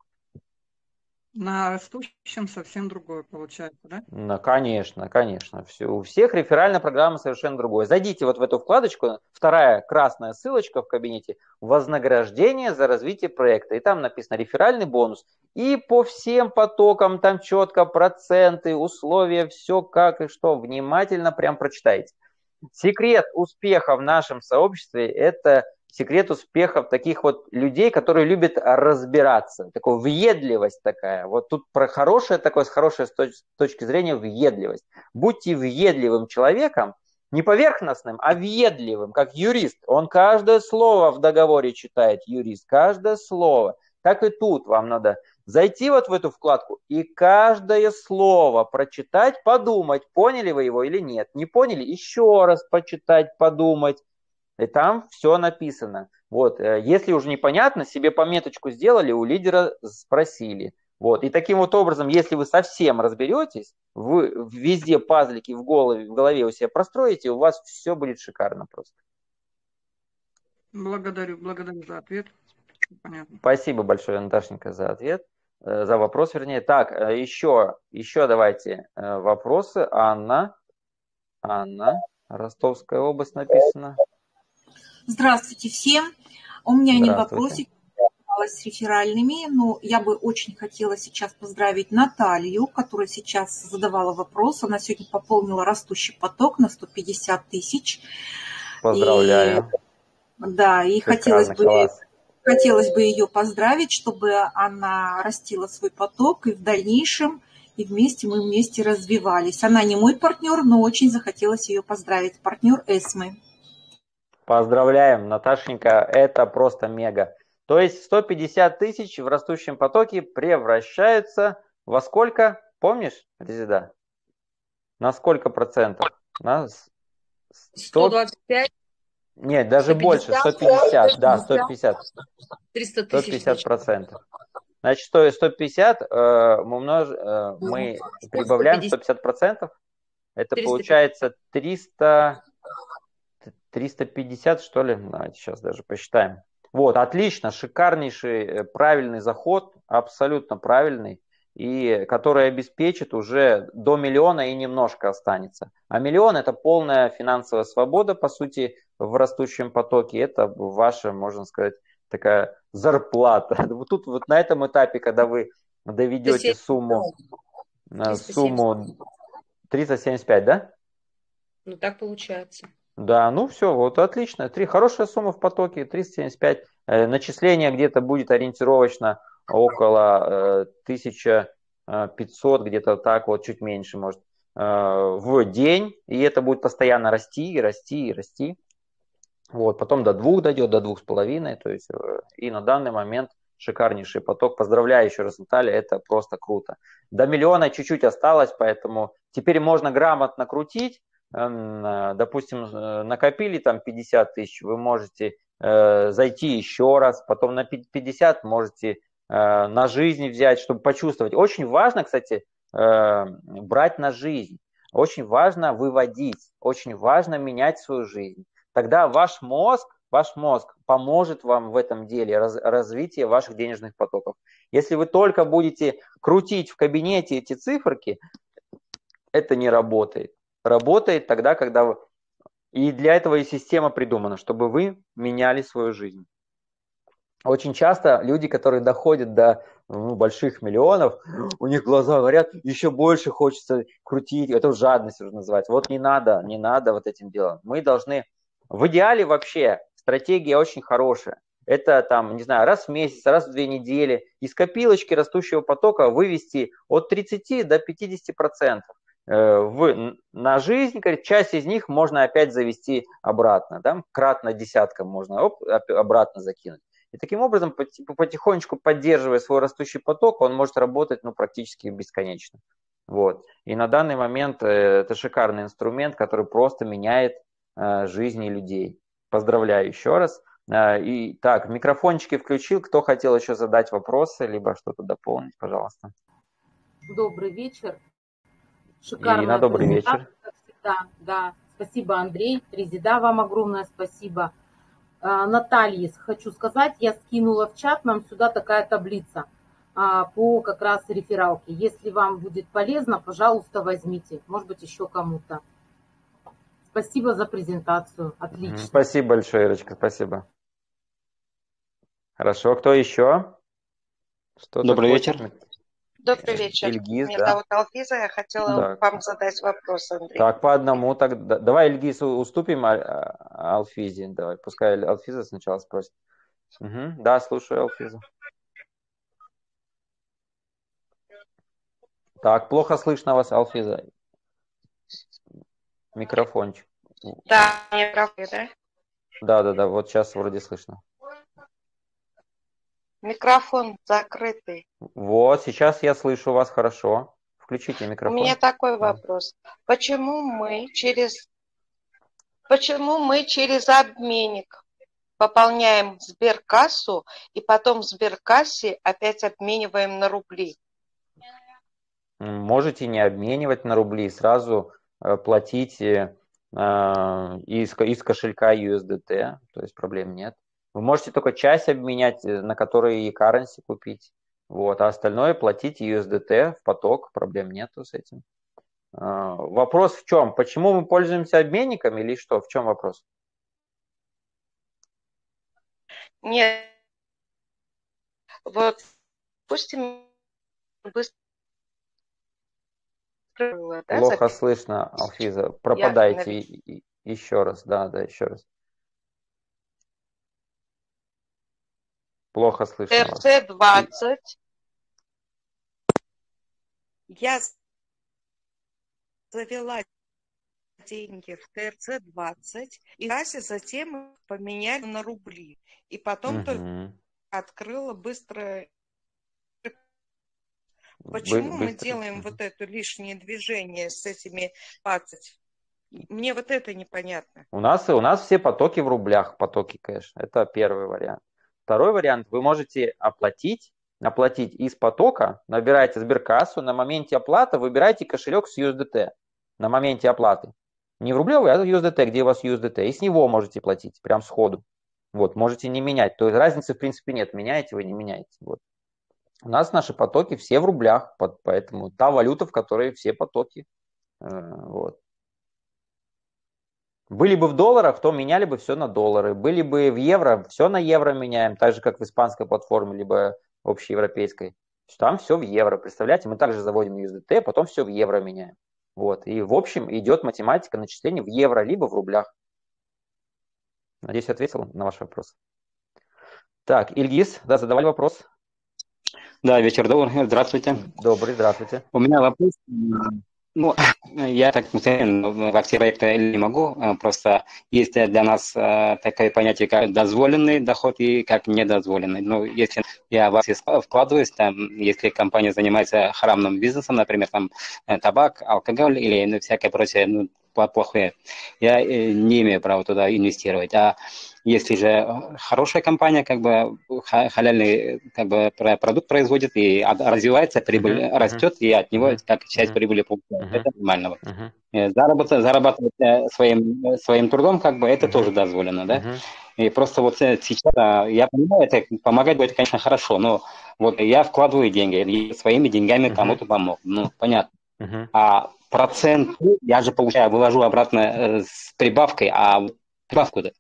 на растущем совсем другое получается, да? Ну, конечно. У всех реферальная программа совершенно другая. Зайдите вот в эту вкладочку, вторая красная ссылочка в кабинете, вознаграждение за развитие проекта. И там написано реферальный бонус. И по всем потокам там четко проценты, условия, все как и что. Внимательно прям прочитайте. Секрет успеха в нашем сообществе – это секрет успеха таких вот людей, которые любят разбираться. Такая въедливость такая. Вот тут про хорошее такое, с хорошей точки зрения въедливость. Будьте въедливым человеком, не поверхностным, а въедливым, как юрист. Он каждое слово в договоре читает, юрист, каждое слово. Так и тут вам надо зайти вот в эту вкладку и каждое слово прочитать, подумать, поняли вы его или нет. Не поняли? Еще раз почитать, подумать. И там все написано. Вот, если уже непонятно, себе пометочку сделали, у лидера спросили. Вот. И таким вот образом, если вы совсем разберетесь, вы везде пазлики в голове у себя простроите, у вас все будет шикарно просто. Благодарю за ответ. Понятно. Спасибо большое, Наташенька, за ответ, за вопрос, вернее. Так, еще давайте вопросы. Анна, Ростовская область написано. Здравствуйте всем. У меня не вопросик с реферальными, но я бы очень хотела сейчас поздравить Наталью, которая сейчас задавала вопрос. Она сегодня пополнила растущий поток на 150 тысяч. Поздравляю. И хотелось бы ее поздравить, чтобы она растила свой поток и в дальнейшем, и мы вместе развивались. Она не мой партнер, но очень захотелось ее поздравить. Партнер Эсмы. Поздравляем, Наташенька, это просто мега. То есть 150 тысяч в растущем потоке превращаются во сколько? Помнишь, Резида? На сколько процентов? На 125? Нет, даже 150, больше, 150, да, 150. 300 тысяч. 150%. Значит, 150 мы прибавляем 150%, это 300. Получается 350, что ли? Давайте сейчас даже посчитаем. Вот, отлично, шикарнейший, правильный заход, абсолютно правильный, и который обеспечит уже до миллиона и немножко останется. А миллион – это полная финансовая свобода, по сути, в растущем потоке. Это ваша, можно сказать, такая зарплата. Вот тут вот на этом этапе, когда вы доведете сумму 375, да? Ну, так получается. Да, ну все, вот отлично. Хорошая сумма в потоке, 375. Начисление где-то будет ориентировочно около 1500, где-то так, вот чуть меньше, может, в день. И это будет постоянно расти и расти и расти. Вот, потом до 2 дойдет, до 2,5. То есть, и на данный момент шикарнейший поток. Поздравляю еще раз, Наталья, это просто круто. До миллиона чуть-чуть осталось, поэтому теперь можно грамотно крутить. Допустим, накопили там 50 тысяч, вы можете зайти еще раз, потом на 50 можете на жизнь взять, чтобы почувствовать. Очень важно, кстати, брать на жизнь. Очень важно выводить, очень важно менять свою жизнь. Тогда ваш мозг поможет вам в этом деле, развитие ваших денежных потоков. Если вы только будете крутить в кабинете эти циферки, это не работает. Работает тогда, когда вы... И для этого и система придумана, чтобы вы меняли свою жизнь. Очень часто люди, которые доходят до больших миллионов, у них глаза говорят, еще больше хочется крутить, это жадность уже называть. Вот не надо вот этим делом. Мы должны, в идеале вообще, стратегия очень хорошая. Это там, не знаю, раз в месяц, раз в 2 недели из копилочки растущего потока вывести от 30 до 50%. На жизнь, часть из них можно опять завести обратно, да? Кратно десяткам можно обратно закинуть. И таким образом, потихонечку поддерживая свой растущий поток, он может работать практически бесконечно. Вот. И на данный момент это шикарный инструмент, который просто меняет жизни людей. Поздравляю еще раз. И так, микрофончики включил. Кто хотел еще задать вопросы, либо что-то дополнить, пожалуйста. Добрый вечер. Шикарная Ирина, добрый вечер. Как всегда. Да. Спасибо, Андрей. Резида, вам огромное спасибо. Наталье хочу сказать, я скинула в чат нам сюда такая таблица по как раз рефералке. Если вам будет полезно, пожалуйста, возьмите. Может быть, еще кому-то. Спасибо за презентацию. Отлично. Спасибо большое, Ирочка, спасибо. Хорошо, кто еще? Добрый вечер. Добрый вечер. Ильгиз, Меня зовут Алфиза, я хотела вам задать вопрос, Андрей. Так, по одному. Так, давай, Ильгиз, уступим Алфизе. Давай, пускай Алфиза сначала спросит. Угу. Да, слушаю, Алфиза. Так, плохо слышно вас, Алфиза. Микрофончик. Да, микрофон, да? Да, вот сейчас вроде слышно. Микрофон закрытый. Вот, сейчас я слышу вас хорошо. Включите микрофон. У меня такой вопрос. Почему мы через обменник пополняем Сберкассу и потом в Сберкассе опять обмениваем на рубли? Можете не обменивать на рубли, сразу платить из кошелька USDT, то есть проблем нет. Вы можете только часть обменять, на которые e-currency купить. Вот, а остальное платить USDT в поток, проблем нету с этим. Вопрос в чем? Почему мы пользуемся обменником или что? В чем вопрос? Нет. Вот, допустим, быстро... Плохо слышно, Алфиза. Пропадайте еще раз. Да, еще раз. Плохо слышно. ТРЦ-20. Я завела деньги в ТРЦ-20, и затем поменяли на рубли. И потом только открыла быстро. Почему мы делаем вот это лишнее движение с этими 20? Мне вот это непонятно. У нас все потоки в рублях, потоки кэш. Это первый вариант. Второй вариант, вы можете оплатить из потока, набираете Сберкассу, на моменте оплаты выбираете кошелек с USDT. На моменте оплаты. Не в рублевый, а в USDT, где у вас USDT. И с него можете платить, прям сходу. Вот, можете не менять. То есть разницы в принципе нет, меняете вы, не меняете. Вот. У нас наши потоки все в рублях, поэтому та валюта, в которой все потоки. Вот. Были бы в долларах, то меняли бы все на доллары. Были бы в евро, все на евро меняем, так же, как в испанской платформе, либо общеевропейской. Там все в евро, представляете? Мы также заводим USDT, а потом все в евро меняем. Вот. И в общем идет математика начисления в евро, либо в рублях. Надеюсь, я ответил на ваш вопрос. Так, Ильгиз, да, задавали вопрос. Да, вечер добрый, здравствуйте. Добрый, здравствуйте. У меня вопрос. Ну, я так во все проекты не могу, просто есть для нас такое понятие, как дозволенный доход и как недозволенный. Ну, если я в вас вкладываюсь, там, если компания занимается харамным бизнесом, например, там табак, алкоголь или всякое прочее, плохое, я не имею права туда инвестировать. А если же хорошая компания, как бы халяльный как бы продукт производит и развивается, прибыль растет, и от него как часть прибыли получается. Это нормально. Зарабатывать своим трудом, как бы, это тоже дозволено, да? И просто вот сейчас, я понимаю, это помогать будет, конечно, хорошо, но вот я вкладываю деньги, я своими деньгами кому-то помог, ну, понятно. А процент я же получаю, вывожу обратно с прибавкой, а прибавку-то?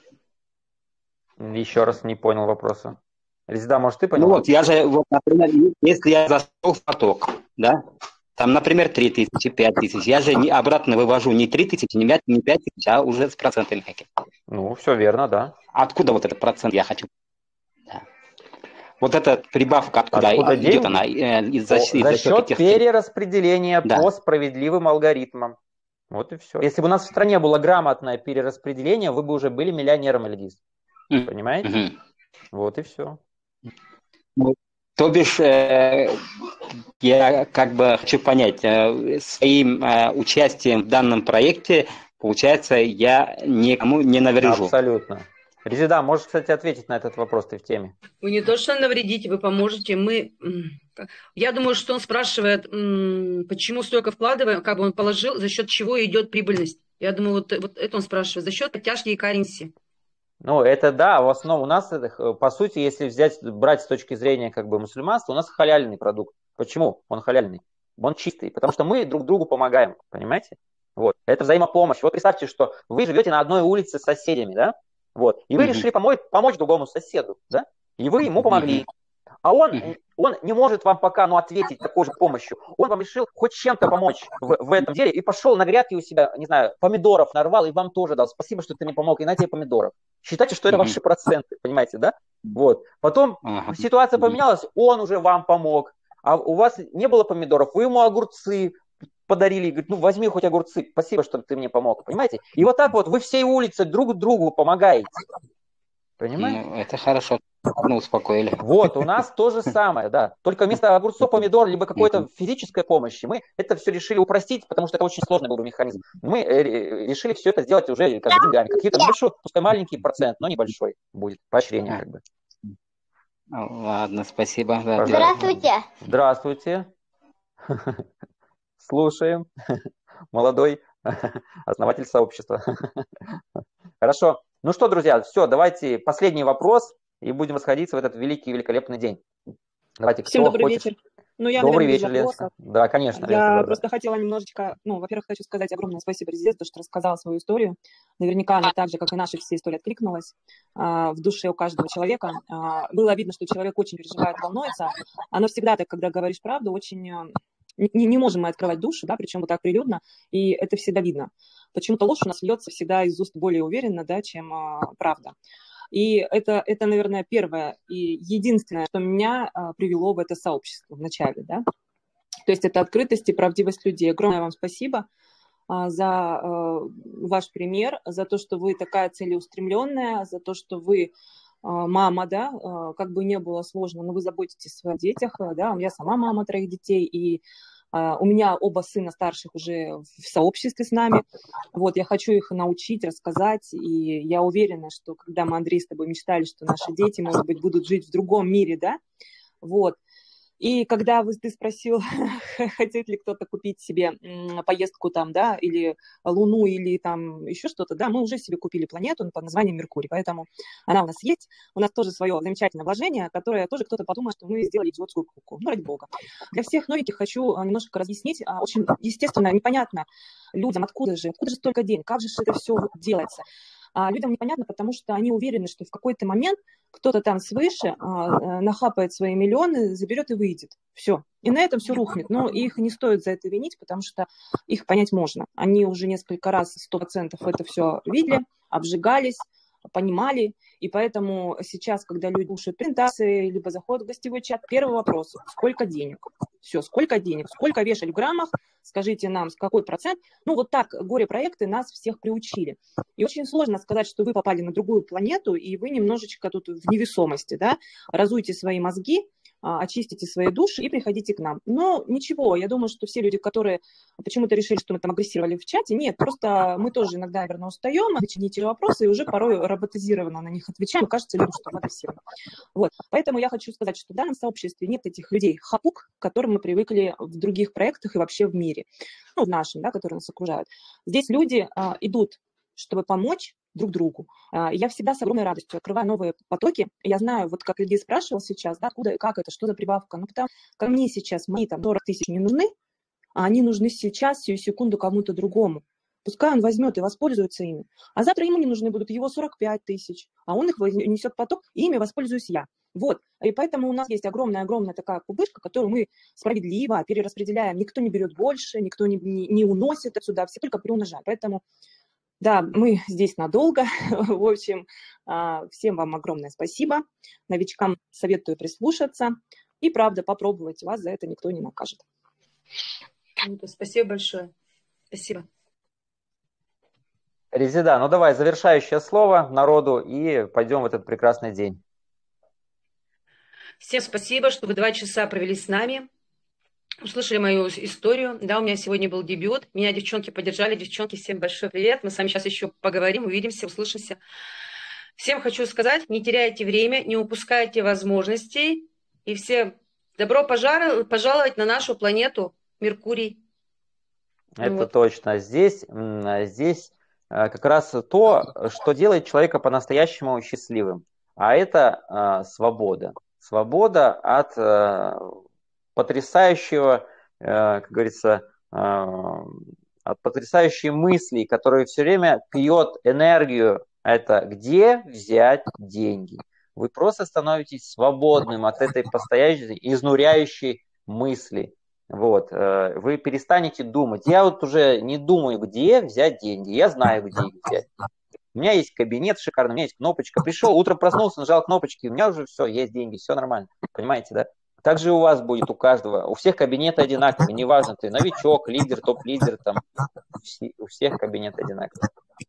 Еще раз не понял вопроса. Резида, может, ты понял? Ну вот, я же, вот, например, если я зашел в поток, да, там, например, 3000, 5000, я же обратно вывожу не 3000, не 5000, а уже с процентами какими-то. Ну, все верно, да. Откуда вот этот процент я хочу? Да. Вот эта прибавка, откуда идет деньги? Она? За счет перераспределения по справедливым алгоритмам. Вот и все. Если бы у нас в стране было грамотное перераспределение, вы бы уже были миллионером, Ильгиз. Понимаете? Вот и все. То бишь, я как бы хочу понять, своим участием в данном проекте, получается, я никому не наврежу. Абсолютно. Резида, можешь, кстати, ответить на этот вопрос, ты в теме. Вы не то что навредите, вы поможете. Я думаю, что он спрашивает, почему столько вкладываем, как бы он положил, за счет чего идет прибыльность. Я думаю, вот это он спрашивает, за счет подтяжки и currency. Ну, это да, в основном у нас, по сути, если брать с точки зрения как бы мусульманства, у нас халяльный продукт. Почему он халяльный? Он чистый, потому что мы друг другу помогаем, понимаете? Вот, это взаимопомощь. Вот представьте, что вы живете на одной улице с соседями, да? Вот, и вы решили помочь другому соседу, да? И вы ему помогли. А он не может вам пока ответить такой же помощью. Он вам решил хоть чем-то помочь в этом деле и пошел на грядке у себя, не знаю, помидоров нарвал и вам тоже дал. Спасибо, что ты мне помог, и на тебе помидоров. Считайте, что это ваши проценты, понимаете, да? Вот. Потом ситуация поменялась, он уже вам помог, а у вас не было помидоров, вы ему огурцы подарили, говорит, возьми хоть огурцы, спасибо, что ты мне помог, понимаете? И вот так вот вы всей улице друг другу помогаете. Понимаете? Это хорошо. Успокоили. Вот, у нас то же самое, да. Только вместо огурцов, помидор, либо какой-то физической помощи, мы это все решили упростить, потому что это очень сложный был бы механизм. Мы решили все это сделать уже как деньгами. Какие-то небольшой, пускай маленький процент, но небольшой будет поощрение как бы. Ладно, спасибо. Здравствуйте. Здравствуйте. Слушаем. Молодой основатель сообщества. Хорошо. Ну что, друзья, все, давайте последний вопрос и будем расходиться в этот великий великолепный день. Давайте, всем добрый вечер. Добрый вечер, Леночка. Да, конечно. Я просто хотела немножечко, во-первых, хочу сказать огромное спасибо Резиде, что рассказала свою историю. Наверняка она так же, как и наши все истории, откликнулась в душе у каждого человека. Было видно, что человек очень переживает, волнуется. Оно всегда так, когда говоришь правду, очень... Не можем мы открывать душу, да, причем вот так прилюдно, и это всегда видно. Почему-то ложь у нас льется всегда из уст более уверенно, да, чем правда. И это, наверное, первое и единственное, что меня привело в это сообщество вначале, да. То есть это открытость и правдивость людей. Огромное вам спасибо за ваш пример, за то, что вы такая целеустремленная, за то, что вы мама, да, как бы не было сложно, но вы заботитесь о своих детях, да, я сама мама 3 детей, и у меня оба сына старших уже в сообществе с нами, вот, я хочу их научить, рассказать, и я уверена, что когда мы, Андрей, с тобой мечтали, что наши дети, может быть, будут жить в другом мире, да, вот, и когда ты спросил, хотел ли кто-то купить себе поездку там, да, или Луну, или там еще что-то, да, мы уже себе купили планету под названием Меркурий, поэтому она у нас есть, у нас тоже свое замечательное вложение, которое тоже кто-то подумает, что мы сделали идиотскую покупку, ради бога. Для всех новеньких хочу немножко разъяснить, очень естественно, непонятно людям, откуда же столько денег, как же это все делается. Людям непонятно, потому что они уверены, что в какой-то момент кто-то там свыше нахапает свои миллионы, заберет и выйдет. Все. И на этом все рухнет. Но их не стоит за это винить, потому что их понять можно. Они уже несколько раз 100% это все видели, обжигались, понимали. И поэтому сейчас, когда люди слушают презентации, либо заходят в гостевой чат, первый вопрос – сколько денег? Все, сколько денег? Сколько вешать в граммах? скажите нам, какой процент. Ну, вот так горе-проекты нас всех приучили. И очень сложно сказать, что вы попали на другую планету, и вы немножечко тут в невесомости, да, разуйте свои мозги, очистите свои души и приходите к нам. Но ничего, я думаю, что все люди, которые почему-то решили, что мы там агрессировали в чате, нет, просто мы тоже иногда, наверное, устаем, начините вопросы, и уже порой роботизированно на них отвечаем, кажется людям, что мы агрессивны. Вот. Поэтому я хочу сказать, что в данном сообществе нет этих людей хапук, к которым мы привыкли в других проектах и вообще в мире, ну, в нашем, да, которые нас окружают. Здесь люди идут, чтобы помочь друг другу. Я всегда с огромной радостью открываю новые потоки. Я знаю, вот как людей спрашивал сейчас, да, откуда, как это, что за прибавка. Ну, потому ко мне сейчас мои там 40 тысяч не нужны, а они нужны сейчас, сию секунду кому-то другому. Пускай он возьмет и воспользуется ими. А завтра ему не нужны будут его 45 тысяч, а он их несет в поток, и ими воспользуюсь я. Вот. И поэтому у нас есть огромная-огромная такая кубышка, которую мы справедливо перераспределяем. Никто не берет больше, никто не уносит отсюда, все только приумножают. Поэтому да, мы здесь надолго. В общем, всем вам огромное спасибо. Новичкам советую прислушаться. И, правда, попробовать. Вас за это никто не накажет. Спасибо большое. Спасибо. Резеда, ну давай завершающее слово народу и пойдем в этот прекрасный день. Всем спасибо, что вы 2 часа провели с нами. Услышали мою историю. Да, у меня сегодня был дебют. Меня девчонки поддержали. Девчонки, всем большой привет. Мы с вами сейчас еще поговорим, увидимся, услышимся. Всем хочу сказать, не теряйте время, не упускайте возможностей. И всем добро пожаловать на нашу планету Меркурий. Это вот. Точно. Здесь как раз то, что делает человека по-настоящему счастливым. А это свобода. Свобода от потрясающего, как говорится, от потрясающей мысли, которая все время пьет энергию. Это где взять деньги? Вы просто становитесь свободным от этой постоянной изнуряющей мысли. Вот. Вы перестанете думать. Я вот уже не думаю, где взять деньги. Я знаю, где их взять. У меня есть кабинет шикарный, у меня есть кнопочка. Пришел, утром проснулся, нажал кнопочки, у меня уже все, есть деньги, все нормально. Понимаете, да? Так же у вас будет, у каждого. У всех кабинеты одинаковые. Неважно, ты новичок, лидер, топ-лидер, там, у всех кабинеты одинаковые.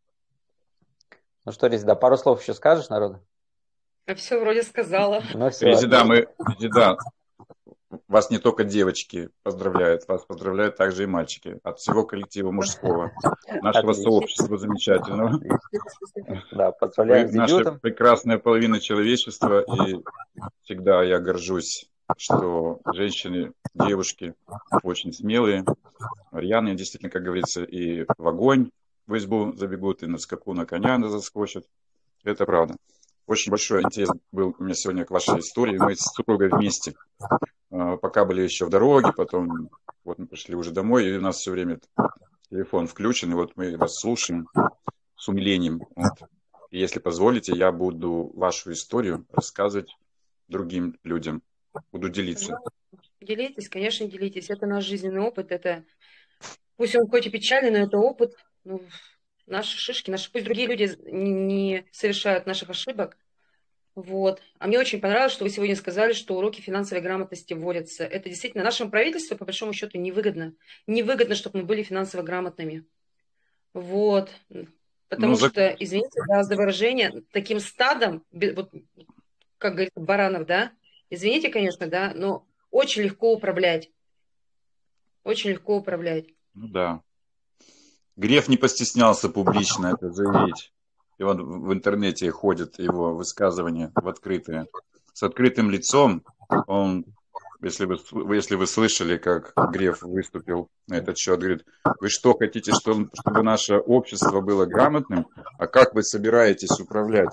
Ну что, Резеда, пару слов еще скажешь народу? Все вроде сказала. Ну, Резеда, вас не только девочки поздравляют, вас поздравляют также и мальчики. От всего коллектива мужского, нашего сообщества замечательного. Да, поздравляю с дебютом. Наша прекрасная половина человечества, и всегда я горжусь, что женщины, девушки очень смелые, рьяные, действительно, как говорится, и в огонь в избу забегут, и на скаку на коня заскочат. Это правда. Очень большой интерес был у меня сегодня к вашей истории. Мы с супругой вместе, пока были еще в дороге, потом вот мы пришли уже домой, и у нас все время телефон включен, и вот мы вас слушаем с умилением. Вот. И если позволите, я буду вашу историю рассказывать другим людям. Буду делиться. Делитесь, конечно, делитесь. Это наш жизненный опыт. Это, пусть он хоть и печальный, но это опыт. Ну, наши шишки, пусть другие люди не совершают наших ошибок. Вот. А мне очень понравилось, что вы сегодня сказали, что уроки финансовой грамотности вводятся. Это действительно нашему правительству, по большому счету, невыгодно. Невыгодно, чтобы мы были финансово грамотными. Вот. Потому что, извините за выражение, таким стадом, вот, как говорится, баранов, да, извините, конечно, да, но очень легко управлять. Очень легко управлять. Ну да. Греф не постеснялся публично это заявить. И он в интернете ходит его высказывания в открытые. С открытым лицом он, если вы слышали, как Греф выступил на этот счет, говорит, вы что, хотите, чтобы наше общество было грамотным? А как вы собираетесь управлять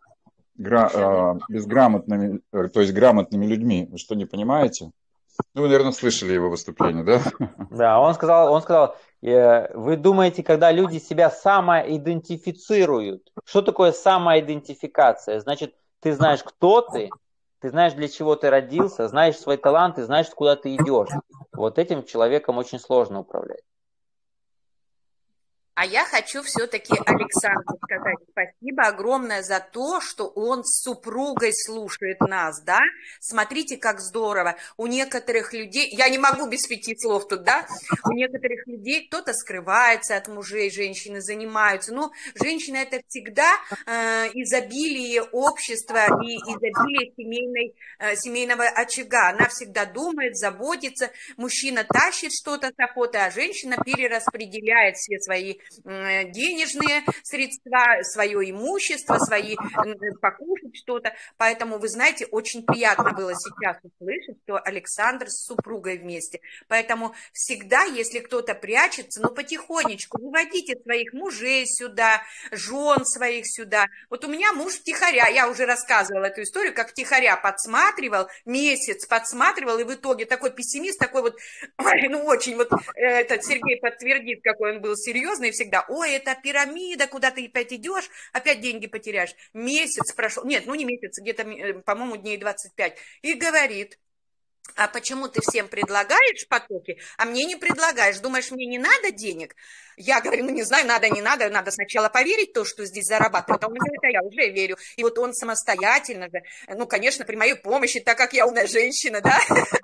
безграмотными, то есть грамотными людьми? Вы что, не понимаете? Ну, вы, наверное, слышали его выступление, да? Да, он сказал, вы думаете, когда люди себя самоидентифицируют? Что такое самоидентификация? Значит, ты знаешь, кто ты знаешь, для чего ты родился, знаешь свои таланты, знаешь, куда ты идешь. Вот этим человеком очень сложно управлять. А я хочу все-таки Александру сказать спасибо огромное за то, что он с супругой слушает нас, да? Смотрите, как здорово. У некоторых людей, я не могу без 5 слов тут, да? У некоторых людей кто-то скрывается от мужей, женщины занимаются. Ну, женщина это всегда изобилие общества и изобилие семейного очага. Она всегда думает, заботится. Мужчина тащит что-то с охоты, а женщина перераспределяет все свои денежные средства, свое имущество, свои покушать что-то. Поэтому, вы знаете, очень приятно было сейчас услышать, что Александр с супругой вместе. Поэтому всегда, если кто-то прячется, ну, потихонечку выводите своих мужей сюда, жен своих сюда. Вот у меня муж втихаря, я уже рассказывала эту историю, как втихаря подсматривал, месяц подсматривал, и в итоге такой пессимист, такой вот, ну, очень вот, этот Сергей подтвердит, какой он был серьезный всегда. Ой, это пирамида, куда ты опять идешь, опять деньги потеряешь. Месяц прошел, нет, ну не месяц, где-то, по-моему, дней 25. И говорит: а почему ты всем предлагаешь потоки, а мне не предлагаешь? Думаешь, мне не надо денег? Я говорю, ну не знаю, надо, не надо, надо сначала поверить в то, что здесь зарабатывают. А он говорит, а я уже верю. И вот он самостоятельно, ну, конечно, при моей помощи, так как я умная женщина, да,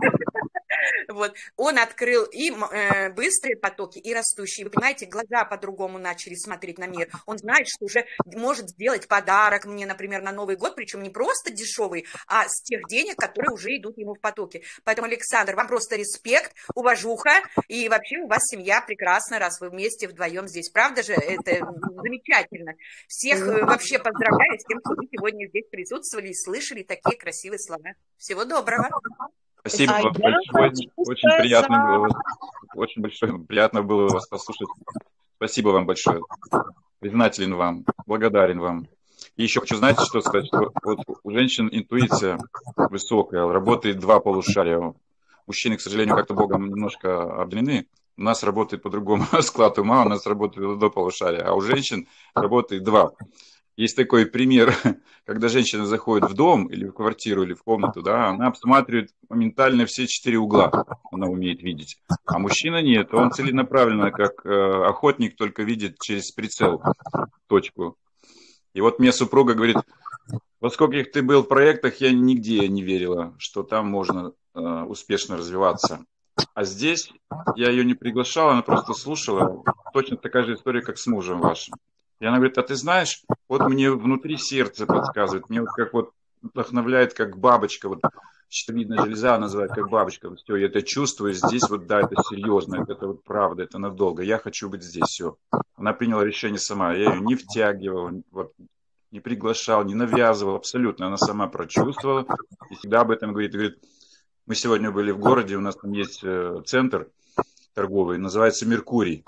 вот, он открыл и быстрые потоки, и растущие. Вы понимаете, глаза по-другому начали смотреть на мир. Он знает, что уже может сделать подарок мне, например, на Новый год, причем не просто дешевый, а с тех денег, которые уже идут ему в потоке. Поэтому, Александр, вам просто респект, уважуха, и вообще у вас семья прекрасна, раз вы вместе вдвоем здесь. Правда же? Это замечательно. Всех вообще поздравляю с тем, что вы сегодня здесь присутствовали и слышали такие красивые слова. Всего доброго. Спасибо вам большое. Очень приятно было, очень большое, приятно было вас послушать. Спасибо вам большое. Признателен вам, благодарен вам. И еще хочу, знаете, что сказать, что вот у женщин интуиция высокая, работает 2 полушария. Мужчины, к сожалению, как-то Богом немножко обделены. У нас работает по-другому склад ума, у нас работает 2 полушария, а у женщин работает 2. Есть такой пример, когда женщина заходит в дом или в квартиру, или в комнату, да, она обсматривает моментально все 4 угла, она умеет видеть. А мужчина нет, он целенаправленно, как охотник, только видит через прицел точку. И вот мне супруга говорит, во скольких ты был в проектах, я нигде не верила, что там можно успешно развиваться. А здесь я ее не приглашала, она просто слушала. Точно такая же история, как с мужем вашим. И она говорит, а ты знаешь, вот мне внутри сердце подсказывает, мне вот как вот вдохновляет, как бабочка, вот щитовидная железа называют как бабочка, вот все, я это чувствую, здесь вот, да, это серьезно, это вот правда, это надолго, я хочу быть здесь, все. Она приняла решение сама, я ее не втягивал, вот, не приглашал, не навязывал, абсолютно, она сама прочувствовала и всегда об этом говорит, мы сегодня были в городе, у нас там есть центр торговый, называется «Меркурий».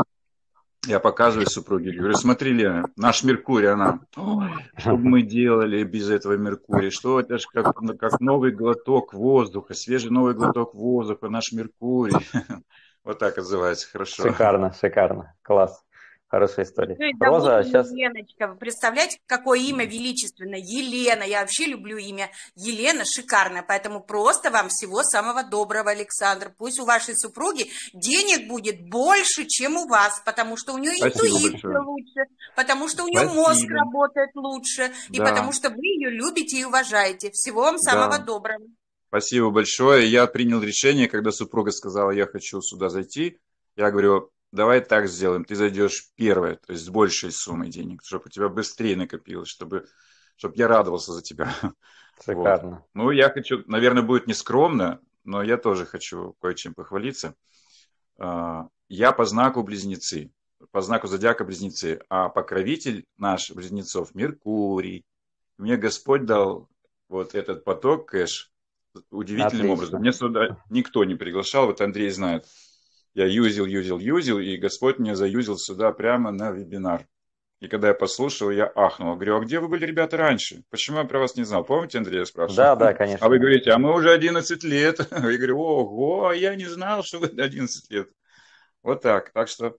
Я показываю супруге, говорю, смотри, Лена, наш Меркурий, она, что бы мы делали без этого Меркурия, что это же как новый глоток воздуха, свежий новый глоток воздуха, наш Меркурий. Вот так отзывается, хорошо. Шикарно, шикарно, класс. Хорошая история. Ну и Роза, сейчас... Еленочка, вы представляете, какое имя величественное? Елена. Я вообще люблю имя Елена, шикарное. Поэтому просто вам всего самого доброго, Александр. Пусть у вашей супруги денег будет больше, чем у вас, потому что у нее интуиция лучше, потому что у нее мозг работает лучше, и потому что вы ее любите и уважаете. Всего вам самого доброго. Спасибо большое. Я принял решение, когда супруга сказала, я хочу сюда зайти. Я говорю, давай так сделаем, ты зайдешь первая, то есть с большей суммой денег, чтобы у тебя быстрее накопилось, чтобы я радовался за тебя. Шикарно. Вот. Ну, я хочу, наверное, будет нескромно, но я тоже хочу кое-чем похвалиться. Я по знаку близнецы, по знаку зодиака близнецы, а покровитель наш близнецов Меркурий. Мне Господь дал вот этот поток кэш удивительным образом. Мне сюда никто не приглашал, вот Андрей знает. Я юзил, и Господь меня заюзил сюда прямо на вебинар. И когда я послушал, я ахнул. Говорю, а где вы были, ребята, раньше? Почему я про вас не знал? Помните, Андрей, я спрашивал? Да, конечно. А вы говорите, а мы уже 11 лет. Я говорю, ого, я не знал, что вы 11 лет. Вот так. Так что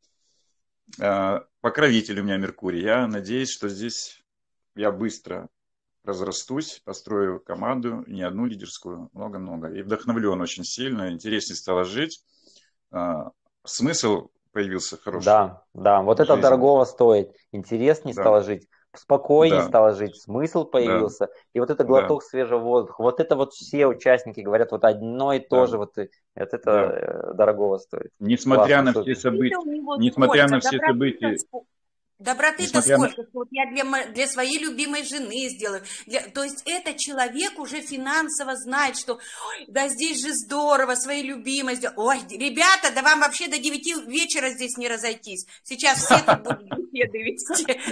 покровитель у меня Меркурий. Я надеюсь, что здесь я быстро разрастусь, построю команду, не одну лидерскую, много-много. И вдохновлен очень сильно, интереснее стало жить. Смысл появился хороший. Да, да, вот это Жизнь. дорогого стоит. Интереснее Да. стало жить, спокойнее Да. стало жить, смысл появился. И вот это глоток свежего воздуха. Вот это вот все участники говорят вот одно и то же. Вот это дорогого стоит. Несмотря Классно, на все супер. события, несмотря на все события, Доброты-то сколько, что вот я для своей любимой жены сделаю. То есть этот человек уже финансово знает, что ой, да здесь же здорово, своей любимой сделать. Ой, ребята, да вам вообще до 9 вечера здесь не разойтись. Сейчас все тут будут беседы вести.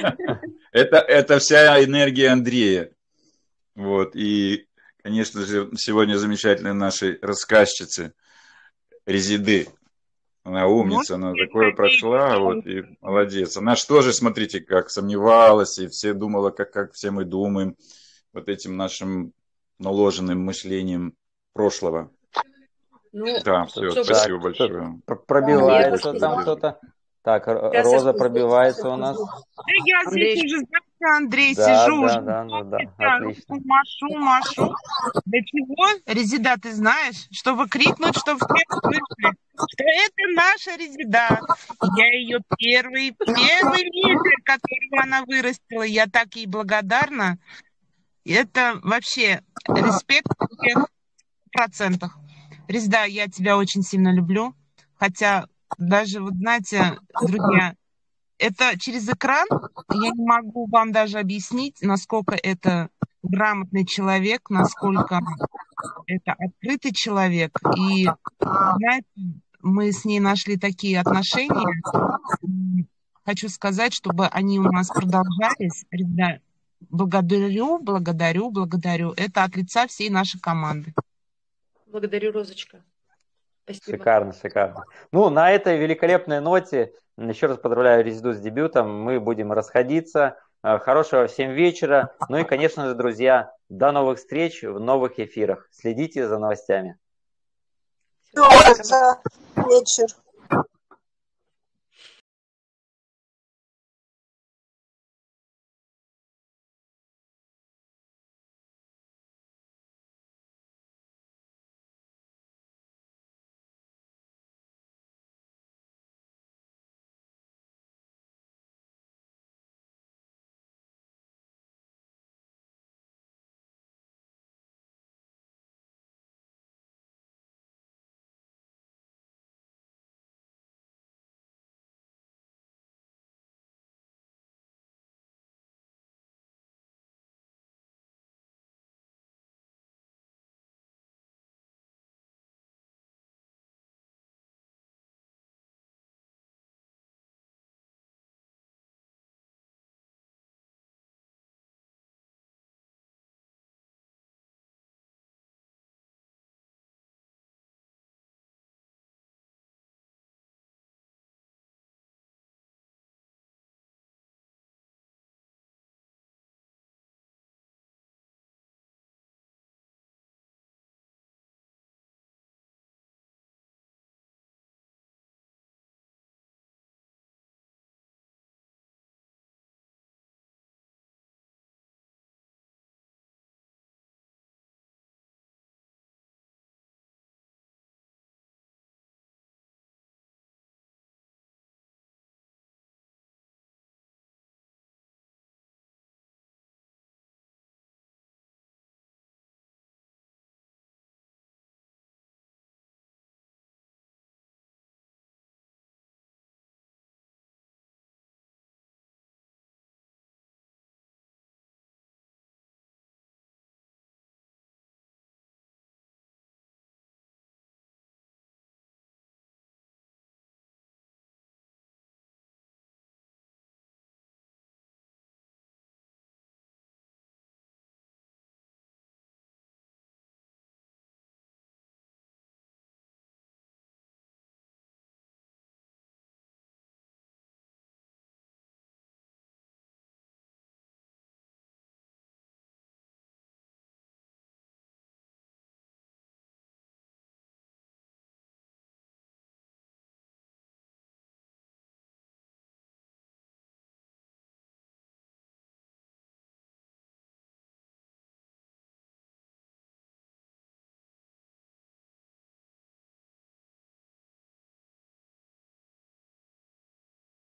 Это вся энергия Андрея. Вот. И, конечно же, сегодня замечательной нашей рассказчицы Резиды. Она умница, она такое прошла, вот, и молодец. Она же тоже, смотрите, как сомневалась, и все думала, как все мы думаем, вот этим нашим наложенным мышлением прошлого. Ну, да, все, спасибо большое. Пробивается там кто-то. Так, Роза пробивается у нас. Я здесь уже, Андрей, да, сижу уже. Да, отлично. Машу. Для чего, Резида, ты знаешь? Чтобы крикнуть, чтобы все слышали, что это наша Резида. Я ее первый лидер, которого она вырастила. Я так ей благодарна. Это вообще респект в всех процентах. Резида, я тебя очень сильно люблю. Хотя даже, вот знаете, друзья, это через экран я не могу вам даже объяснить, насколько это грамотный человек, насколько это открытый человек. И, знаете, мы с ней нашли такие отношения. Хочу сказать, чтобы они у нас продолжались. Ребята, благодарю. Это от лица всей нашей команды. Благодарю, Розочка. Спасибо. Шикарно. Ну, на этой великолепной ноте еще раз поздравляю Резиду с дебютом. Мы будем расходиться. Хорошего всем вечера. Ну и, конечно же, друзья, до новых встреч в новых эфирах. Следите за новостями. За вечер.